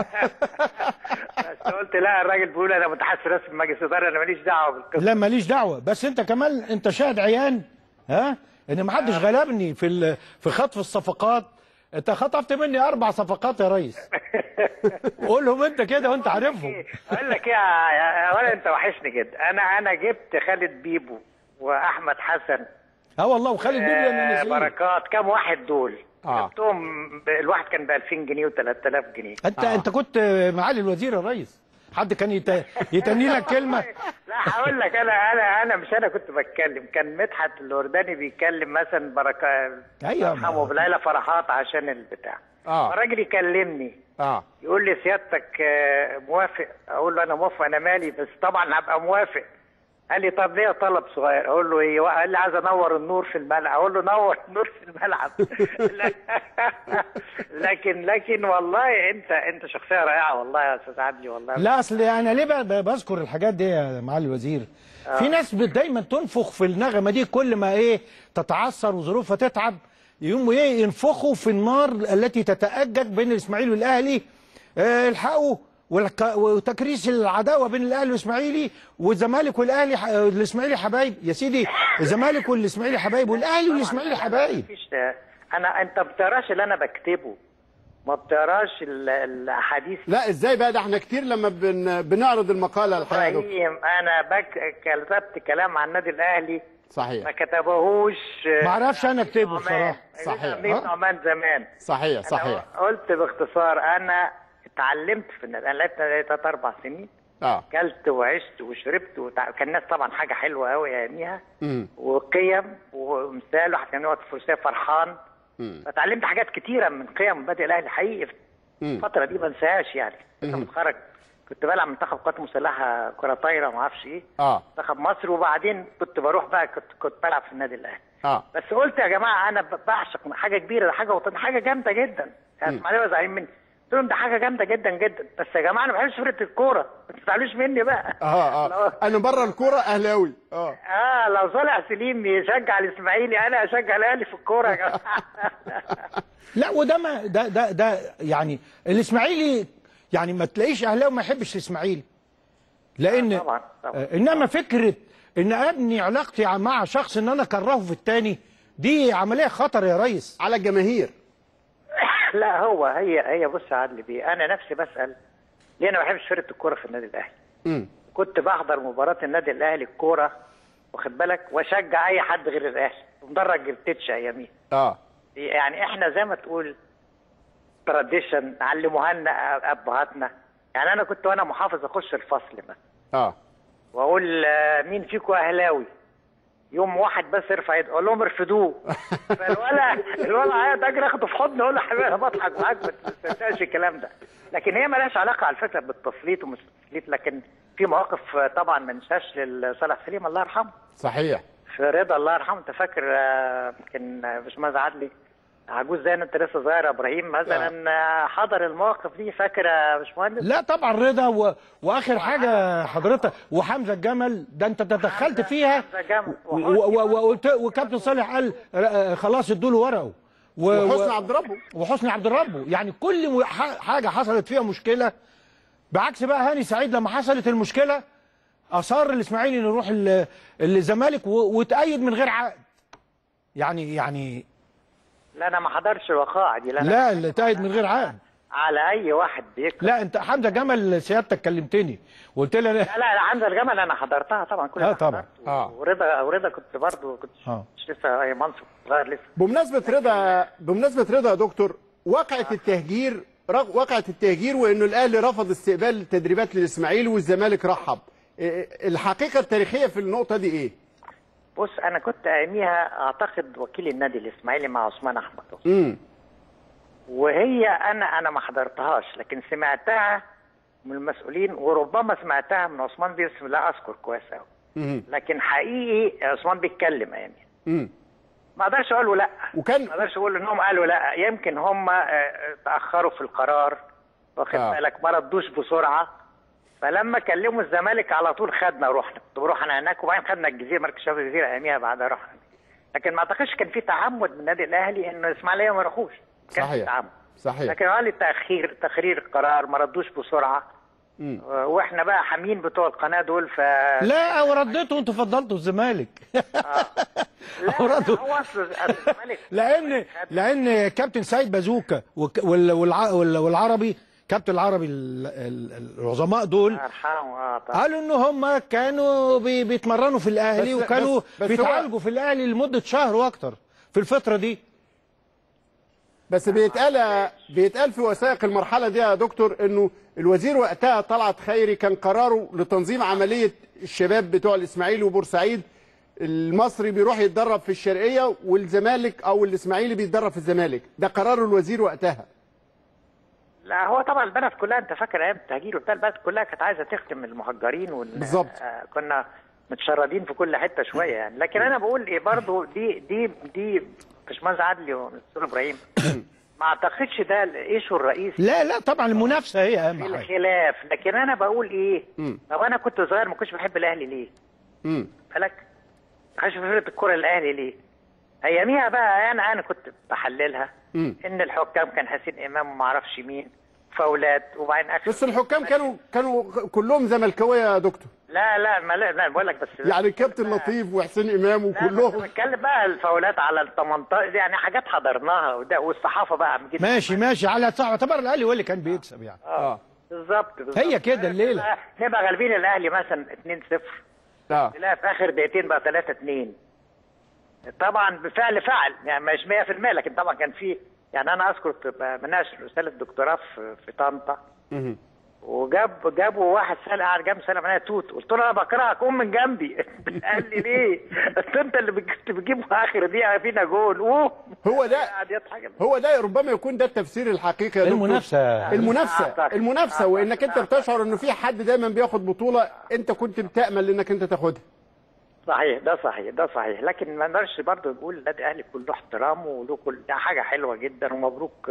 بس قلت لا، الراجل بيقول انا متحسس رسم مجلس اداره، انا ماليش دعوه بالقصه. لا ماليش دعوه، بس انت كمان انت شاهد عيان ان ما حدش غلبني في خطف الصفقات. انت خطفت مني 4 صفقات يا ريس. قولهم انت كده وانت عارفهم. اقول لك ايه يا ولا، انت وحشني جدا. انا جبت خالد بيبو واحمد حسن. والله وخالد بيبو انا بركات، كام واحد دول؟ جبتهم الواحد كان ب 2000 جنيه و3000 جنيه. انت كنت معالي الوزير يا ريس، حد كان يتني لك كلمه؟ لا هقول لك، انا مش انا كنت بتكلم، كان مدحت الورداني بيكلم مثلا بركات يرحمه بليلى فرحات عشان البتاع. الراجل يكلمني يقول لي سيادتك موافق؟ اقول له انا موافق، انا مالي، بس طبعا هبقى موافق. قال لي طب ليه طلب صغير؟ اقول له ايه؟ قال لي عايز انور النور في الملعب. اقول له نور النور في الملعب. لكن والله انت شخصيه رائعه والله يا استاذ عدلي والله. لا اصل انا ليه بذكر الحاجات دي يا معالي الوزير؟ في ناس دايما تنفخ في النغمه دي، كل ما تتعثر وظروفها تتعب يقوموا ينفخوا في النار التي تتأجج بين الاسماعيلي والاهلي. الحقوا وتكريس العداوه بين الاهلي والاسماعيلي، والزمالك والاهلي الاسماعيلي حبايب يا سيدي. الزمالك والاسماعيلي حبايب، والاهلي والاسماعيلي حبايب. انت ما بتقراش اللي انا بكتبه، ما بتقراش الاحاديث. لا ازاي بقى؟ ده احنا كتير لما بنعرض الحقيقه ابراهيم انا كتبت كلام عن النادي الاهلي صحيح، ما كتبهوش. ما اعرفش انا اكتبه بصراحه. صحيح نعمان زمان. صحيح قلت باختصار انا اتعلمت في النادي، انا لعبت 3 4 سنين. اكلت وعشت وشربت كان الناس طبعا حاجه حلوه قوي اياميها، وقيم ومثال. واحد كان يقعد في الفروسيه فرحان. فتعلمت حاجات كتيره من قيم مبادئ الاهلي حقيقي في الفتره دي، ما انساهاش يعني. كنت متخرج، كنت بلعب منتخب قوات مسلحه كره طايره ما اعرفش ايه، منتخب مصر، وبعدين كنت بروح بقى كنت بلعب في النادي الاهلي. بس قلت يا جماعه انا بعشق حاجه كبيره، ده حاجه وطنيه، حاجه جامده جدا. يعني اسماعيليه زعلانين مني، قلت لهم ده حاجه جامده جدا جدا، بس يا جماعه انا ما بحبش فرقه الكوره، ما تزعلوش مني بقى. انا بره الكوره اهلاوي. لو صالح سليم يشجع الاسماعيلي انا اشجع الاهلي في الكوره يا جماعه. لا وده ما ده يعني الاسماعيلي يعني ما تلاقيش اهلاوي ما يحبش الاسماعيلي، لان طبعا. انما فكره ان ابني علاقتي مع شخص ان انا اكرهه في الثاني، دي عمليه خطر يا ريس على الجماهير. لا هي بص يا عدلي بيه، انا نفسي بسال ليه انا ما بحبش فرقه الكوره في النادي الاهلي. كنت بحضر مباراه النادي الاهلي الكوره، واخد بالك، واشجع اي حد غير الاهلي، مدرج جبتتش اياميها. يعني احنا زي ما تقول تراديشن علموها لنا ابهاتنا. يعني انا كنت وانا محافظ اخش الفصل مثلا واقول مين فيكم اهلاوي؟ يوم واحد بس يرفع يده اقول لهم ارفدوه. فالولا عيط، اجري اخده في حضني اقول له حبيبي انا بضحك معاك، ما تنساش الكلام ده. لكن هي مالهاش علاقه على فكره بالتسليط ومش تسليط، لكن في مواقف طبعا ما ننساش لصالح سليم الله يرحمه. صحيح. في رضا الله يرحمه، انت فاكر يمكن باشمهندس عدلي عجوز زي انت لسه صغير يا ابراهيم مثلا حضر المواقف دي، فاكر يا باشمهندس؟ لا طبعا رضا واخر حاجه حضرتك وحمزه الجمل ده انت تدخلت فيها، وكابتن صالح قال خلاص ادوا له ورقه، وحسني عبد ربه يعني كل حاجه حصلت فيها مشكله. بعكس بقى هاني سعيد لما حصلت المشكله اصر الاسماعيلي انه يروح الزمالك وتأيد من غير عقد. يعني لا انا ما حضرش الوقائع دي. لا اللي تأيد من غير عقد. على اي واحد بيكره. لا انت حمزه جمل سيادتك كلمتني وقلت لي لا حمزه الجمل انا حضرتها طبعا كلها. طبعا. ورضا كنت برضه مش لسه اي منصب صغير لسه. بمناسبه رضا يا دكتور، وقعت التهجير وانه الاهلي رفض استقبال التدريبات للاسماعيلي والزمالك رحب. الحقيقه التاريخيه في النقطه دي ايه؟ بص انا كنت اياميها اعتقد وكيل النادي الاسماعيلي مع عثمان احمد. وهي انا ما حضرتهاش لكن سمعتها من المسؤولين وربما سمعتها من عثمان بيه، بسم الله اذكر كويس قوي. لكن حقيقي عثمان بيتكلم اياميها. ما اقدرش اقول له لا، ما اقدرش اقول انهم قالوا لا، يمكن هم تاخروا في القرار واخد بالك، ما ردوش بسرعه. فلما كلموا الزمالك على طول خدنا رحنا، كنت بروح انا هناك وبعدين خدنا الجزيره، مركز شباب الجزيره اياميها بعدها رحنا. لكن ما اعتقدش كان في تعمد من النادي الاهلي انه الاسماعيليه ما يروحوش. صحيح صحيح. لكن قال تاخير القرار، ما ردوش بسرعه. واحنا بقى حامين بتوع القناه دول لا ورديتوا انتوا فضلتوا الزمالك. لان كابتن سيد بازوكا والعربي كابتن العربي العظماء دول قالوا ان هم كانوا بيتمرنوا في الاهلي وكانوا بيتعالجوا في الاهلي لمده شهر واكتر في الفتره دي. بس بيتقال في وثائق المرحله دي يا دكتور انه الوزير وقتها طلعت خيري كان قراره لتنظيم عمليه الشباب بتوع الاسماعيلي وبورسعيد، المصري بيروح يتدرب في الشرقيه والزمالك او الاسماعيلي بيتدرب في الزمالك، ده قرار الوزير وقتها. لا هو طبعا البلد كلها، انت فاكر ايام التهجير وبتاع، البلد كلها كانت عايزه تخدم المهجرين بالظبط. كنا متشردين في كل حته شويه يعني. لكن انا بقول ايه برضه دي باشمهندس عدلي والدكتور ابراهيم ما اعتقدش ده الايشو الرئيسي. لا طبعا المنافسه هي اهم حاجه، الخلاف. لكن انا بقول ايه، طب انا كنت صغير ما كنتش بحب الاهلي ليه؟ بالك ما كنتش بحب الكوره الاهلي ليه؟ اياميها بقى انا كنت بحللها ان الحكام كان حسين امام وما اعرفش مين فاولات وبعدين بس الحكام كانوا كلهم زملكاويه يا دكتور. لا بقول لك بس يعني الكابتن لطيف وحسين امام وكلهم. بنتكلم بقى الفاولات على ال 18 يعني حاجات حضرناها والصحافه بقى ماشي على اعتبار الاهلي هو اللي كان بيكسب يعني. بالظبط هي كده الليله نبقى غالبين الاهلي مثلا 2-0 تلاقي في اخر دقيقتين بقى 3-2 طبعا بفعل فعل يعني مش 100% لكن طبعا كان في يعني. انا اذكر بناقش رساله دكتوراه في طنطا وجابوا واحد سال قاعد جنب سلم عليا توت، قلت له انا بكرهك قوم من جنبي. قال لي ليه؟ انت اللي بتجيب في اخر دقيقه فينا جول. هو ده ربما يكون ده التفسير الحقيقي يا دكتور. المنافسه وانك انت بتشعر انه في حد دايما بياخد بطوله انت كنت بتامل انك انت تاخدها. صحيح ده صحيح لكن ما نقدرش برضه نقول النادي الاهلي كله احترام وله كل ده حاجه حلوه جدا ومبروك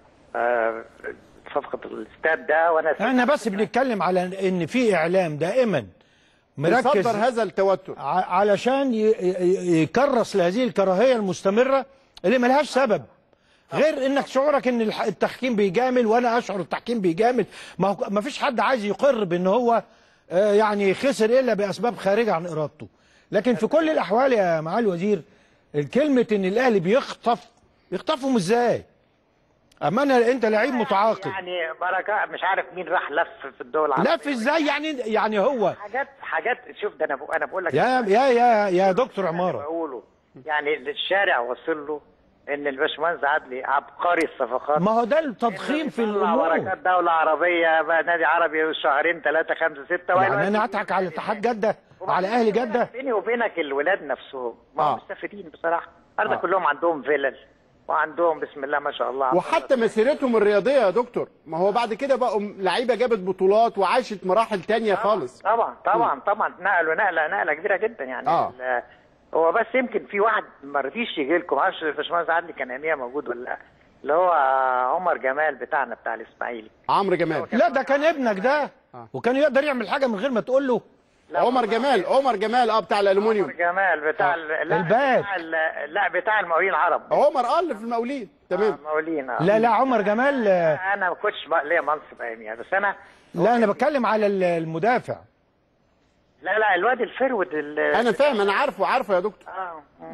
صفقه الاستاد ده. احنا بس بنتكلم على ان في اعلام دائما مركز يصدر هذا التوتر علشان يكرس لهذه الكراهيه المستمره اللي ملهاش سبب غير انك شعورك ان التحكيم بيجامل وانا اشعر التحكيم بيجامل. ما فيش حد عايز يقر بان هو يعني خسر الا باسباب خارجه عن ارادته. لكن في كل الاحوال يا معالي الوزير الكلمه ان الاهلي يخطفهم ازاي؟ اما انت لعيب متعاقد يعني بركه مش عارف مين راح لف في الدول العربيه. لف ازاي يعني هو حاجات شوف ده انا بقول لك يا دكتور عماره بقوله يعني الشارع وصل له ان الباشمهندس عدلي عبقري الصفقات. ما هو ده التضخيم في الامور. بركات دوله عربيه بقى نادي عربي شهرين 3 5 6 يعني انا اضحك على اتحاد جده وعلى اهلي جده. بيني وبينك الولاد نفسهم ما هم مستفيدين بصراحه. كلهم عندهم فيلل وعندهم بسم الله ما شاء الله وحتى مسيرتهم الرياضيه يا دكتور ما هو بعد كده بقوا لعيبه جابت بطولات وعاشت مراحل تانية خالص. طبعا نقلوا نقله كبيره جدا يعني. هو بس يمكن في واحد ما رضيش يجي لكم، ما اعرفش الباشمهندس عدلي كان اياميها موجود ولا لا، اللي هو عمر جمال بتاع الاسماعيلي. عمرو جمال لا ده كان ابنك ده وكان يقدر يعمل حاجه من غير ما تقول له. عمر جمال بتاع الالومنيوم. عمر جمال بتاع الباك. لا بتاع المقاولين العرب. عمر اللي في المقاولين تمام. المقاولين لا عمر جمال انا ما كنتش ليا منصب اياميها بس انا انا بتكلم على المدافع. لا الواد الفرود انا فاهم انا عارفه يا دكتور.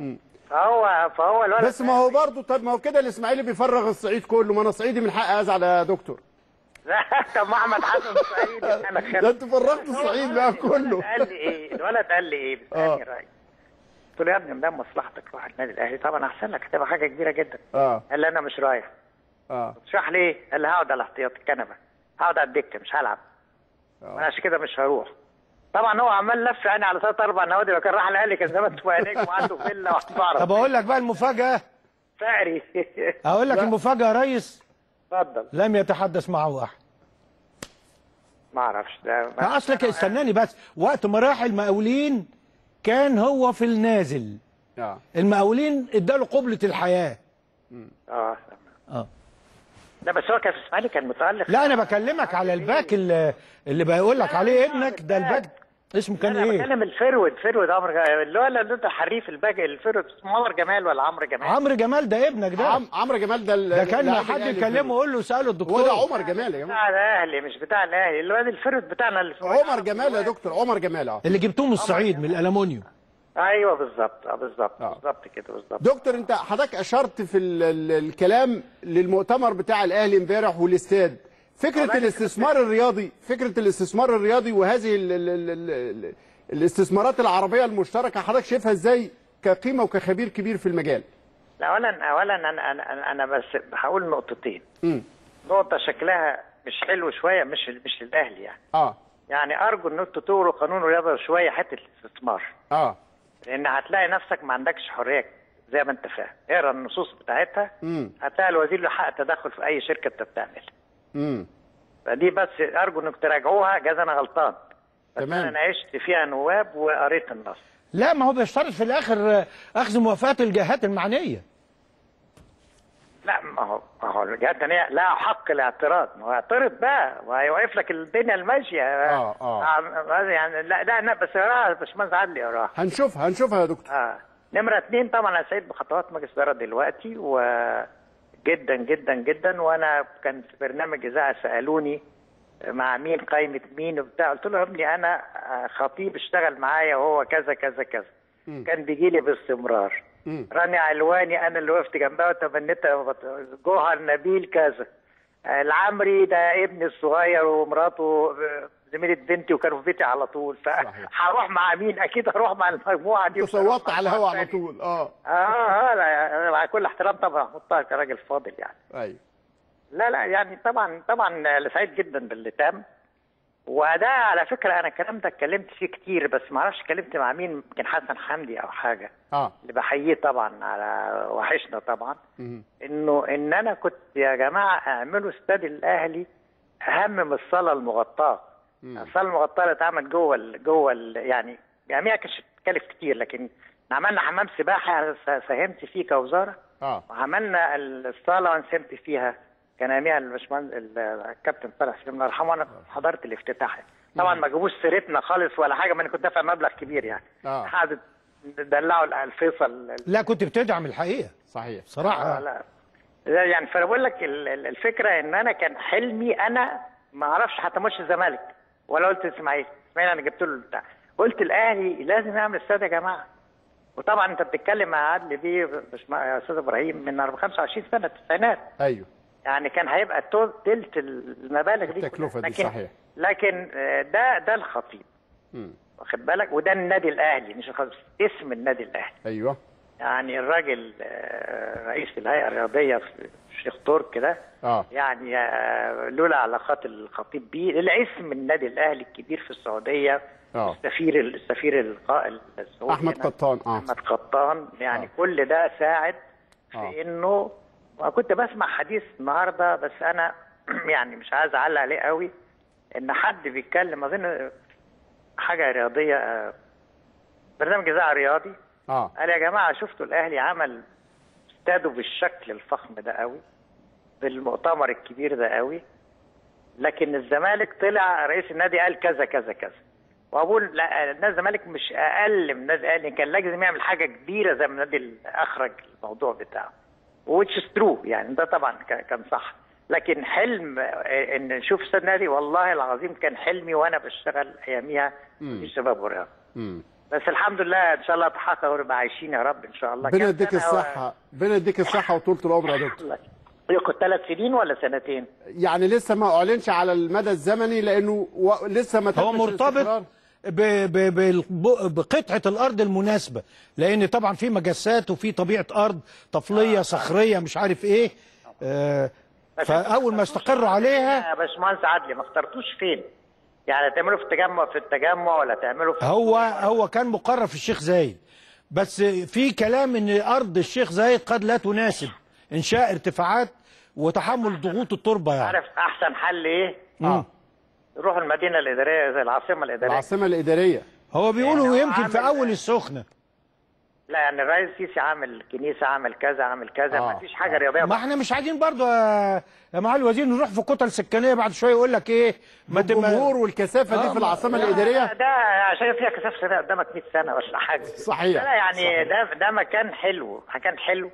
فهو الولد بس ما هو برضه، طب ما هو كده الاسماعيلي بيفرغ الصعيد كله، ما انا صعيدي من حقي ازعل يا دكتور. لا طب ما احمد حسن صعيدي انا ده انت فرغت الصعيد بقى كله. الولد قال لي ايه؟ بيسالني رايي. قلت له يا ابني مدام مصلحتك روح النادي الاهلي طبعا احسن لك، هتبقى حاجه كبيره جدا. قال لي انا مش رايح. تشرح ليه؟ قال لي هقعد على احتياط الكنبه، هقعد على الدكه مش هلعب. انا عشان كده مش هروح. طبعا هو عمال لف يعني على 3-4 نوادي، لو كان راح الاهلي كان زمان تبقى نجم وعنده فيلا وعنده. طب اقول لك بقى المفاجاه. فقري. اقول لك المفاجاه يا ريس. اتفضل. لم يتحدث معه احد. ما اعرفش ده. اصلك استناني بس، وقت ما راح المقاولين كان هو في النازل. المقاولين اداله قبلة الحياة. لا بس هو كان في الاسماعيلي كان متألق. لا انا بكلمك على الباك اللي بقول لك عليه ابنك ده. الباك اسمه كان ايه؟ انا بكلم الفرود عمرو، اللي هو اللي حريف الباك الفرود اسمه عمر جمال ولا عمرو جمال؟ عمرو جمال ده ابنك ده. عمرو جمال ده كان حد يكلمه يقول له اساله الدكتور. وده عمر جمال يا جماعه. بتاع الاهلي مش بتاع الاهلي، اللي هو الفرود بتاعنا اللي عمر جمال يا دكتور، عمر جمال اللي جبتوه من الصعيد من الالومنيوم. ايوه بالظبط بالظبط كده بالظبط. دكتور انت حضرتك اشرت في الكلام للمؤتمر بتاع الاهلي امبارح والاستاد، فكره الاستثمار الرياضي وهذه الاستثمارات العربيه المشتركه، حضرتك شايفها ازاي كقيمه وكخبير كبير في المجال؟ اولا انا بس هقول نقطتين. نقطه شكلها مش حلو شويه، مش للاهلي يعني. يعني ارجو ان انتوا تطوروا قانون الرياضه شويه حته الاستثمار. لان هتلاقي نفسك ما عندكش حريه زي ما انت فاهم. اقرا النصوص بتاعتها هتلاقي الوزير له حق تدخل في اي شركه انت بتعمل. فدي بس ارجو انك تراجعوها، جاز انا غلطان. تمام. انا ناقشت فيها نواب وقريت النص. لا ما هو بيشترط في الاخر اخذ موافقات الجهات المعنيه. لا ما هو الجهات الثانيه لها حق الاعتراض، ما هو يعترض بقى وهيوقف لك الدنيا الماشيه. يعني لا بس اقراها باشمهندس عادل اقراها. هنشوفها يا دكتور. نمره 2 طبعا انا سعيد بخطوات مجلس الاداره دلوقتي وجدا جدا جدا، وانا كان في برنامج اذاعه سالوني مع مين قايمه مين وبتاع، قلت له يا ابني انا خطيب اشتغل معايا وهو كذا كذا كذا. كان بيجي لي باستمرار. راني علواني انا اللي وقفت جنبها وتبنيت، جوهر نبيل كذا، العمري ده ابني الصغير ومراته زميله بنتي وكانوا في بيتي على طول، فهروح مع مين؟ اكيد هروح مع المجموعه دي. تصوتت على الهوا على طول. لا مع كل احترام طبعا احطها كراجل فاضل يعني. ايوه. لا يعني طبعا سعيد جدا باللي تم. وده على فكره انا الكلام ده اتكلمت فيه كتير، بس ما اعرفش اتكلمت مع مين، يمكن حسن حمدي او حاجه. اللي بحييه طبعا على وحشنا طبعا. ان انا كنت يا جماعه اعملوا استاد الاهلي اهم من الصاله المغطاه. الصاله المغطاه اللي اتعمل جوه يعني جميع كانت تكلف كتير، لكن عملنا حمام سباحه ساهمت فيه كوزاره. وعملنا الصاله وانا ساهمت فيها، كان اياميها الباشمهندس الكابتن صالح سليم الله يرحمه، وانا حضرت الافتتاح. طبعا ما جابوش سيرتنا خالص ولا حاجه، ما انا كنت دافع مبلغ كبير يعني. قعدوا دلعوا الفيصل. لا كنت بتدعم الحقيقه. صحيح صراحه. لا يعني فانا بقول لك الفكره ان انا كان حلمي، انا ما اعرفش حتى ماتش الزمالك ولا قلت اسماعيل انا جبت له بتاع، قلت الاهلي لازم يعمل استاد يا جماعه. وطبعا انت بتتكلم مع عدلي بيه يا استاذ ابراهيم من 25 سنه التسعينات. ايوه. يعني كان هيبقى تلت المبالغ دي التكلفه دي. صحيح. لكن ده الخطيب واخد بالك، وده النادي الاهلي مش الخطيب، اسم النادي الاهلي. ايوه. يعني الراجل رئيس الهيئه الرياضيه في الشيخ ترك ده. يعني لولا علاقات الخطيب بيه الاسم النادي الاهلي الكبير في السعوديه. السفير القائل السعودي احمد قطان. احمد قطان يعني كل ده ساعد في انه. كنت بسمع حديث النهارده بس انا يعني مش عايز اعلق عليه قوي، ان حد بيتكلم اظن حاجه رياضيه، برنامج اذاعه رياضي. قال يا جماعه شفتوا الاهلي عمل استاده بالشكل الفخم ده قوي، بالمؤتمر الكبير ده قوي، لكن الزمالك طلع رئيس النادي قال كذا كذا كذا. واقول لا، نادي الزمالك مش اقل من نادي الاهلي، كان لازم يعمل حاجه كبيره زي ما النادي اللي اخرج الموضوع بتاعه. which is true يعني ده طبعا كان صح، لكن حلم ان نشوف استاد نادي والله العظيم كان حلمي وانا بشتغل اياميها في الشباب والرياضه. بس الحمد لله ان شاء الله تحقق ونبقى عايشين يا رب ان شاء الله. ربنا يديك الصحه، ربنا يديك الصحه وطولة العمر يا دكتور. كنت 3 سنين ولا سنتين؟ يعني لسه ما اعلنش على المدى الزمني لانه لسه ما هو مرتبط بقطعه الارض المناسبه، لان طبعا في مجسات وفي طبيعه ارض طفليه صخريه مش عارف ايه، فاول ما استقروا عليها. يا باشمهندس عدلي ما اخترتوش فين؟ يعني تعملوا في التجمع ولا تعملوا في هو كان مقرر في الشيخ زايد، بس في كلام ان ارض الشيخ زايد قد لا تناسب انشاء ارتفاعات وتحمل ضغوط التربه. يعني عارف احسن حل ايه؟ روحوا المدينه الاداريه زي العاصمه الاداريه. العاصمه الاداريه هو بيقولوا يعني يمكن في اول السخنه. لا يعني الرئيس السيسي عامل كنيسه، عامل كذا عامل كذا، ما فيش حاجه رياضيه. ما احنا مش عايزين برضه يا معالي الوزير نروح في كتل سكانيه بعد شويه يقول لك ايه ما الجمهور والكثافه دي في العاصمه الاداريه. ده عشان فيها كثافه سنه قدامك 100 سنه ولا حاجه. صحيح. لا يعني ده مكان حلو، مكان حلو.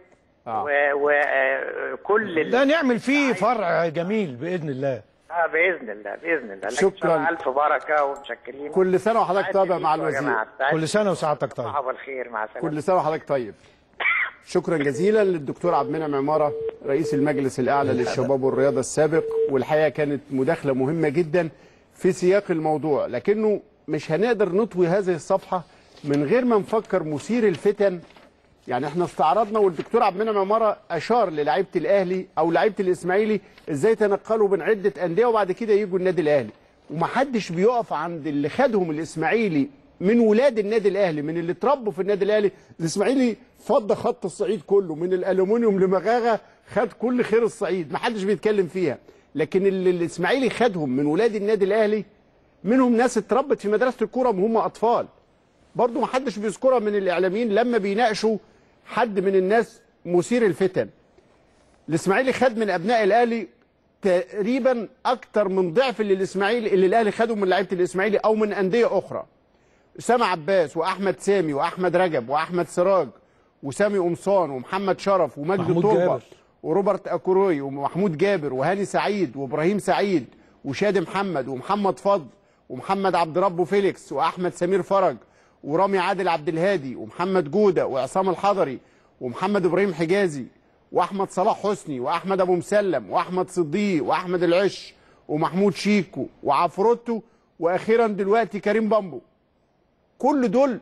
وكل ده نعمل فيه فرع جميل باذن الله. باذن الله باذن الله. شكرا، الف بركه ومتشكرين. كل سنه وحضرتك طيب مع الوزير. كل سنه وسعادتك طيب. صباح الخير، مع السلامه. كل سنه وحضرتك طيب. شكرا جزيلا للدكتور عبد المنعم عماره رئيس المجلس الاعلى للشباب والرياضه السابق، والحقيقه كانت مداخله مهمه جدا في سياق الموضوع، لكنه مش هنقدر نطوي هذه الصفحه من غير ما نفكر مثير الفتن. يعني احنا استعرضنا والدكتور عبد المنعم عماره اشار للاعيبه الاهلي او لعيبه الاسماعيلي ازاي تنقلوا بين عده انديه وبعد كده يجوا النادي الاهلي، ومحدش بيقف عند اللي خدهم الاسماعيلي من ولاد النادي الاهلي، من اللي اتربوا في النادي الاهلي. الاسماعيلي فض خط الصعيد كله من الالومنيوم لمغاغه، خد كل خير الصعيد، محدش بيتكلم فيها. لكن اللي الاسماعيلي خدهم من ولاد النادي الاهلي منهم ناس اتربت في مدرسه الكوره وهم اطفال. برضه محدش بيذكرها من الاعلاميين لما بيناقشوا حد من الناس مثير الفتن. الاسماعيلي خد من ابناء الاهلي تقريبا اكتر من ضعف اللي الاهلي خده من لعيبه الاسماعيلي او من انديه اخرى. اسامه عباس واحمد سامي واحمد رجب واحمد سراج وسامي قمصان ومحمد شرف ومجدي طوبه وروبرت اكوروي ومحمود جابر وهاني سعيد وابراهيم سعيد وشادي محمد ومحمد فضل ومحمد عبد ربه فيليكس واحمد سمير فرج ورامي عادل عبد الهادي ومحمد جوده وعصام الحضري ومحمد ابراهيم حجازي واحمد صلاح حسني واحمد ابو مسلم واحمد صديق واحمد العش ومحمود شيكو وعفروتو واخيرا دلوقتي كريم بامبو. كل دول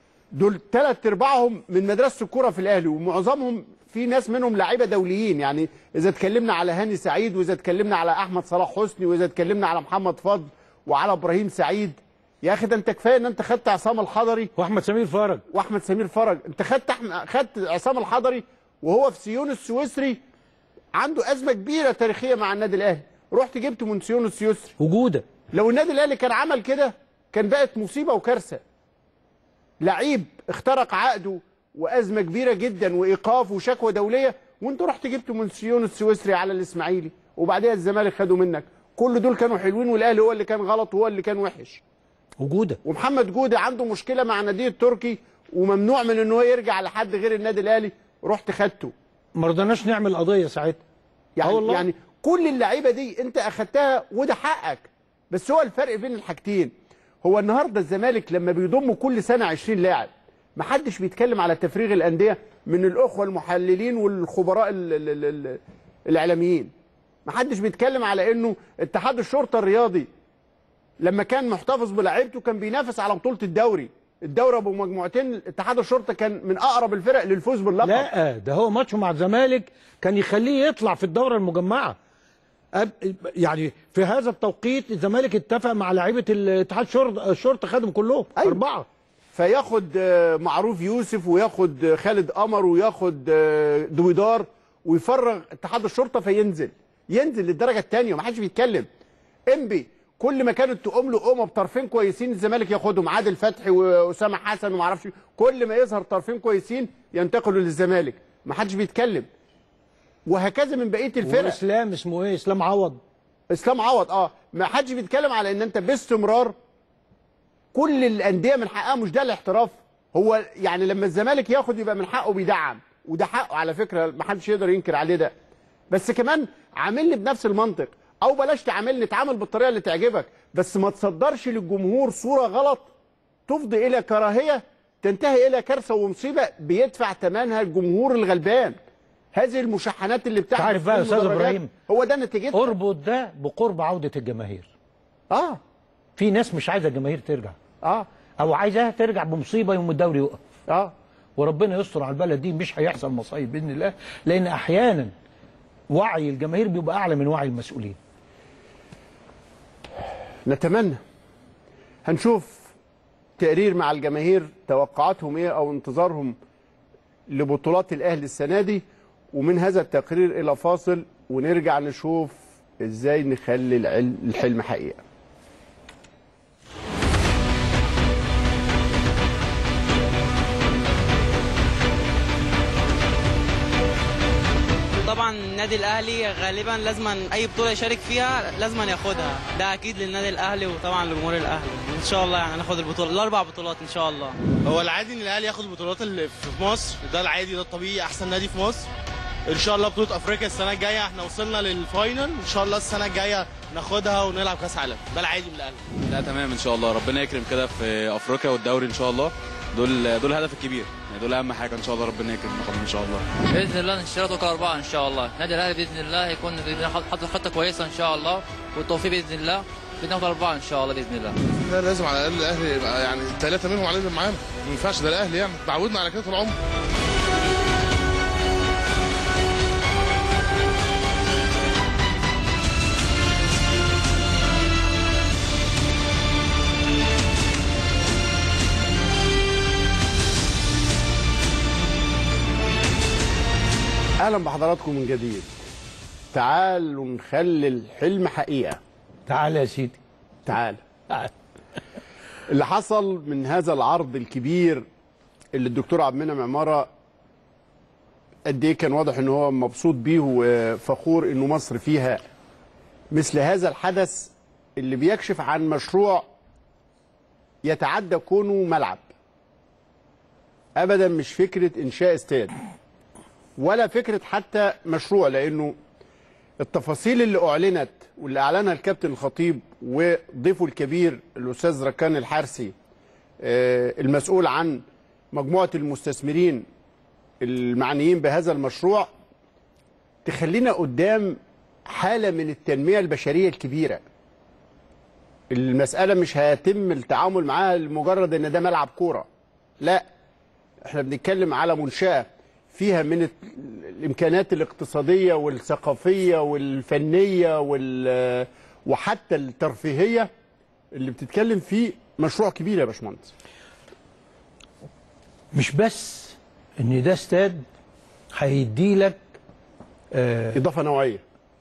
3/4 من مدرسه الكوره في الاهلي، ومعظمهم في ناس منهم لعيبه دوليين. يعني اذا اتكلمنا على هاني سعيد واذا اتكلمنا على احمد صلاح حسني واذا اتكلمنا على محمد فضل وعلى ابراهيم سعيد، يا اخي ده انت كفايه ان انت خدت عصام الحضري واحمد سمير فرج. انت خدت عصام الحضري وهو في سيون السويسري عنده ازمه كبيره تاريخيه مع النادي الاهلي، رحت جبته من سيون السويسري وجوده. لو النادي الاهلي كان عمل كده كان بقت مصيبه وكارثه. لعيب اخترق عقده وازمه كبيره جدا وايقاف وشكوى دوليه، وانت رحت جبته من سيون السويسري على الاسماعيلي، وبعديها الزمالك خدوا منك. كل دول كانوا حلوين والاهلي هو اللي كان غلط وهو اللي كان وحش. وجوده ومحمد جوده عنده مشكله مع النادي التركي وممنوع من ان هو يرجع لحد غير النادي الاهلي، رحت خدته. ما رضناش نعمل قضيه ساعتها. يعني كل اللعيبه دي انت اخدتها وده حقك، بس هو الفرق بين الحاجتين. هو النهارده الزمالك لما بيضم كل سنه 20 لاعب ما حدش بيتكلم على تفريغ الانديه من الاخوه المحللين والخبراء الاعلاميين. ما حدش بيتكلم على انه اتحاد الشرطه الرياضي لما كان محتفظ بلاعيبته كان بينافس على بطوله الدوري ابو مجموعتين. اتحاد الشرطه كان من اقرب الفرق للفوز باللقب. لا ده هو ماتشه مع الزمالك كان يخليه يطلع في الدوره المجمعه. يعني في هذا التوقيت الزمالك اتفق مع لعيبه الاتحاد الشرطه خدهم كلهم. أيوة. 4 فياخد معروف يوسف وياخد خالد قمر وياخد دويدار ويفرغ اتحاد الشرطه فينزل للدرجه الثانيه وما حدش بيتكلم. انبي كل ما كانت تقوم له قومه بطرفين كويسين الزمالك ياخدهم، عادل فتحي واسامه حسن وما اعرفش، كل ما يظهر طرفين كويسين ينتقلوا للزمالك، ما حدش بيتكلم. وهكذا من بقيه الفرق. واسلام اسمه ايه؟ اسلام عوض ما حدش بيتكلم على ان انت باستمرار كل الانديه من حقها مش ده الاحتراف. هو يعني لما الزمالك ياخد يبقى من حقه بيدعم، وده حقه على فكره ما حدش يقدر ينكر عليه ده، بس كمان عاملني بنفس المنطق، او بلاش تعاملني، اتعامل بالطريقه اللي تعجبك، بس ما تصدرش للجمهور صوره غلط تفضي الى كراهيه تنتهي الى كارثه ومصيبه بيدفع ثمنها الجمهور الغلبان. هذه المشاحنات اللي بتحصل، عارف بقى يا استاذ ابراهيم، هو ده نتيجتها. اربط ده بقرب عوده الجماهير. في ناس مش عايزه الجماهير ترجع، او عايزاها ترجع بمصيبه يوم الدوري يقف. وربنا يستر على البلد دي، مش هيحصل مصايب باذن الله، لان احيانا وعي الجماهير بيبقى اعلى من وعي المسؤولين. نتمنى هنشوف تقرير مع الجماهير توقعاتهم ايه او انتظارهم لبطولات الاهلي السنه دي، ومن هذا التقرير الى فاصل ونرجع نشوف ازاي نخلي الحلم حقيقه. طبعا النادي الاهلي غالبا لازم اي بطوله يشارك فيها لازم ياخدها، ده اكيد للنادي الاهلي وطبعا لجمهور الاهلي. ان شاء الله يعني ناخد البطوله ال4 بطولات ان شاء الله. هو العادي ان الاهلي ياخد البطولات اللي في مصر، ده العادي، ده الطبيعي، احسن نادي في مصر. ان شاء الله بطوله افريقيا السنه الجايه احنا وصلنا للفاينل، ان شاء الله السنه الجايه ناخدها ونلعب كاس عالم، ده العادي من الاهلي. لا تمام ان شاء الله، ربنا يكرم كده في افريقيا والدوري ان شاء الله، دول الهدف الكبير، يعني دول اهم حاجه ان شاء الله، ربنا يكرم ان شاء الله. باذن الله نشتري توكل 4 ان شاء الله، النادي الاهلي باذن الله هيكون حاطط خطه كويسه ان شاء الله، والتوفيق باذن الله، بناخد 4 ان شاء الله باذن الله. لا لازم على الاقل الاهلي يبقى يعني 3 منهم عليهم معانا، ما ينفعش، ده الاهلي يعني تعودنا على كده طول العمر. اهلا بحضراتكم من جديد. تعالوا نخلي الحلم حقيقه. تعال يا سيدي، تعال. اللي حصل من هذا العرض الكبير اللي الدكتور عبد المنعم عماره قد ايه كان واضح ان هو مبسوط بيه وفخور انه مصر فيها مثل هذا الحدث اللي بيكشف عن مشروع يتعدى كونه ملعب. ابدا مش فكره انشاء استاد ولا فكره حتى مشروع، لانه التفاصيل اللي اعلنت واللي اعلنها الكابتن الخطيب وضيفه الكبير الاستاذ ركان الحارسي المسؤول عن مجموعه المستثمرين المعنيين بهذا المشروع تخلينا قدام حاله من التنميه البشريه الكبيره. المساله مش هيتم التعامل معاها لمجرد ان ده ملعب كوره، لا، احنا بنتكلم على منشاه فيها من الامكانات الاقتصاديه والثقافيه والفنيه وحتى الترفيهيه اللي بتتكلم فيه مشروع كبير يا باشمهندس. مش بس ان ده استاد هيدي لك اضافه نوعيه،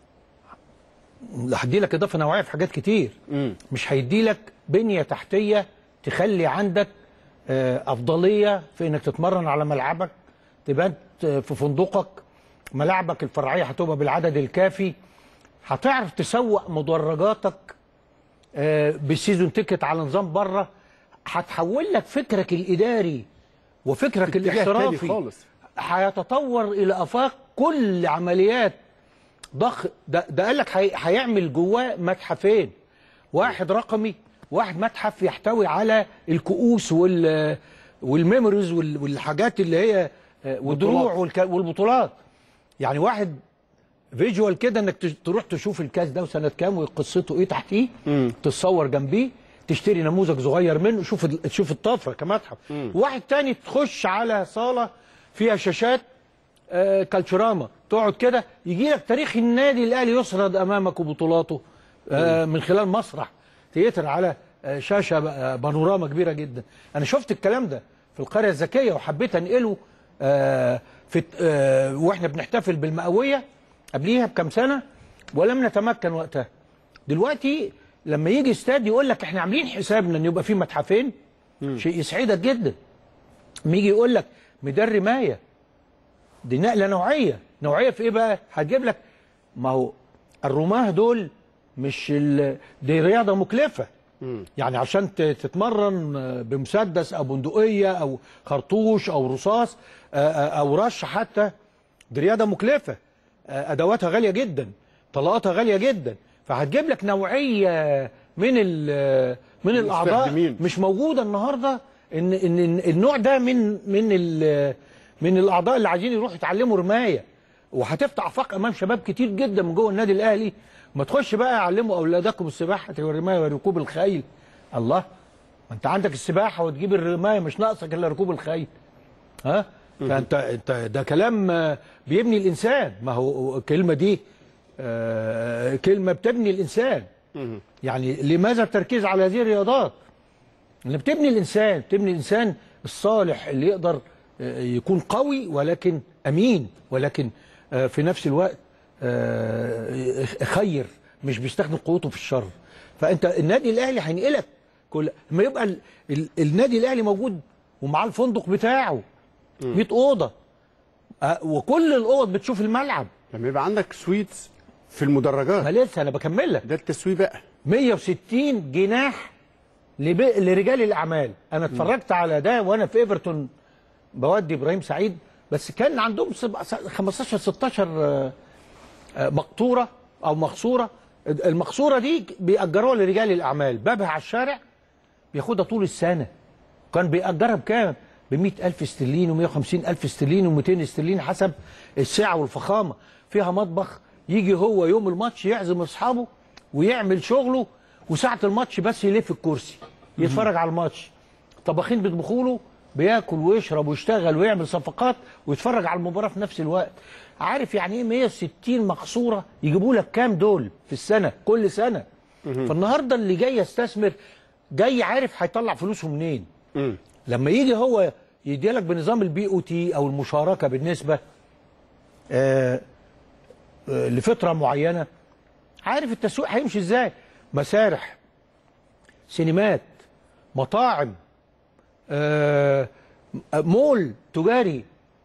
هيدي لك اضافه نوعيه في حاجات كتير. مش هيدي لك بنيه تحتيه تخلي عندك افضليه في انك تتمرن على ملعبك، تبات في فندقك، ملاعبك الفرعيه هتبقى بالعدد الكافي، هتعرف تسوق مدرجاتك بالسيزون تيكت على نظام بره، هتحول لك فكرك الاداري وفكرك الاحترافي، هيتطور الى افاق كل عمليات ضخ. ده قال لك هيعمل جواه متحفين، واحد رقمي، واحد متحف يحتوي على الكؤوس والميموريز والحاجات اللي هي والدروع والبطولات. يعني واحد فيجوال كده انك تروح تشوف الكاس ده وسنه كام وقصته ايه تحتيه، تتصور جنبيه، تشتري نموذج صغير منه، شوف الطفره كمتحف. واحد تاني تخش على صاله فيها شاشات كالتشراما، تقعد كده يجي لك تاريخ النادي الاهلي يسرد امامك وبطولاته من خلال مسرح تياتر على شاشه بانوراما كبيره جدا. انا شفت الكلام ده في القريه الذكيه وحبيت انقله واحنا بنحتفل بالمئويه قبليها بكام سنه ولم نتمكن وقتها. دلوقتي لما يجي استاد يقول لك احنا عاملين حسابنا ان يبقى فيه متحفين، شيء يسعدك جدا. لما يجي يقول لك ميدان رمايه، دي نقله نوعيه في ايه بقى؟ هتجيب لك، ما هو الرماه دول مش دي رياضه مكلفه. يعني عشان تتمرن بمسدس او بندقيه او خرطوش او رصاص او رش حتى، دي رياضه مكلفه، ادواتها غاليه جدا، طلقاتها غاليه جدا، فهتجيب لك نوعيه من الاعضاء مش موجوده النهارده، ان النوع ده من الاعضاء اللي عايزين يروحوا يتعلموا رمايه، وهتفتح افاق امام شباب كتير جدا من جوه النادي الاهلي. ما تخش بقى علموا اولادكم السباحه والرمايه وركوب الخيل. الله، ما انت عندك السباحه وتجيب الرمايه، مش ناقصك الا ركوب الخيل. ها؟ فانت ده كلام بيبني الانسان. ما هو الكلمه دي كلمه بتبني الانسان. يعني لماذا التركيز على هذه الرياضات؟ اللي بتبني الانسان الصالح اللي يقدر يكون قوي ولكن امين، ولكن في نفس الوقت خير، مش بيستخدم قوته في الشر. فانت النادي الاهلي هينقلك لما يبقى النادي الاهلي موجود ومعاه الفندق بتاعه 100 اوضه، وكل الاوض بتشوف الملعب. لما يبقى عندك سويتس في المدرجات. ما لسه انا بكمل لك. ده التسويق بقى. 160 جناح لرجال الاعمال. انا اتفرجت على ده وانا في ايفرتون بودي ابراهيم سعيد، بس كان عندهم 15 16 مقطوره او مقصوره. المقصوره دي بيأجروها لرجال الاعمال، بابها على الشارع، بياخدها طول السنه. كان بيأجرها بكام؟ ب 100,000 استرليني و150,000 استرليني و200 استرليني حسب السعه والفخامه. فيها مطبخ، يجي هو يوم الماتش يعزم اصحابه ويعمل شغله، وساعه الماتش بس يلف الكرسي يتفرج على الماتش. طباخين بيطبخوا له، بياكل ويشرب ويشتغل ويعمل صفقات ويتفرج على المباراه في نفس الوقت. عارف يعني ايه 160 مقصوره يجيبوا لك كام دول في السنه كل سنه؟ فالنهارده اللي جاي يستثمر جاي عارف هيطلع فلوسه منين. لما يجي هو يديلك بنظام الBOT او المشاركه بالنسبه لفتره معينه، عارف التسويق هيمشي ازاي. مسارح، سينمات، مطاعم، مول تجاري،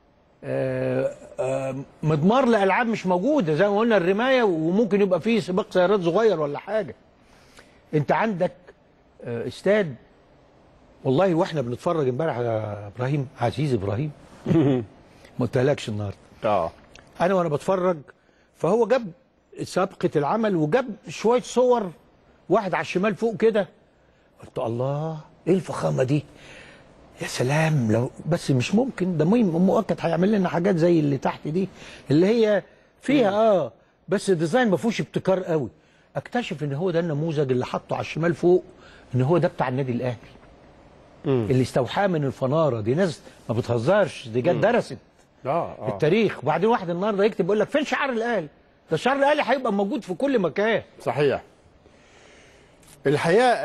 مضمار لالعاب مش موجوده زي ما قلنا الرمايه، وممكن يبقى فيه سباق سيارات صغير ولا حاجه. انت عندك استاد، والله واحنا بنتفرج امبارح يا ابراهيم، عزيز ابراهيم ما قلتلكش النهارده. انا وانا بتفرج فهو جاب سابقه العمل وجاب شويه صور، واحد على الشمال فوق كده، قلت الله ايه الفخامه دي، يا سلام. لو بس مش ممكن، ده مؤكد هيعمل لنا حاجات زي اللي تحت دي اللي هي فيها بس الديزاين ما فيهوش ابتكار قوي. اكتشف ان هو ده النموذج اللي حطه على الشمال فوق، ان هو ده بتاع النادي الاهلي اللي استوحاه من الفناره. دي ناس ما بتهزرش، دي جت درست التاريخ. وبعدين واحد النهارده يكتب يقول لك فين شعار الاهلي؟ ده شعار الاهلي هيبقى موجود في كل مكان. صحيح. الحقيقه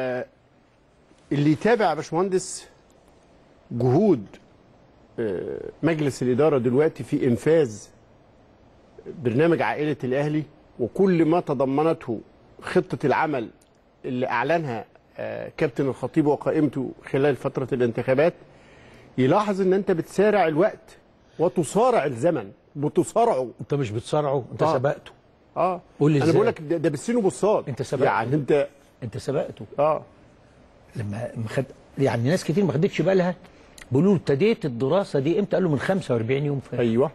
اللي يتابع يا باشمهندس جهود مجلس الاداره دلوقتي في انفاذ برنامج عائله الاهلي وكل ما تضمنته خطه العمل اللي اعلنها كابتن الخطيب وقائمته خلال فتره الانتخابات، يلاحظ ان انت بتسارع الوقت وتصارع الزمن. بتصارعه، انت مش بتصارعه، انت سبقته. قول لي ازاي. انا بقول لك ده بالسين وبالصاد. انت سبقته، يعني انت سبقته. لما يعني ناس كتير ما خدتش بالها، بيقولوا له ابتديت الدراسه دي امتى؟ قال له من 45 يوم فاتوا. ايوه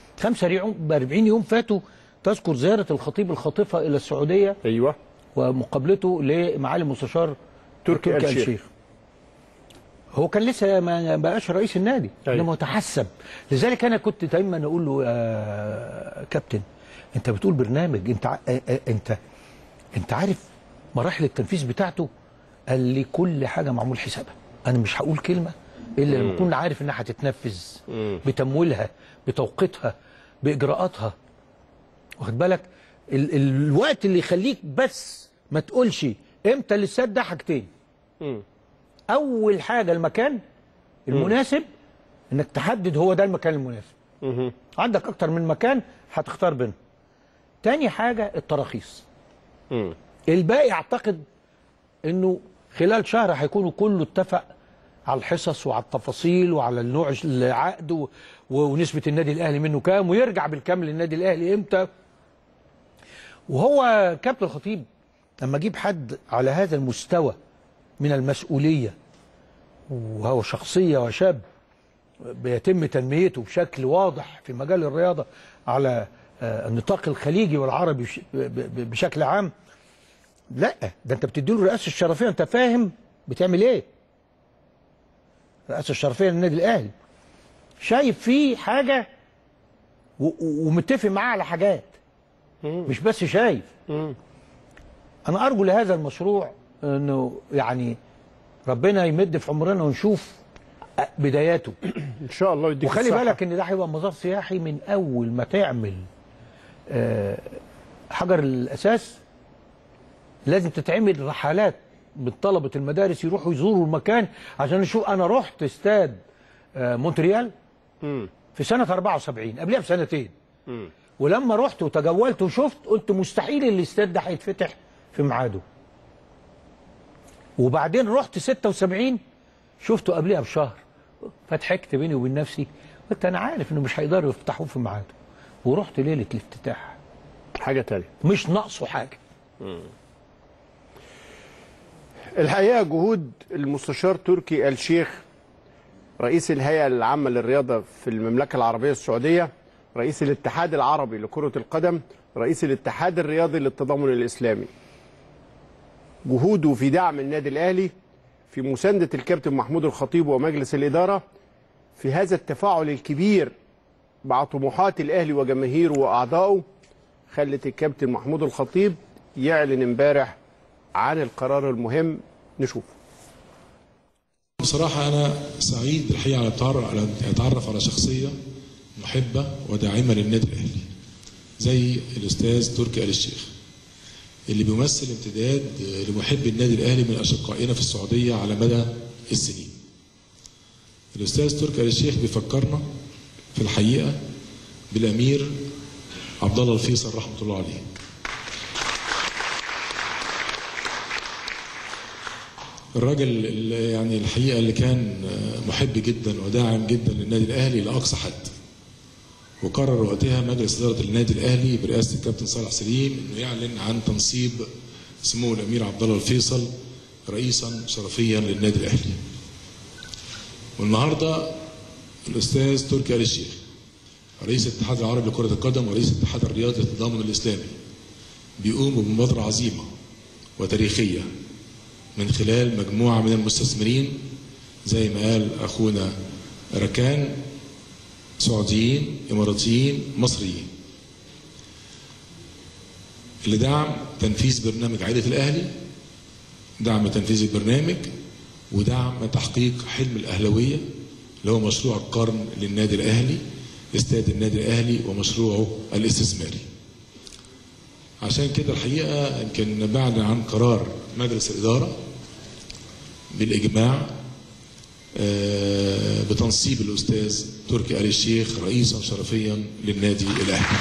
45 يوم فاتوا. تذكر زياره الخطيب الخاطفه الى السعوديه. ايوه. ومقابلته لمعالي المستشار تركي آل الشيخ. هو كان لسه ما بقاش رئيس النادي، انما تحسب. لذلك انا كنت دايما اقول له يا كابتن انت بتقول برنامج، انت عارف مراحل التنفيذ بتاعته؟ قال لي كل حاجه معمول حسابها، انا مش هقول كلمه الا لما اكون عارف انها هتتنفذ بتمويلها، بتوقيتها، باجراءاتها. واخد بالك؟ الوقت اللي يخليك بس ما تقولش امتى الاستاد ده حاجتين. اول حاجه المكان المناسب، انك تحدد هو ده المكان المناسب. عندك اكتر من مكان هتختار بينهم. تاني حاجه التراخيص. الباقي اعتقد انه خلال شهر هيكونوا كله اتفق على الحصص وعلى التفاصيل وعلى النوع العقد ونسبه النادي الاهلي منه كام، ويرجع بالكامل للنادي الاهلي امتى. وهو كابتن الخطيب لما اجيب حد على هذا المستوى من المسؤوليه، وهو شخصيه وشاب بيتم تنميته بشكل واضح في مجال الرياضه على النطاق الخليجي والعربي بشكل عام، لا ده انت بتديله الرئاسه الشرفيه، انت فاهم بتعمل ايه؟ الرئاسه الشرفيه للنادي الاهلي شايف فيه حاجه ومتفق معاه على حاجات، مش بس شايف. انا ارجو لهذا المشروع انه يعني ربنا يمد في عمرنا ونشوف بداياته ان شاء الله يديك وخلي الصحة. بالك ان ده هيبقى مزار سياحي من اول ما تعمل حجر الاساس. لازم تتعمل رحلات من طلبه المدارس يروحوا يزوروا المكان عشان نشوف. انا رحت استاد مونتريال في سنه 74 قبلها بسنتين، ولما رحت وتجولت وشفت قلت مستحيل الاستاد ده هيتفتح في ميعاده. وبعدين رحت 76 شفته قبلها بشهر، فضحكت بيني وبين نفسي قلت انا عارف انه مش هيقدروا يفتحوه في ميعاده، ورحت ليله الافتتاح. حاجه تانية مش ناقصه حاجه. الحقيقه جهود المستشار تركي آل الشيخ رئيس الهيئه العامه للرياضه في المملكه العربيه السعوديه، رئيس الاتحاد العربي لكره القدم، رئيس الاتحاد الرياضي للتضامن الاسلامي، جهوده في دعم النادي الاهلي، في مسانده الكابتن محمود الخطيب ومجلس الاداره في هذا التفاعل الكبير مع طموحات الاهلي وجماهيره واعضائه، خلت الكابتن محمود الخطيب يعلن امبارح عن القرار المهم. نشوف. بصراحة أنا سعيد الحقيقة على أتعرف على شخصية محبة وداعمة للنادي الأهلي زي الأستاذ تركي آل الشيخ، اللي بيمثل امتداد لمحبي النادي الأهلي من أشقائنا في السعودية على مدى السنين. الأستاذ تركي آل الشيخ بيفكرنا في الحقيقة بالأمير عبد الله الفيصل رحمة الله عليه. الراجل يعني الحقيقة اللي كان محب جدا وداعم جدا للنادي الأهلي لأقصى حد، وقرر وقتها مجلس إدارة النادي الأهلي برئاسة الكابتن صالح سليم إنه يعلن عن تنصيب سمو الأمير عبد الله الفيصل رئيسا شرفيا للنادي الأهلي. والنهارده الأستاذ تركي آل الشيخ رئيس الاتحاد العربي لكرة القدم ورئيس الاتحاد الرياضي للتضامن الإسلامي بيقوم بمبادرة عظيمة وتاريخية من خلال مجموعة من المستثمرين زي ما قال أخونا ركان، سعوديين، إماراتيين، مصريين، لدعم تنفيذ برنامج عائلة الأهلي، دعم تنفيذ البرنامج، ودعم تحقيق حلم الأهلوية اللي هو مشروع القرن للنادي الأهلي، استاد النادي الأهلي ومشروعه الاستثماري. عشان كده الحقيقة يمكن بعد عن قرار مجلس الإدارة بالإجماع بتنصيب الأستاذ تركي آل الشيخ رئيسا شرفيا للنادي الأهلي.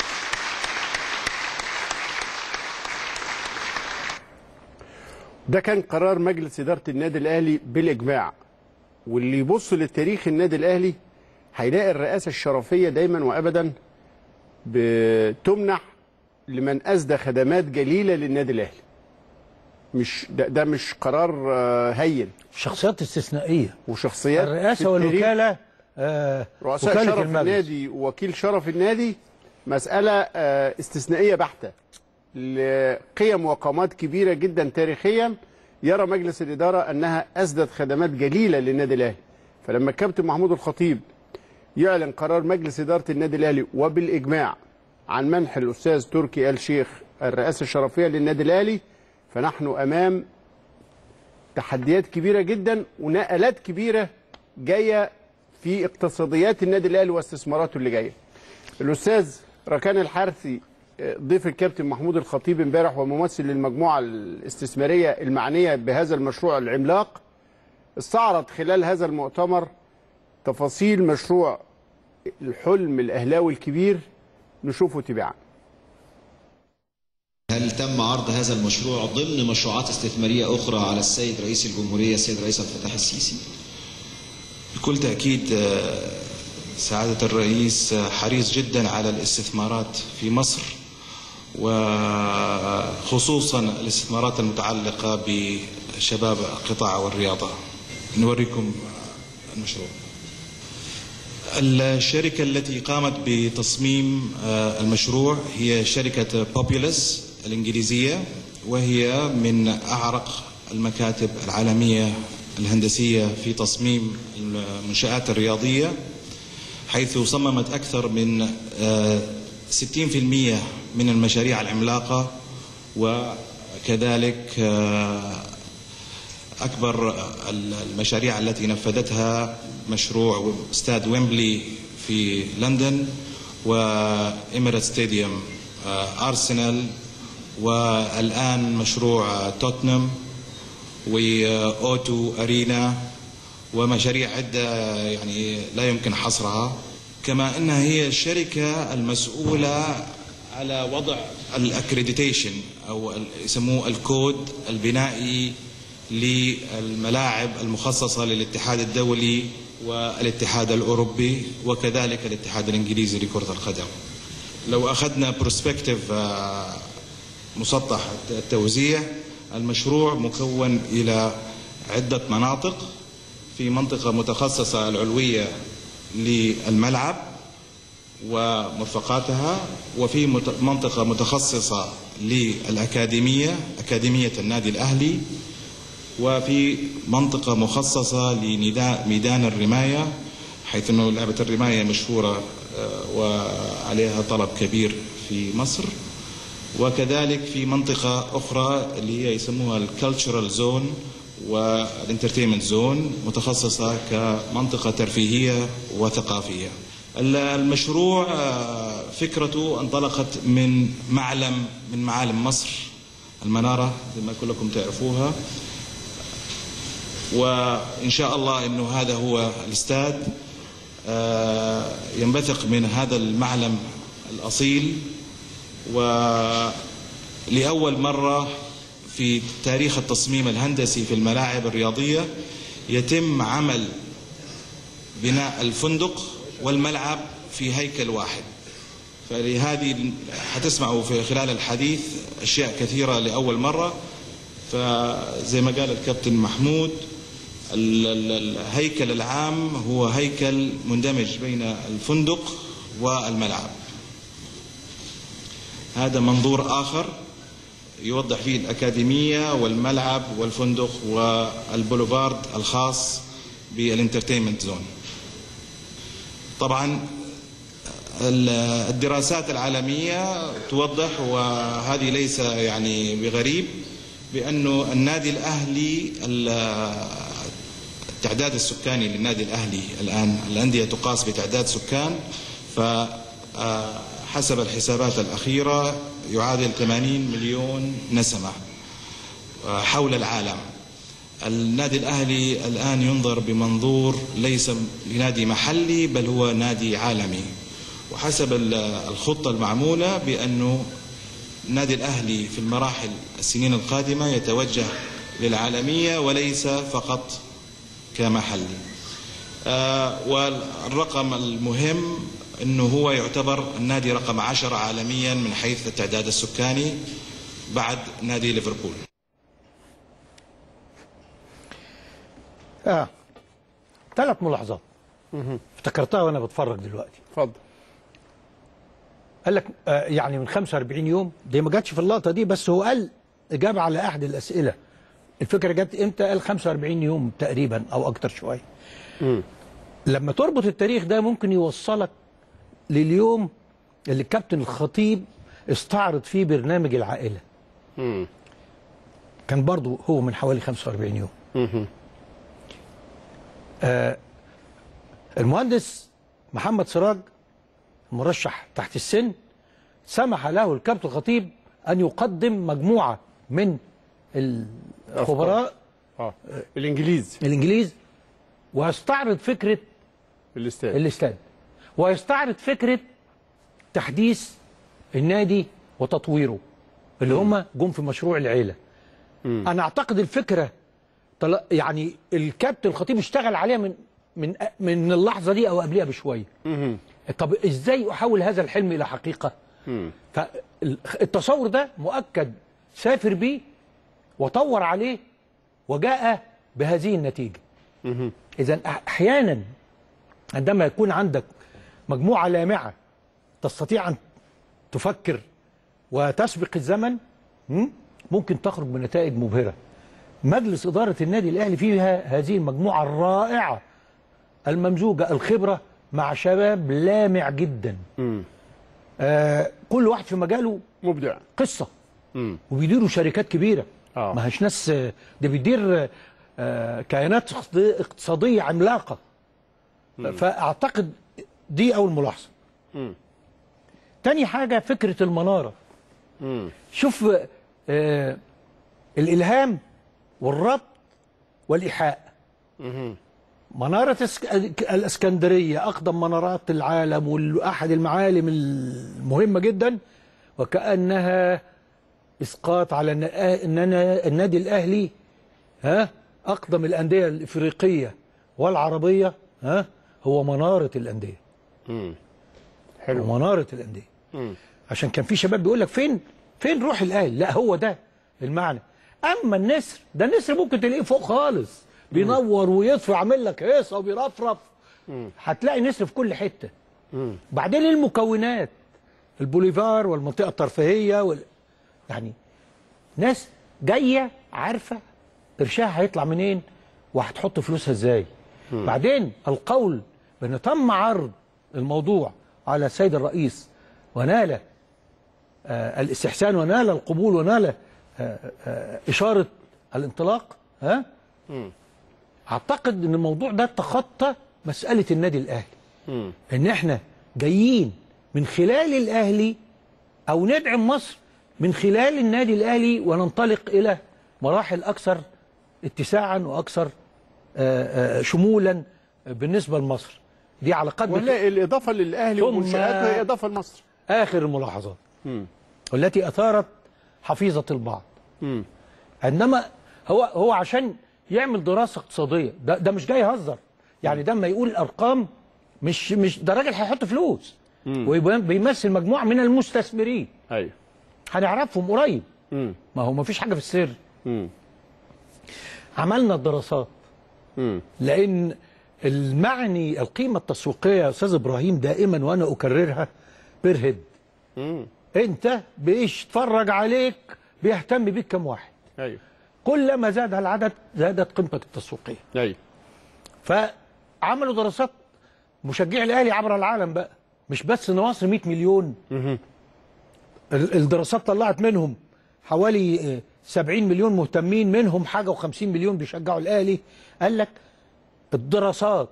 ده كان قرار مجلس إدارة النادي الأهلي بالإجماع، واللي يبص للتاريخ النادي الأهلي هيلاقي الرئاسة الشرفية دايما وأبدا بتمنح لمن أسدى خدمات جليلة للنادي الأهلي. مش ده مش قرار هين، شخصيات استثنائية وشخصيات الرئاسة والوكالة، رؤساء شرف النادي ووكيل شرف النادي، مسألة استثنائية بحتة لقيم وقامات كبيرة جدا تاريخيا يرى مجلس الإدارة أنها أسدت خدمات جليلة للنادي الأهلي. فلما الكابتن محمود الخطيب يعلن قرار مجلس إدارة النادي الأهلي وبالإجماع عن منح الأستاذ تركي آل الشيخ الرئاسة الشرفية للنادي الأهلي، فنحن أمام تحديات كبيرة جدا ونقلات كبيرة جاية في اقتصاديات النادي الأهلي واستثماراته اللي جاية. الأستاذ ركان الحارثي ضيف الكابتن محمود الخطيب امبارح وممثل للمجموعة الاستثمارية المعنية بهذا المشروع العملاق، استعرض خلال هذا المؤتمر تفاصيل مشروع الحلم الأهلاوي الكبير. نشوفه تباعا. هل تم عرض هذا المشروع ضمن مشروعات استثمارية أخرى على السيد رئيس الجمهورية السيد رئيس عبد الفتاح السيسي؟ بكل تأكيد سعادة الرئيس حريص جدا على الاستثمارات في مصر، وخصوصا الاستثمارات المتعلقة بشباب القطاع والرياضة. نوريكم المشروع. الشركة التي قامت بتصميم المشروع هي شركة بوبيولس الإنجليزية، وهي من أعرق المكاتب العالمية الهندسية في تصميم المنشآت الرياضية، حيث صممت أكثر من 60% من المشاريع العملاقة، وكذلك أكبر المشاريع التي نفذتها مشروع استاد ويمبلي في لندن، وإميريت ستاديوم أرسنال، والآن مشروع توتنهام وأوتو أرينا، ومشاريع عدة يعني لا يمكن حصرها. كما أنها هي الشركة المسؤولة على وضع الأكريديتيشن أو يسموه الكود البنائي للملاعب المخصصة للاتحاد الدولي والاتحاد الأوروبي وكذلك الاتحاد الإنجليزي لكرة القدم. لو أخذنا بروسبكتيف مسطح التوزيع، المشروع مكون إلى عدة مناطق. في منطقة متخصصة العلوية للملعب ومرفقاتها، وفي منطقة متخصصة للأكاديمية، أكاديمية النادي الأهلي، وفي منطقة مخصصة لميدان الرماية، حيث أنه لعبة الرماية مشهورة وعليها طلب كبير في مصر. وكذلك في منطقة أخرى اللي هي يسموها الكالتشرال زون والانترتينمنت زون، متخصصة كمنطقة ترفيهية وثقافية. المشروع فكرته انطلقت من معالم مصر، المنارة زي ما كلكم تعرفوها، وإن شاء الله أنه هذا هو الاستاد ينبثق من هذا المعلم الأصيل. ولأول مرة في تاريخ التصميم الهندسي في الملاعب الرياضية يتم عمل بناء الفندق والملعب في هيكل واحد. فلهذه حتسمعوا في خلال الحديث أشياء كثيرة لأول مرة. فزي ما قال الكابتن محمود، الهيكل العام هو هيكل مندمج بين الفندق والملعب. هذا منظور آخر يوضح فيه الأكاديمية والملعب والفندق والبولوفارد الخاص بالانترتينمنت زون. طبعا الدراسات العالمية توضح، وهذه ليس يعني بغريب، بأنه النادي الأهلي التعداد السكاني للنادي الأهلي الآن، الأندية تقاس بتعداد سكان، فحسب الحسابات الأخيرة يعادل 80 مليون نسمة حول العالم. النادي الأهلي الآن ينظر بمنظور ليس لنادي محلي بل هو نادي عالمي، وحسب الخطة المعمولة بأنه النادي الأهلي في المراحل السنين القادمة يتوجه للعالمية وليس فقط كمحلي. والرقم المهم أنه هو يعتبر النادي رقم 10 عالميا من حيث التعداد السكاني بعد نادي ليفربول. ثلاث ملاحظات افتكرتها وانا بتفرج دلوقتي. اتفضل. قال لك يعني من 45 يوم، دي ما جاتش في اللقطه دي، بس هو قال اجابه على احد الاسئله. الفكره جت امتى؟ قال 45 يوم تقريبا او اكتر شويه. لما تربط التاريخ ده ممكن يوصلك لليوم اللي الكابتن الخطيب استعرض فيه برنامج العائله. كان برضو هو من حوالي 45 يوم. المهندس محمد سراج مرشح تحت السن سمح له الكابتن الخطيب أن يقدم مجموعة من الخبراء الإنجليز ويستعرض فكرة الاستاد ويستعرض فكرة تحديث النادي وتطويره اللي هم جم في مشروع العيلة. أنا أعتقد الفكرة يعني الكابتن الخطيب اشتغل عليها من اللحظة دي أو قبلها بشوية. طب إزاي أحول هذا الحلم إلى حقيقة؟ فالتصور ده مؤكد سافر بيه وطور عليه وجاء بهذه النتيجة. إذن أحيانا عندما يكون عندك مجموعة لامعة تستطيع أن تفكر وتسبق الزمن ممكن تخرج بنتائج مبهرة. مجلس إدارة النادي الأهلي فيها هذه المجموعة الرائعة الممزوجة، الخبرة مع شباب لامع جدا. كل واحد في مجاله مبدع، قصة. وبيديروا شركات كبيرة. ما هيش ناس، ده بيدير كيانات اقتصادية عملاقة. فأعتقد دي أول ملاحظة. تاني حاجة فكرة المنارة. شوف الإلهام والربط والإيحاء. منارة الإسكندرية أقدم منارات العالم وأحد المعالم المهمة جدا، وكأنها إسقاط على أننا النادي الأهلي أقدم الأندية الإفريقية والعربية هو منارة الأندية. حلو، منارة الأندية. عشان كان في شباب بيقول لك فين روح الأهلي؟ لا، هو ده المعنى. أما النسر ده، النسر ممكن تلاقيه فوق خالص بينور ويطفي ويعمل لك هيصة وبيرفرف. هتلاقي نسر في كل حتة. بعدين المكونات، البوليفار والمنطقة الترفيهية يعني ناس جاية عارفة قرشها هيطلع منين وهتحط فلوسها ازاي. بعدين القول بأن تم عرض الموضوع على السيد الرئيس ونال الاستحسان ونال القبول ونال إشارة الانطلاق. أعتقد أن الموضوع ده تخطى مسألة النادي الأهلي. أن احنا جايين من خلال الأهلي أو ندعم مصر من خلال النادي الأهلي وننطلق إلى مراحل أكثر اتساعا وأكثر شمولا بالنسبة لمصر. دي علاقات ولا الإضافة للأهلي ومنشآته هي إضافة لمصر. آخر الملاحظات والتي أثارت حفيظة البعض. إنما هو عشان يعمل دراسة اقتصادية، ده مش جاي يهزر يعني. ده ما يقول الأرقام مش ده راجل هيحط فلوس وبيمثل مجموعة من المستثمرين. أيوه، هنعرفهم قريب. ما هو ما فيش حاجة في السر. عملنا الدراسات لأن المعني القيمة التسويقية يا أستاذ إبراهيم دائما وأنا أكررها بير هيد. أنت بيتفرج عليك بيهتم بيك كم واحد. أيوه، كلما زاد العدد زادت قيمتك التسويقية. أيوه، فعملوا دراسات مشجعي الأهلي عبر العالم بقى، مش بس مصر 100 مليون. الدراسات طلعت منهم حوالي 70 مليون مهتمين، منهم حاجة و50 مليون بيشجعوا الأهلي. قال لك الدراسات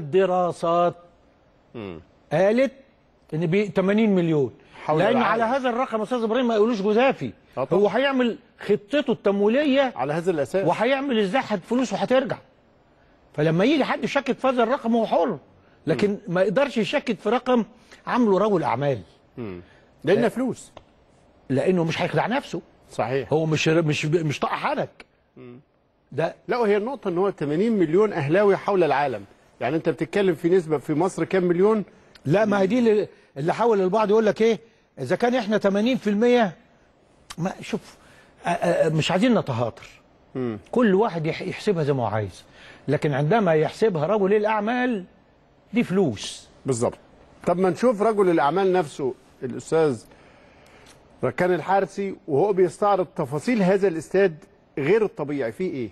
قالت ان 80 مليون، لان على هذا الرقم استاذ ابراهيم ما يقولوش جزافي. هو هيعمل خطته التمويليه على هذا الاساس، وهيعمل ازاي فلوسه هترجع. فلما يجي حد يشكك في هذا الرقم هو حر، لكن ما يقدرش يشكك في رقم عامله رجل اعمال. لان فلوس، لانه مش هيخدع نفسه. صحيح، هو مش طاقه حنك. ده لا، هي النقطة ان هو 80 مليون اهلاوي حول العالم. يعني انت بتتكلم في نسبة في مصر كام مليون؟ لا، ما هي دي اللي حاول البعض يقول لك ايه اذا كان احنا 80%. ما شوف، مش عايزين نتهاتر. كل واحد يحسبها زي ما هو عايز، لكن عندما يحسبها رجل الاعمال دي فلوس. بالظبط. طب ما نشوف رجل الاعمال نفسه الاستاذ ركان الحارسي وهو بيستعرض تفاصيل هذا الاستاد غير الطبيعي. فيه ايه؟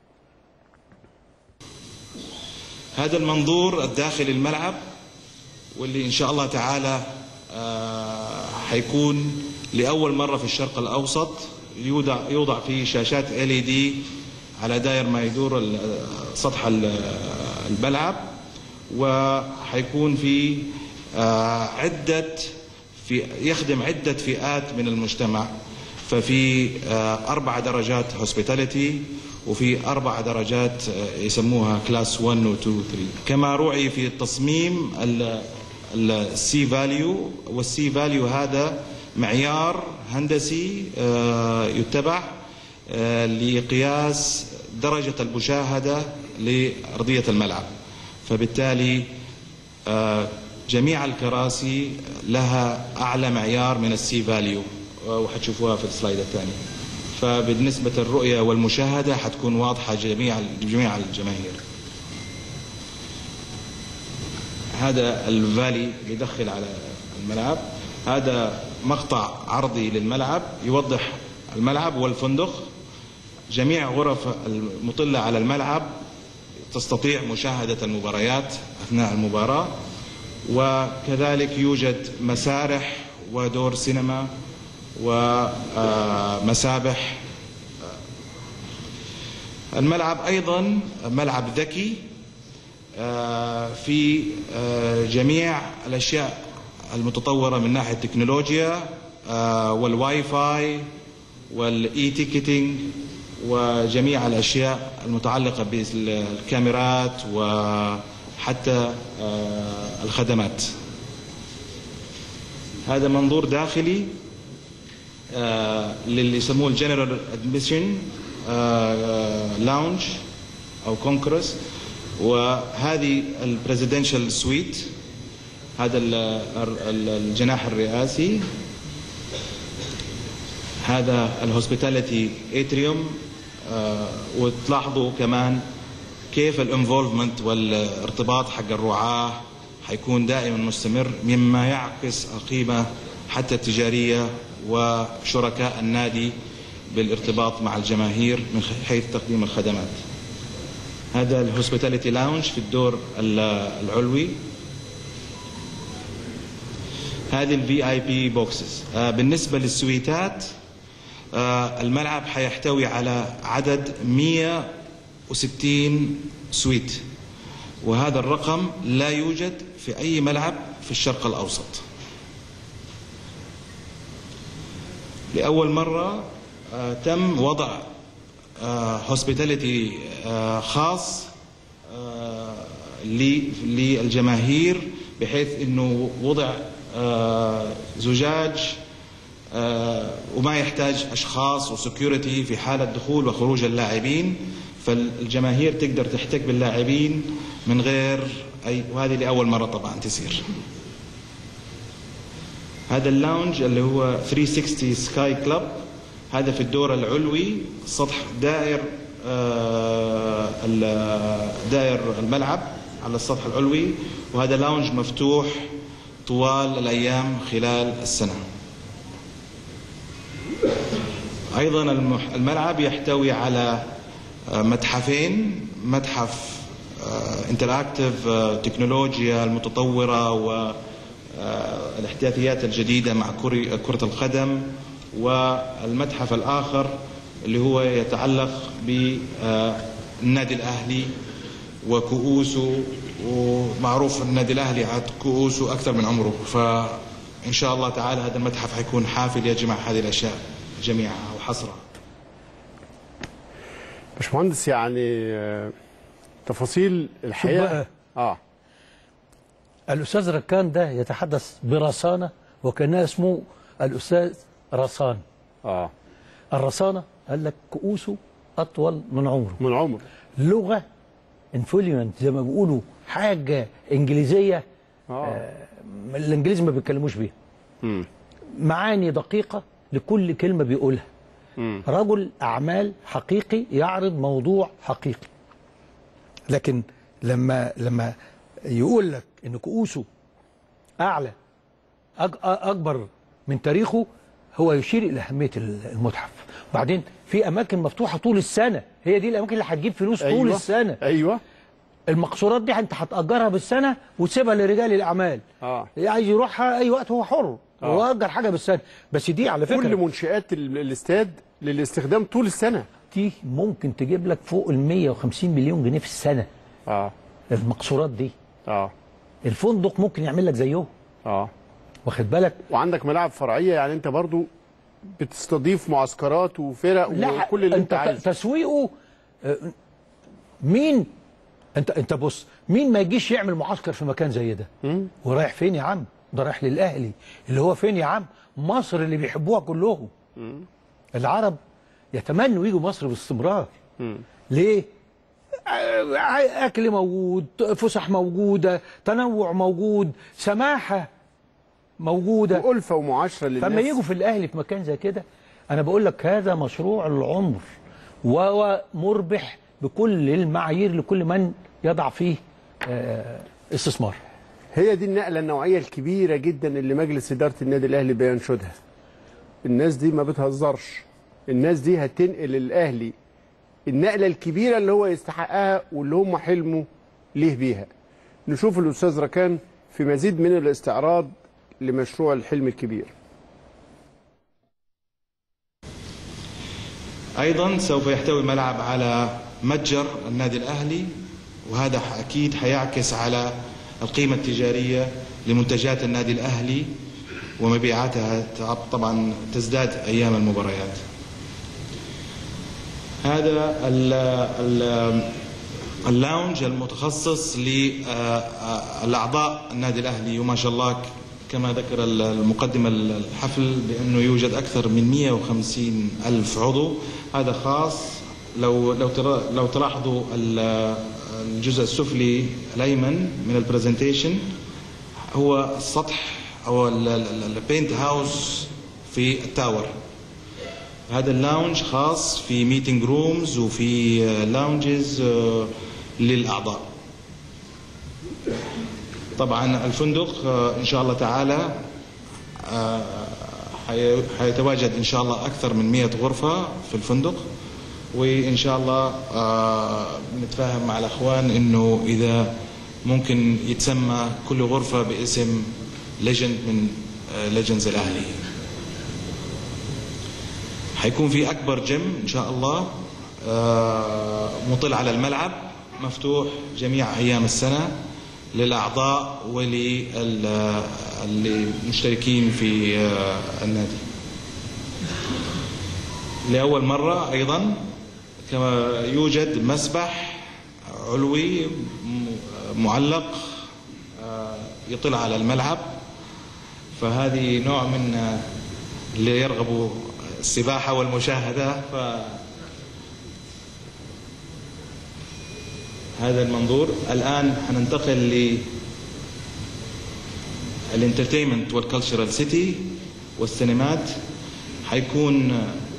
هذا المنظور الداخلي الملعب، واللي ان شاء الله تعالى حيكون لاول مره في الشرق الاوسط يوضع فيه شاشات LED على داير ما يدور سطح الملعب، وحيكون في يخدم عده فئات من المجتمع. ففي 4 درجات هوسبيتاليتي، وفي 4 درجات يسموها كلاس 1 و 2 و 3. كما روعي في التصميم السي فاليو، والسي فاليو هذا معيار هندسي يتبع لقياس درجة المشاهدة لأرضية الملعب. فبالتالي جميع الكراسي لها أعلى معيار من السي فاليو، وحتشوفوها في السلايد الثاني. فبالنسبة الرؤية والمشاهدة حتكون واضحة جميع الجماهير. هذا الفالي يدخل على الملعب. هذا مقطع عرضي للملعب يوضح الملعب والفندق. جميع غرف المطلة على الملعب تستطيع مشاهدة المباريات أثناء المباراة، وكذلك يوجد مسارح ودور سينما ومسابح. الملعب أيضا ملعب ذكي في جميع الأشياء المتطورة من ناحية التكنولوجيا والواي فاي والإي تيكتينج وجميع الأشياء المتعلقة بالكاميرات وحتى الخدمات. هذا منظور داخلي للي يسموه الجنرال ادميشن لاونج أو كونكرس، وهذه البريزيدنشال سويت، هذا الجناح الرئاسي، هذا الهوسبيتاليتي اتريوم. وتلاحظوا كمان كيف الانفولفمنت والارتباط حق الرعاة حيكون دائما مستمر، مما يعكس القيمة حتى التجارية وشركاء النادي بالارتباط مع الجماهير من حيث تقديم الخدمات. هذا الهوسبيتاليتي لاونج في الدور العلوي. هذه الفي اي بي بوكسز. بالنسبة للسويتات، الملعب حيحتوي على عدد 160 سويت، وهذا الرقم لا يوجد في أي ملعب في الشرق الأوسط. لأول مرة تم وضع هوسبيتاليتي خاص للجماهير، بحيث أنه وضع زجاج وما يحتاج أشخاص وسكيورتي في حالة دخول وخروج اللاعبين، فالجماهير تقدر تحتك باللاعبين من غير أي، وهذه لأول مرة طبعا تصير. هذا اللاونج اللي هو 360 سكاي كلاب، هذا في الدور العلوي، سطح دائر الملعب على السطح العلوي، وهذا لاونج مفتوح طوال الأيام خلال السنة. أيضا الملعب يحتوي على متحفين، متحف انتراكتيف تكنولوجيا المتطورة والاحتياطيات الجديدة مع كرة القدم، والمتحف الآخر اللي هو يتعلق بالنادي الأهلي وكؤوسه، ومعروف النادي الأهلي عاد كؤوسه أكثر من عمره، فإن شاء الله تعالى هذا المتحف حيكون حافل يجمع هذه الأشياء جميعها وحصرها. باشمهندس، يعني تفاصيل الحقيقة الأستاذ ركان ده يتحدث برصانة وكان اسمه الأستاذ رصان. الرصانة قال لك كؤوسه أطول من عمره. لغة انفلونت زي ما بيقولوا، حاجة إنجليزية الإنجليز ما بيتكلموش بيها. معاني دقيقة لكل كلمة بيقولها. رجل أعمال حقيقي يعرض موضوع حقيقي. لكن لما يقول لك إن كؤوسه أعلى أكبر من تاريخه، هو يشير إلى أهمية المتحف. بعدين في أماكن مفتوحة طول السنة، هي دي الأماكن اللي هتجيب فلوس طول السنة. المقصورات دي أنت هتأجرها بالسنة وتسيبها لرجال الأعمال. عايز يروحها أي وقت هو حر، هو أجر حاجة بالسنة. بس دي على فكرة كل منشآت الاستاد للاستخدام طول السنة دي ممكن تجيب لك فوق ال 150 مليون جنيه في السنة. المقصورات دي. الفندق ممكن يعمل لك زيه. واخد بالك؟ وعندك ملاعب فرعية، يعني أنت برضو بتستضيف معسكرات وفرق وكل اللي أنت عايزه. تسويقه مين؟ أنت بص، مين ما يجيش يعمل معسكر في مكان زي ده؟ ورايح فين يا عم؟ ده رايح للأهلي، اللي هو فين يا عم؟ مصر اللي بيحبوها كلهم. العرب يتمنوا يجوا مصر باستمرار. ليه؟ أكل موجود، فسح موجودة، تنوع موجود، سماحة موجودة، وألفة ومعاشرة للناس. فما يجوا في الأهلي في مكان زي كده، أنا بقول لك هذا مشروع العمر، وهو مربح بكل المعايير لكل من يضع فيه استثمار. هي دي النقلة النوعية الكبيرة جدا اللي مجلس إدارة النادي الأهلي بينشدها. الناس دي ما بتهزرش. الناس دي هتنقل للاهلي النقله الكبيره اللي هو يستحقها واللي هم حلموا ليه بيها. نشوف الاستاذ ركان في مزيد من الاستعراض لمشروع الحلم الكبير. أيضا سوف يحتوي ملعب على متجر النادي الأهلي، وهذا أكيد حيعكس على القيمة التجارية لمنتجات النادي الأهلي ومبيعاتها طبعا تزداد أيام المباريات. هذا اللاونج المتخصص للأعضاء النادي الأهلي، وما شاء الله كما ذكر المقدم الحفل بأنه يوجد أكثر من 150 ألف عضو. هذا خاص لو تلاحظوا الجزء السفلي الأيمن من البرزنتيشن هو السطح أو البينت هاوس في التاور. هذا اللاونج خاص في ميتينج رومز وفي لاونجز للأعضاء. طبعا الفندق إن شاء الله تعالى حيتواجد إن شاء الله أكثر من 100 غرفة في الفندق، وإن شاء الله نتفاهم مع الأخوان إنه إذا ممكن يتسمى كل غرفة باسم ليجند من ليجندز الأهلي. حيكون في أكبر جيم إن شاء الله مطل على الملعب، مفتوح جميع أيام السنة للأعضاء وللمشتركين في النادي. لأول مرة أيضا كما يوجد مسبح علوي معلق يطل على الملعب، فهذه نوع من اللي يرغبوا السباحة والمشاهدة. هذا المنظور. الآن حننتقل للانترتينمنت والكالتشرال سيتي والسينمات. حيكون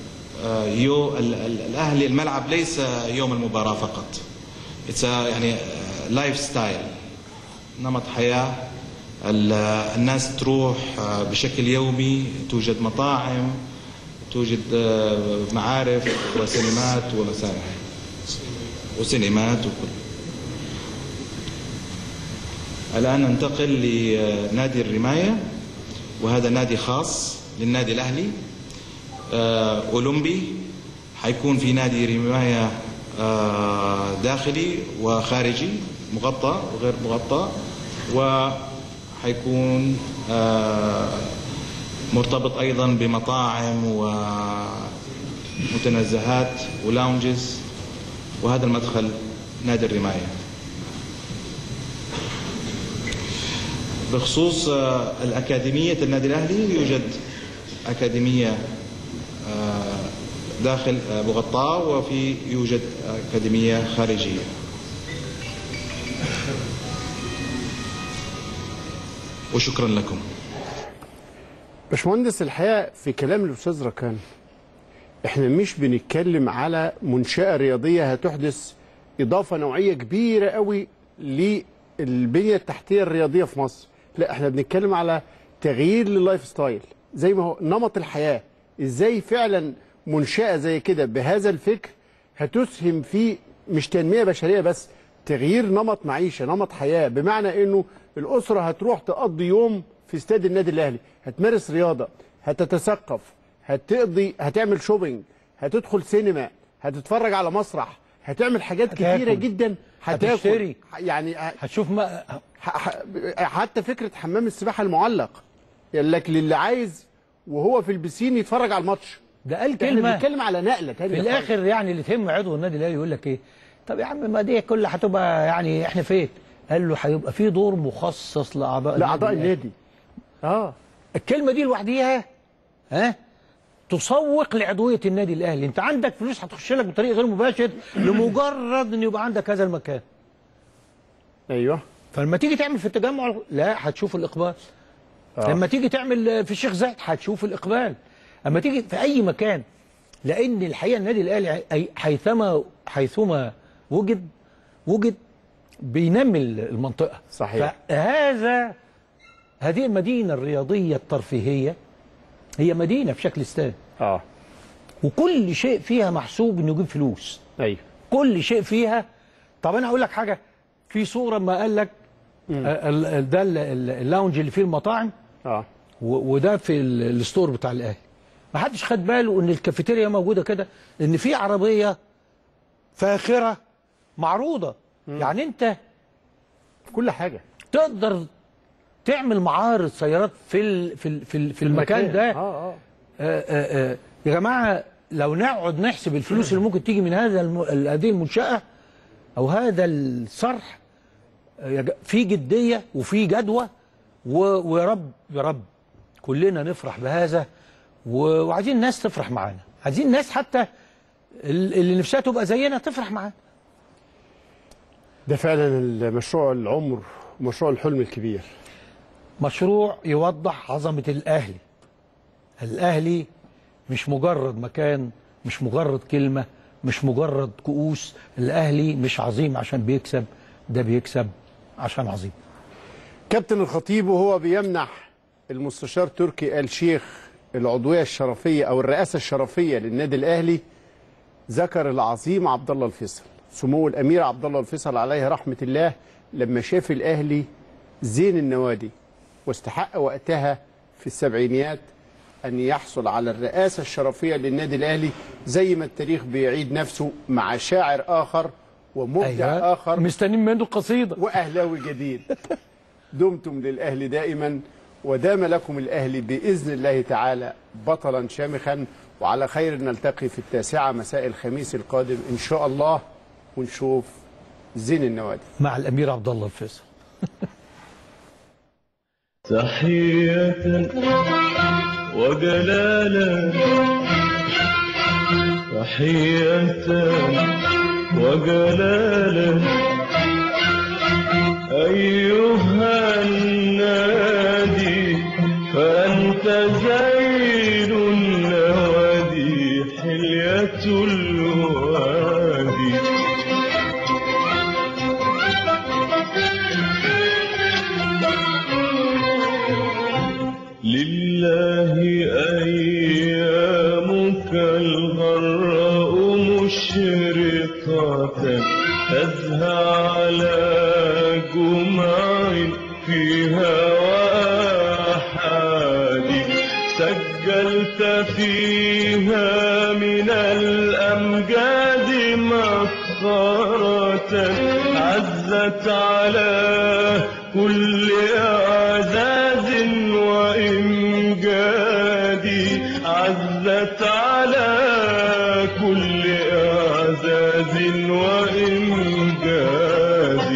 الأهلي الملعب ليس يوم المباراة فقط، يعني لايف ستايل، نمط حياة. الناس تروح بشكل يومي، توجد مطاعم، توجد معارف وسينمات ومسارح وسينمات وكل. الآن ننتقل لنادي الرماية، وهذا نادي خاص للنادي الأهلي أولمبي. حيكون في نادي رماية داخلي وخارجي، مغطى وغير مغطى، وحيكون مرتبط أيضا بمطاعم ومتنزهات ولاونجز. وهذا المدخل نادي الرماية. بخصوص الأكاديمية النادي الأهلي، يوجد أكاديمية داخل مغطاة، وفي يوجد أكاديمية خارجية. وشكرا لكم. باشمهندس، الحقيقة في كلام الأستاذ ركان احنا مش بنتكلم على منشأة رياضية هتحدث إضافة نوعية كبيرة قوي للبنية التحتية الرياضية في مصر، لا احنا بنتكلم على تغيير لللايف ستايل، زي ما هو نمط الحياة. ازاي فعلا منشأة زي كده بهذا الفكر هتسهم في مش تنمية بشرية بس، تغيير نمط معيشة، نمط حياة، بمعنى انه الأسرة هتروح تقضي يوم في استاد النادي الأهلي، هتمارس رياضة، هتتثقف، هتعمل شوبينج، هتدخل سينما، هتتفرج على مسرح، هتعمل حاجات كتيرة جدا، هتاكل، يعني هتشوف حتى فكرة حمام السباحة المعلق لك للي عايز وهو في البسين يتفرج على الماتش. ده قال كلمة بنتكلم على نقلة تانية في الآخر، يعني اللي تهم عضو النادي الأهلي يقول لك إيه؟ طب يا عم ما دي كلها هتبقى يعني إحنا فين؟ قال له هيبقى في دور مخصص لأعضاء النادي. الكلمة دي لوحديها تسوق لعضوية النادي الأهلي. أنت عندك فلوس هتخش لك بطريق غير مباشر لمجرد إن يبقى عندك هذا المكان. أيوه. فلما تيجي تعمل في التجمع لا هتشوف الإقبال. لما تيجي تعمل في الشيخ زايد هتشوف الإقبال. اما تيجي في أي مكان، لأن الحقيقة النادي الأهلي حيثما وجد بينمي المنطقة. صحيح. هذه المدينة الرياضية الترفيهية هي مدينة في شكل استاد. وكل شيء فيها محسوب انه يجيب فلوس. ايوه كل شيء فيها. طب انا هقول لك حاجه، في صوره ما قال لك ده اللاونج اللي فيه المطاعم وده في الستور بتاع الاهلي. ما حدش خد باله ان الكافيتيريا موجوده كده، ان في عربيه فاخره معروضه. يعني انت كل حاجه تقدر تعمل معارض سيارات في المكان ده. يا جماعه لو نقعد نحسب الفلوس اللي ممكن تيجي من هذه المنشاه او هذا الصرح، في جديه وفي جدوى، ويا رب يا رب كلنا نفرح بهذا، وعايزين الناس تفرح معانا، عايزين الناس حتى اللي نفسها تبقى زينا تفرح معانا. ده فعلا المشروع العمر، مشروع الحلم الكبير، مشروع يوضح عظمة الأهلي. الأهلي مش مجرد مكان، مش مجرد كلمة، مش مجرد كؤوس. الأهلي مش عظيم عشان بيكسب، ده بيكسب عشان عظيم. كابتن الخطيب وهو بيمنح المستشار تركي آل شيخ العضوية الشرفية أو الرئاسة الشرفية للنادي الأهلي، ذكر العظيم عبد الله الفيصل، سمو الأمير عبد الله الفيصل عليه رحمة الله، لما شاف الأهلي زين النوادي واستحق وقتها في السبعينيات أن يحصل على الرئاسة الشرفية للنادي الأهلي، زي ما التاريخ بيعيد نفسه مع شاعر آخر ومبدع آخر مستنين منه قصيدة وأهلاوي جديد. دمتم للأهلي دائما، ودام لكم الأهلي بإذن الله تعالى بطلا شامخا، وعلى خير نلتقي في 9 مساء الخميس القادم إن شاء الله، ونشوف زين النوادي مع الأمير عبد الله الفيصل. تحية وجلالا، تحية وجلالا أيها النادي، فأنت زين النوادي حلية الوادي. لله أيامك الغراء مشرقة، تزهى على جمع فيها وآحاد، سجلت فيها من الأمجاد مفخرة، عزت على كل أعزاز وإمجاد، عزت على كل أعزاز وإمجاد.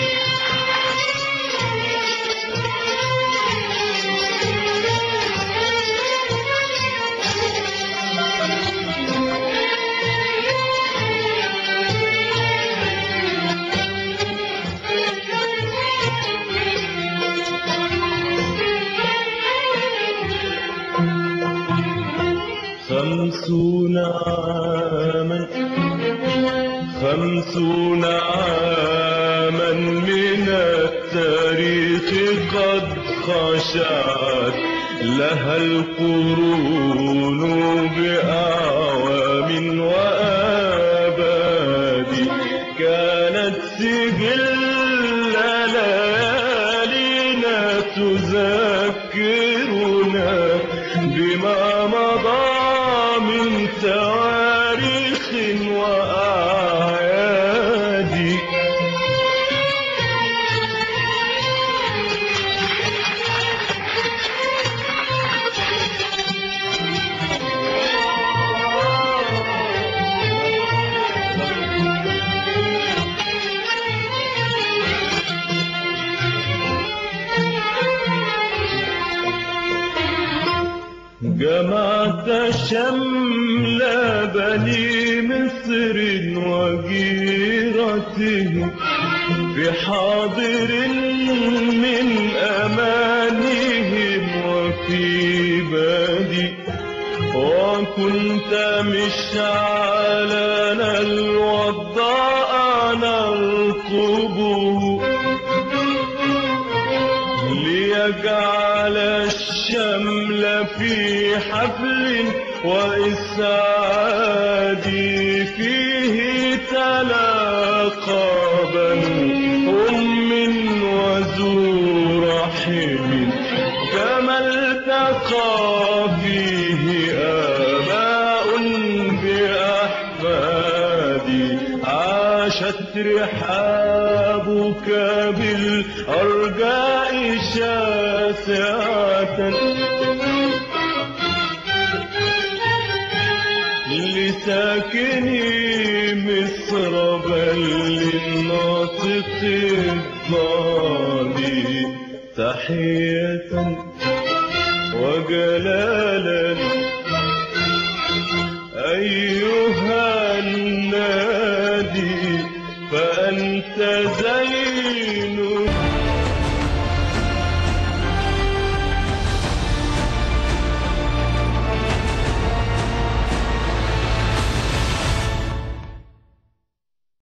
خمسون عاما من التاريخ قد خشعت لها القرون بأعوام وآباد، كانت سجل ليالينا تذكرنا بما مضى من تواريخ وأعياد. جمعت شمل بني مصر وجيرتهم في حاضر من أمانهم وفي بادي، وكنت مشعلنا الوضاء نرقبه ليجعل الشمل في حفل وإسعادي فيه تلاقى بنو أم وذو رحم كما التقى فيه آباء بأحفادي عاشت رحابك بالأرجاء شاسعة لساكني مصر بل للناطق الضالي تحية وجلالا أيها النادي فأنت زي